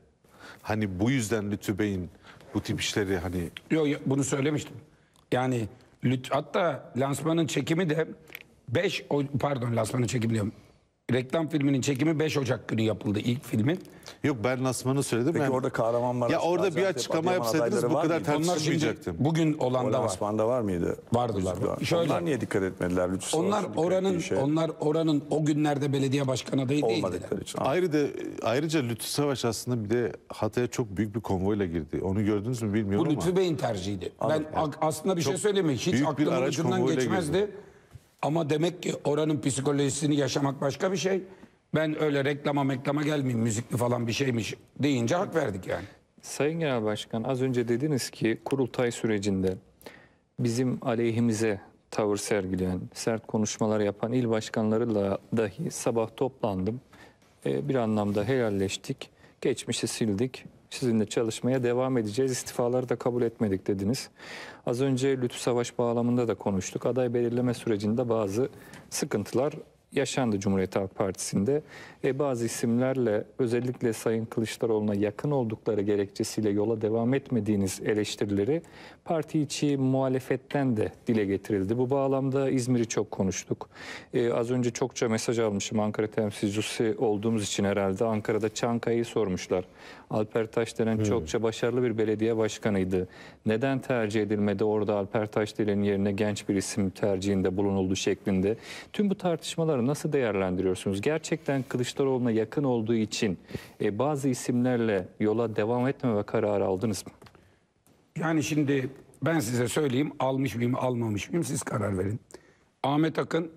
Hani bu yüzden Lütfü Bey'in bu tip işleri hani Yok yok, bunu söylemiştim. Yani lüt- hatta lansmanın çekimi de beş pardon lansmanın çekimi diyorum. Reklam filminin çekimi beş Ocak günü yapıldı ilk filmin. yok ben lansmanı söyledim. Peki ben, orada Kahramanmaraş, ya orada bir Gaziantep, açıklama Adıyaman yapsaydınız adayları bu var kadar mıydı? Onlar şimdi tartışmayacaktım. bugün O olanda var. lansmanda var mıydı? Vardılar. Onlar Şöyle- niye dikkat etmediler lütfen? Onlar oranın onlar oranın o günlerde belediye başkan adayı değildiler. olmadıkları için. Ayrı da, ayrıca Lütfü Savaş aslında bir de Hatay'a çok büyük bir konvoyla girdi. Onu gördünüz mü Bu bilmiyorum ama. Lütfü Bey'in tercihiydi. Ben ak- aslında bir şey söyleyeyim mi? Hiç büyük bir aklımın araç ucundan konvoyuyla geçmezdi. girdi. Ama demek ki oranın psikolojisini yaşamak başka bir şey. Ben öyle reklama meklama gelmeyeyim, müzikli falan bir şeymiş deyince hak verdik yani. Sayın Genel Başkan, az önce dediniz ki kurultay sürecinde bizim aleyhimize tavır sergileyen, sert konuşmalar yapan il başkanlarıyla dahi sabah toplandım. Ee, bir anlamda helalleştik, geçmişi sildik. Sizinle çalışmaya devam edeceğiz. İstifaları da kabul etmedik dediniz. Az önce Lütfü Savaş bağlamında da konuştuk. Aday belirleme sürecinde bazı sıkıntılar yaşandı Cumhuriyet Halk Partisi'nde. E, bazı isimlerle özellikle Sayın Kılıçdaroğlu'na yakın oldukları gerekçesiyle yola devam etmediğiniz eleştirileri parti içi muhalefetten de dile getirildi. Bu bağlamda İzmir'i çok konuştuk. E, az önce çokça mesaj almışım Ankara temsilcisi olduğumuz için herhalde. Ankara'da Çankaya'yı sormuşlar. Alper Taşdelen çokça başarılı bir belediye başkanıydı. Neden tercih edilmedi? Orada Alper Taşdelen'in yerine genç bir isim tercihinde bulunuldu şeklinde. Tüm bu tartışmaları nasıl değerlendiriyorsunuz? Gerçekten Kılıçdaroğlu'na yakın olduğu için e, bazı isimlerle yola devam etmeme kararı aldınız mı? Yani şimdi ben size söyleyeyim, almış mıyım almamış mıyım siz karar verin. Ahmet Akın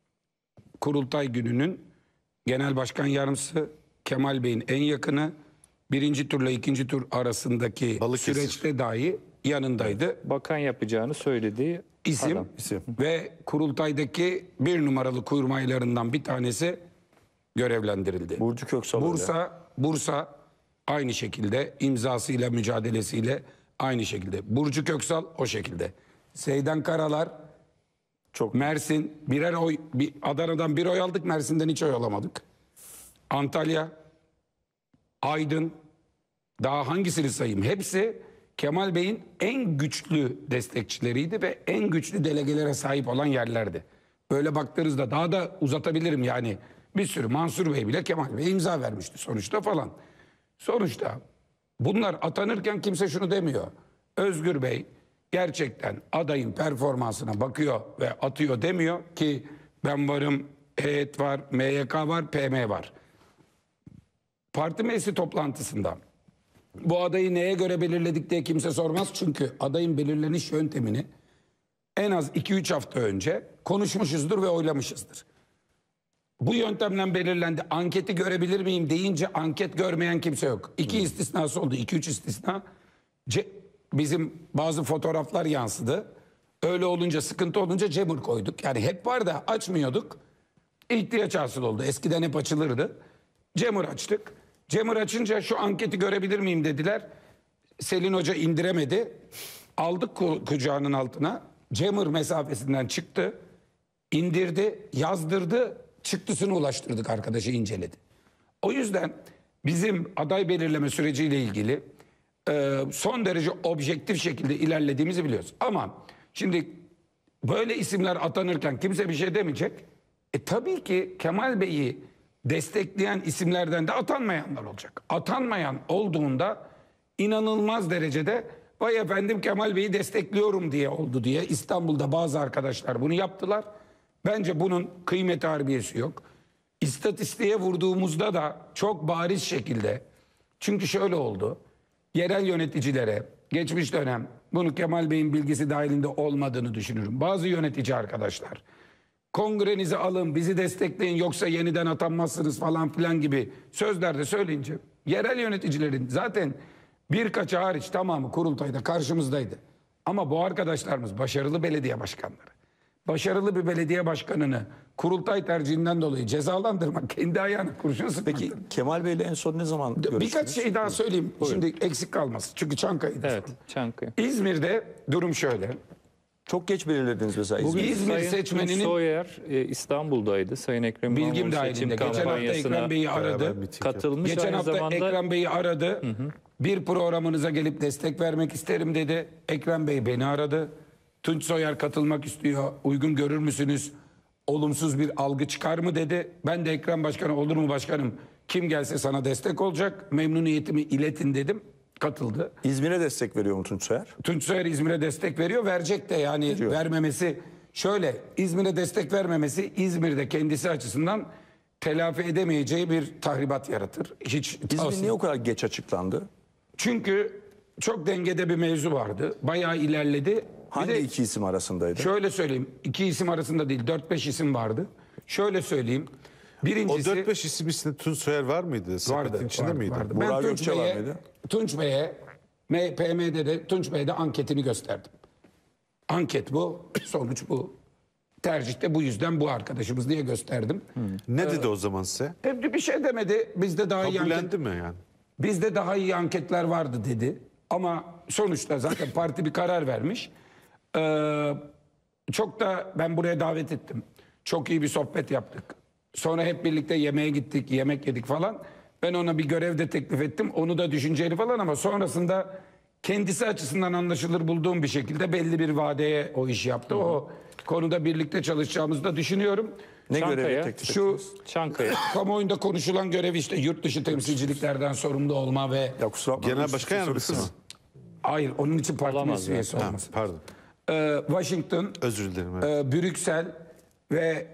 kurultay gününün genel başkan yardımcısı, Kemal Bey'in en yakını, birinci turla ikinci tur arasındaki Balıkesir. süreçte dahi yanındaydı. Bakan yapacağını söylediği İsim, adam. İsim. ve kurultaydaki bir numaralı kurmaylarından bir tanesi görevlendirildi. Burcu Köksal öyle. Bursa, Bursa aynı şekilde imzasıyla, mücadelesiyle aynı şekilde. Burcu Köksal o şekilde. Seydan Karalar, Çok Mersin birer oy, bir, Adana'dan bir oy aldık, Mersin'den hiç oy alamadık. Antalya, Aydın, daha hangisini sayayım? Hepsi Kemal Bey'in en güçlü destekçileriydi ve en güçlü delegelere sahip olan yerlerdi. Böyle baktığınızda daha da uzatabilirim yani. Bir sürü Mansur Bey bile Kemal Bey'e imza vermişti sonuçta falan. Sonuçta bunlar atanırken kimse şunu demiyor. Özgür Bey gerçekten adayın performansına bakıyor ve atıyor demiyor ki ben varım, heyet var, M Y K var, P M var. Parti meclisi toplantısında bu adayı neye göre belirledik diye kimse sormaz. Çünkü adayın belirleniş yöntemini en az iki üç hafta önce konuşmuşuzdur ve oylamışızdır. Bu yöntemden belirlendi. Anketi görebilir miyim deyince anket görmeyen kimse yok. İki istisnası oldu. iki üç istisna. Ce- bizim bazı fotoğraflar yansıdı. Öyle olunca, sıkıntı olunca Cemur koyduk. Yani hep var da açmıyorduk. İhtiyaç hasıl oldu. Eskiden hep açılırdı. Cemur açtık. Cemur açınca şu anketi görebilir miyim dediler. Selin Hoca indiremedi. Aldık ku- kucağının altına. Cemur mesafesinden çıktı. İndirdi, yazdırdı. Çıktısını ulaştırdık, arkadaşı inceledi. O yüzden bizim aday belirleme süreciyle ilgili e, son derece objektif şekilde ilerlediğimizi biliyoruz. Ama şimdi böyle isimler atanırken kimse bir şey demeyecek. E tabii ki Kemal Bey'i destekleyen isimlerden de atanmayanlar olacak. Atanmayan olduğunda inanılmaz derecede vay efendim Kemal Bey'i destekliyorum diye oldu diye İstanbul'da bazı arkadaşlar bunu yaptılar. Bence bunun kıymeti harbiyesi yok. İstatistiğe vurduğumuzda da çok bariz şekilde, çünkü şöyle oldu. Yerel yöneticilere geçmiş dönem, bunu Kemal Bey'in bilgisi dahilinde olmadığını düşünürüm. Bazı yönetici arkadaşlar, kongrenizi alın, bizi destekleyin yoksa yeniden atanmazsınız falan filan gibi sözlerde söyleyince yerel yöneticilerin zaten birkaçı hariç tamamı kurultayda karşımızdaydı. Ama bu arkadaşlarımız başarılı belediye başkanları. Başarılı bir belediye başkanını kurultay tercihinden dolayı cezalandırmak, kendi ayağına kurşun sıkmak. Peki Kemal Bey'le en son ne zaman görüştünüz? Birkaç şey daha söyleyeyim. Şimdi eksik kalmasın. Çünkü Çankaya'da Evet, sorun. Çankaya. İzmir'de durum şöyle. Çok geç belirlediniz mesela İzmir. Bugün İzmir Sayın seçmeninin- Tunç Soyer e, İstanbul'daydı. Sayın Ekrem Bilgim İmamoğlu seçim dahilinde. Geçen hafta kampanyasına Ekrem Bey'i Beraber aradı. miting katılmış. Geçen Aynı hafta zamanda Ekrem Bey'i aradı. Bir programınıza gelip destek vermek isterim dedi. Ekrem Bey beni aradı. Tunç Soyer katılmak istiyor. Uygun görür müsünüz? Olumsuz bir algı çıkar mı dedi. Ben de Ekrem Başkan'a olur mu başkanım? Kim gelse sana destek olacak. Memnuniyetimi iletin dedim. Katıldı. İzmir'e destek veriyor mu Tunç Soyer? Tunç Soyer İzmir'e destek veriyor. Verecek de yani Veriyor. vermemesi. Şöyle İzmir'e destek vermemesi İzmir'de kendisi açısından telafi edemeyeceği bir tahribat yaratır. Hiç İzmir tavsiye- niye o kadar geç açıklandı? Çünkü çok dengede bir mevzu vardı. Bayağı ilerledi. Bir Hangi de iki isim arasındaydı? şöyle söyleyeyim. iki isim arasında değil dört beş isim vardı. Şöyle söyleyeyim. O Birincisi dört beş isim içinde Tunç Soyer var mıydı? Sepetin vardı, içinde vardı, miydi? vardı. Burak Ben Tunç Gökçe var Bey'e, mıydı? Tunç Bey'e M- P M D'de Tunç Bey'de anketini gösterdim. Anket bu, sonuç bu. Tercihte bu yüzden bu arkadaşımız diye gösterdim. Ne dedi o zaman size? E, bir şey demedi. Bizde daha iyi anket, Kabullendi mi yani? bizde daha iyi anketler vardı dedi. Ama sonuçta zaten parti bir karar vermiş. Ee, çok da ben buraya davet ettim. Çok iyi bir sohbet yaptık. Sonra hep birlikte yemeğe gittik, yemek yedik falan. Ben ona bir görev de teklif ettim. Onu da düşünceli falan ama sonrasında kendisi açısından anlaşılır bulduğum bir şekilde belli bir vadeye o iş yaptı. O konuda birlikte çalışacağımızı da düşünüyorum. Ne Çankaya, görevi teklif Şu Çankaya. kamuoyunda konuşulan görev işte yurt dışı temsilciliklerden sorumlu olma ve Ya kusura bakmayın. Genel başkan yardımcısı mı? hayır onun için parti Olamaz meclis üyesi Ha, olması. pardon. Ee, Washington, Özür dilerim. evet. e, Brüksel ve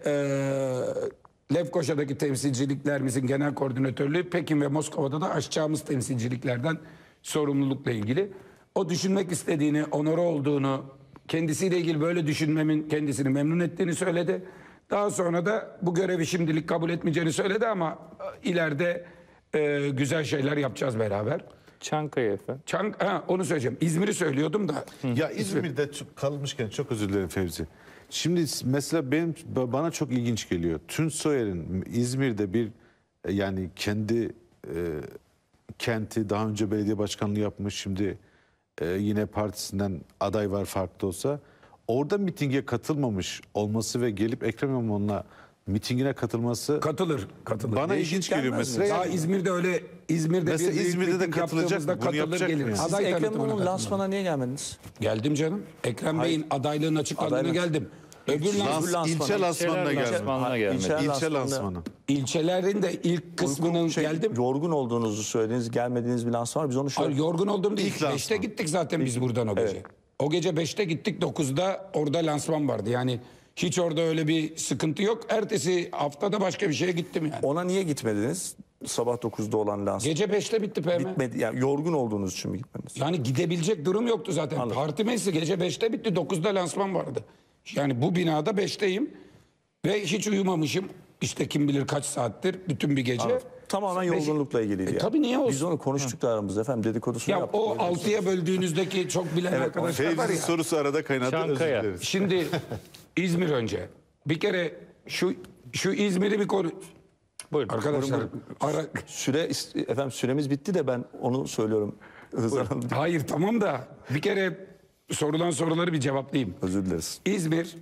e, Lefkoşa'daki temsilciliklerimizin genel koordinatörlüğü, Pekin ve Moskova'da da açacağımız temsilciliklerden sorumlulukla ilgili. O düşünmek istediğini, onore olduğunu, kendisiyle ilgili böyle düşünmemin kendisini memnun ettiğini söyledi. Daha sonra da bu görevi şimdilik kabul etmeyeceğini söyledi ama e, ileride e, güzel şeyler yapacağız beraber. Çankaya efendim. Çank, ha, onu söyleyeceğim. İzmir'i söylüyordum da. Ya İzmir'de çok- kalmışken çok özür dilerim Fevzi. Şimdi mesela benim bana çok ilginç geliyor. Tunç Soyer'in İzmir'de bir e, yani kendi e, kenti daha önce belediye başkanlığı yapmış, şimdi e, yine partisinden aday var farklı olsa, orada mitinge katılmamış olması ve gelip Ekrem İmamoğlu'na mitingine katılması Katılır, katılır. bana Değişik ilginç geliyor gelmez mi? mesela. Daha İzmir'de öyle İzmir'de Mesela bir büyük İzmir'de de miting katılacak yaptığımızda mı? Bunu katılır yapacak mı gelir. yani? Siz Aday Ekrem tanıtımına İmamoğlu'nun katılır. lansmana niye gelmediniz? Geldim canım. Ekrem Bey'in adaylığının açıklandığına Adaylık. geldim. Öbür İlçe- lans, Lans, ilçe lansmanı. lansmanına İlçeler geldim. lansmanına gelmedi. İlçe İlçe lansmanına- lansmanı. ilçelerin de ilk kısmının Şey, geldim. Yorgun olduğunuzu söylediniz, gelmediğiniz bir lansman var. Biz onu şöyle... Hayır, yorgun oldum değil. İlk lansman. beşte gittik zaten biz buradan o gece. O gece beşte gittik, dokuzda orada lansman vardı. Yani hiç orada öyle bir sıkıntı yok. Ertesi haftada başka bir şeye gittim yani. Ona niye gitmediniz? Sabah dokuzda olan lansman. Gece beşte bitti P M. Bitmedi. Yani yorgun olduğunuz için mi gitmediniz? Yani gidebilecek durum yoktu zaten. Anladım. Parti meclisi gece beşte bitti. dokuzda lansman vardı. Yani bu binada beşteyim. Ve hiç uyumamışım. İşte kim bilir kaç saattir. Bütün bir gece. Tamamen Beş- yorgunlukla ilgiliydi. E, yani. tabii niye olsun? Biz onu konuştuk da aramızda efendim. Dedikodusunu Ya yaptık. o altıya böldüğünüzdeki çok bilen arkadaşlar var Fevzi ya. sorusu arada kaynadı. Çankaya. Özür dileriz. Şimdi İzmir önce. Bir kere şu şu İzmir'i bir konu... Buyurun. Arkadaşlar ara... Süre, efendim süremiz bitti de ben onu söylüyorum. Hızlan Hanım. Hayır tamam da bir kere sorulan soruları bir cevaplayayım. Özür dileriz. İzmir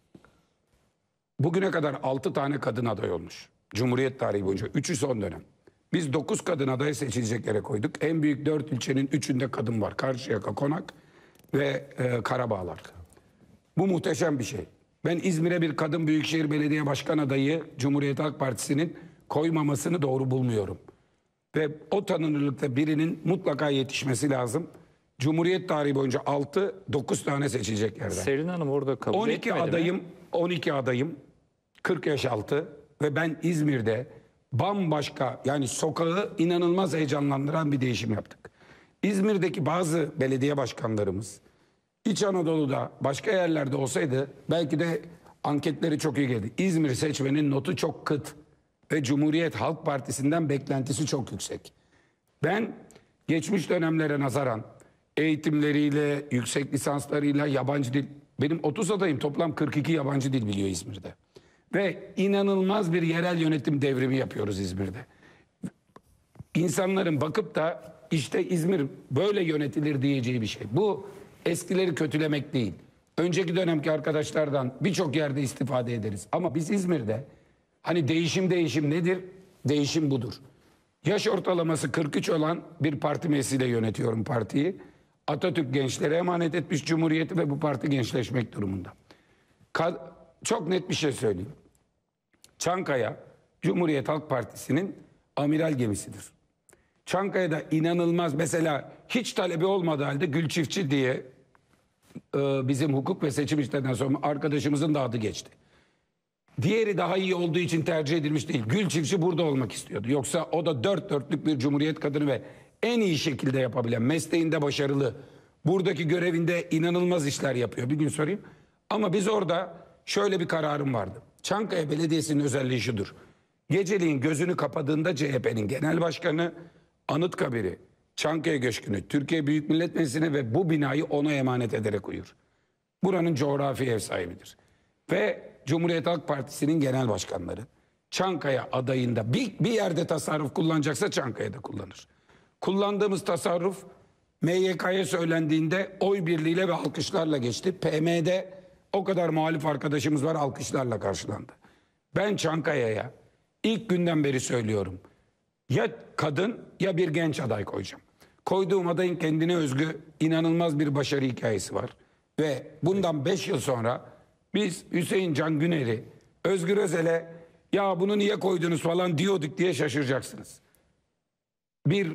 bugüne kadar altı tane kadın aday olmuş. Cumhuriyet tarihi boyunca. Üçü son dönem. Biz dokuz kadın adayı seçilecek yere koyduk. En büyük dört ilçenin üçünde kadın var. Karşıyaka, Konak ve e, Karabağlar. Bu muhteşem bir şey. Ben İzmir'e bir kadın büyükşehir belediye başkan adayı Cumhuriyet Halk Partisi'nin koymamasını doğru bulmuyorum. Ve o tanınırlıkta birinin mutlaka yetişmesi lazım. Cumhuriyet tarihi boyunca altı dokuz tane seçilecek yerden. Selin Hanım orada kabul on iki etmedi mi? adayım, on iki adayım, kırk yaş altı ve ben İzmir'de bambaşka, yani sokağı inanılmaz heyecanlandıran bir değişim yaptık. İzmir'deki bazı belediye başkanlarımız İç Anadolu'da başka yerlerde olsaydı belki de anketleri çok iyi geldi. İzmir seçmenin notu çok kıt ve Cumhuriyet Halk Partisi'nden beklentisi çok yüksek. Ben geçmiş dönemlere nazaran eğitimleriyle, yüksek lisanslarıyla, yabancı dil... Benim otuz adayım toplam kırk iki yabancı dil biliyor İzmir'de. Ve inanılmaz bir yerel yönetim devrimi yapıyoruz İzmir'de. İnsanların bakıp da işte İzmir böyle yönetilir diyeceği bir şey. Bu eskileri kötülemek değil. önceki dönemki arkadaşlardan birçok yerde istifade ederiz. Ama biz İzmir'de hani değişim değişim nedir? Değişim budur. Yaş ortalaması kırk üç olan bir parti meclisiyle yönetiyorum partiyi. Atatürk gençlere emanet etmiş Cumhuriyeti ve bu parti gençleşmek durumunda. Ka- Çok net bir şey söyleyeyim. Çankaya, Cumhuriyet Halk Partisi'nin amiral gemisidir. Çankaya'da inanılmaz, mesela hiç talebi olmadığı halde Gül Çiftçi diye e, bizim hukuk ve seçim işlerinden sonra arkadaşımızın da adı geçti. Diğeri daha iyi olduğu için tercih edilmiş değil. Gül Çiftçi burada olmak istiyordu. Yoksa o da dört dörtlük bir Cumhuriyet kadını ve en iyi şekilde yapabilen, mesleğinde başarılı, buradaki görevinde inanılmaz işler yapıyor. Bir gün sorayım. Ama biz orada şöyle bir kararım vardı. Çankaya Belediyesi'nin özelliği şudur. Geceliğin gözünü kapadığında C H P'nin genel başkanı, Anıtkabir'i, Çankaya Köşkü'nü, Türkiye Büyük Millet Meclisi'ni ve bu binayı ona emanet ederek uyur. Buranın coğrafi ev sahibidir. Ve Cumhuriyet Halk Partisi'nin genel başkanları Çankaya adayında bir, bir yerde tasarruf kullanacaksa Çankaya'da kullanır. Kullandığımız tasarruf M Y K'ya söylendiğinde oy birliğiyle ve alkışlarla geçti. P M'de o kadar muhalif arkadaşımız var, alkışlarla karşılandı. Ben Çankaya'ya ilk günden beri söylüyorum. Ya kadın ya bir genç aday koyacağım. Koyduğum adayın kendine özgü inanılmaz bir başarı hikayesi var. Ve bundan beş yıl sonra biz Hüseyin Can Güner'i, Özgür Özel'e ya bunu niye koydunuz falan diyorduk diye şaşıracaksınız. Bir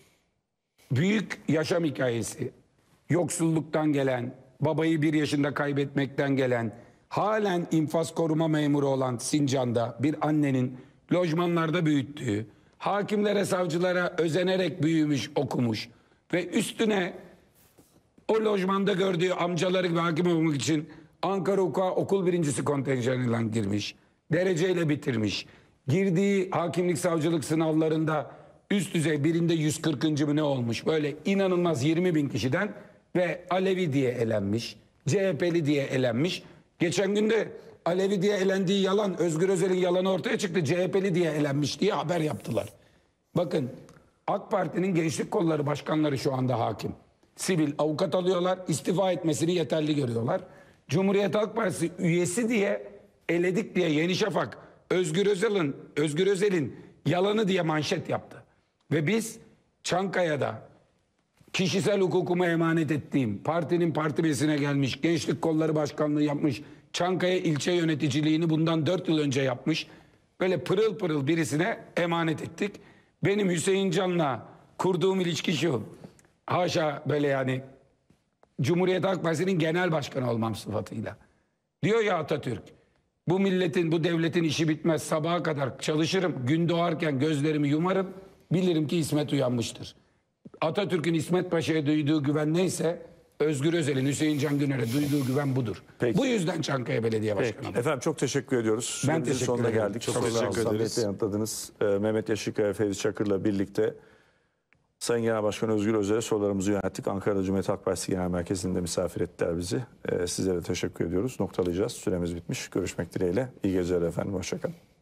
büyük yaşam hikayesi, yoksulluktan gelen, babayı bir yaşında kaybetmekten gelen, halen infaz koruma memuru olan Sincan'da bir annenin lojmanlarda büyüttüğü, hakimlere, savcılara özenerek büyümüş, okumuş ve üstüne o lojmanda gördüğü amcaları gibi hakim olmak için Ankara Hukuka okul birincisi kontenjanıyla girmiş, dereceyle bitirmiş, girdiği hakimlik savcılık sınavlarında üst düzey birinde yüz kırkıncı mı ne olmuş, böyle inanılmaz yirmi bin kişiden ve Alevi diye elenmiş, C H P'li diye elenmiş. Geçen günde Alevi diye elendiği yalan, Özgür Özel'in yalanı ortaya çıktı, C H P'li diye elenmiş diye haber yaptılar. Bakın, AK Parti'nin gençlik kolları başkanları şu anda hakim. Sivil avukat alıyorlar, istifa etmesini yeterli görüyorlar. Cumhuriyet Halk Partisi üyesi diye eledik diye Yeni Şafak Özgür Özel'in Özgür Özel'in yalanı diye manşet yaptı. Ve biz Çankaya'da kişisel hukukuma emanet ettiğim, partinin parti meclisine gelmiş, gençlik kolları başkanlığı yapmış, Çankaya ilçe yöneticiliğini bundan dört yıl önce yapmış, böyle pırıl pırıl birisine emanet ettik. Benim Hüseyin Can'la kurduğum ilişki şu, haşa böyle yani Cumhuriyet Halk Partisi'nin genel başkanı olmam sıfatıyla. Diyor ya Atatürk, bu milletin, bu devletin işi bitmez, sabaha kadar çalışırım, gün doğarken gözlerimi yumarım, bilirim ki İsmet uyanmıştır. Atatürk'ün İsmet Paşa'ya duyduğu güven neyse, Özgür Özel'in Hüseyin Can Güner'e duyduğu güven budur. Peki. Bu yüzden Çankaya Belediye Başkanı. Efendim çok teşekkür ediyoruz. Ben Süremizin teşekkür sonuna ederim. geldik. Çok Soruları teşekkür samimiyetle ederiz. yanıtladınız. Ee, Mehmet Yaşıkaya, Fevzi Çakır'la birlikte Sayın Genel Başkan Özgür Özel'e sorularımızı yönelttik. Ankara'da Cumhuriyet Halk Partisi Genel Merkezi'nde misafir ettiler bizi. Ee, sizlere teşekkür ediyoruz. Noktalayacağız. Süremiz bitmiş. Görüşmek dileğiyle. İyi geceler efendim. Hoşçakalın.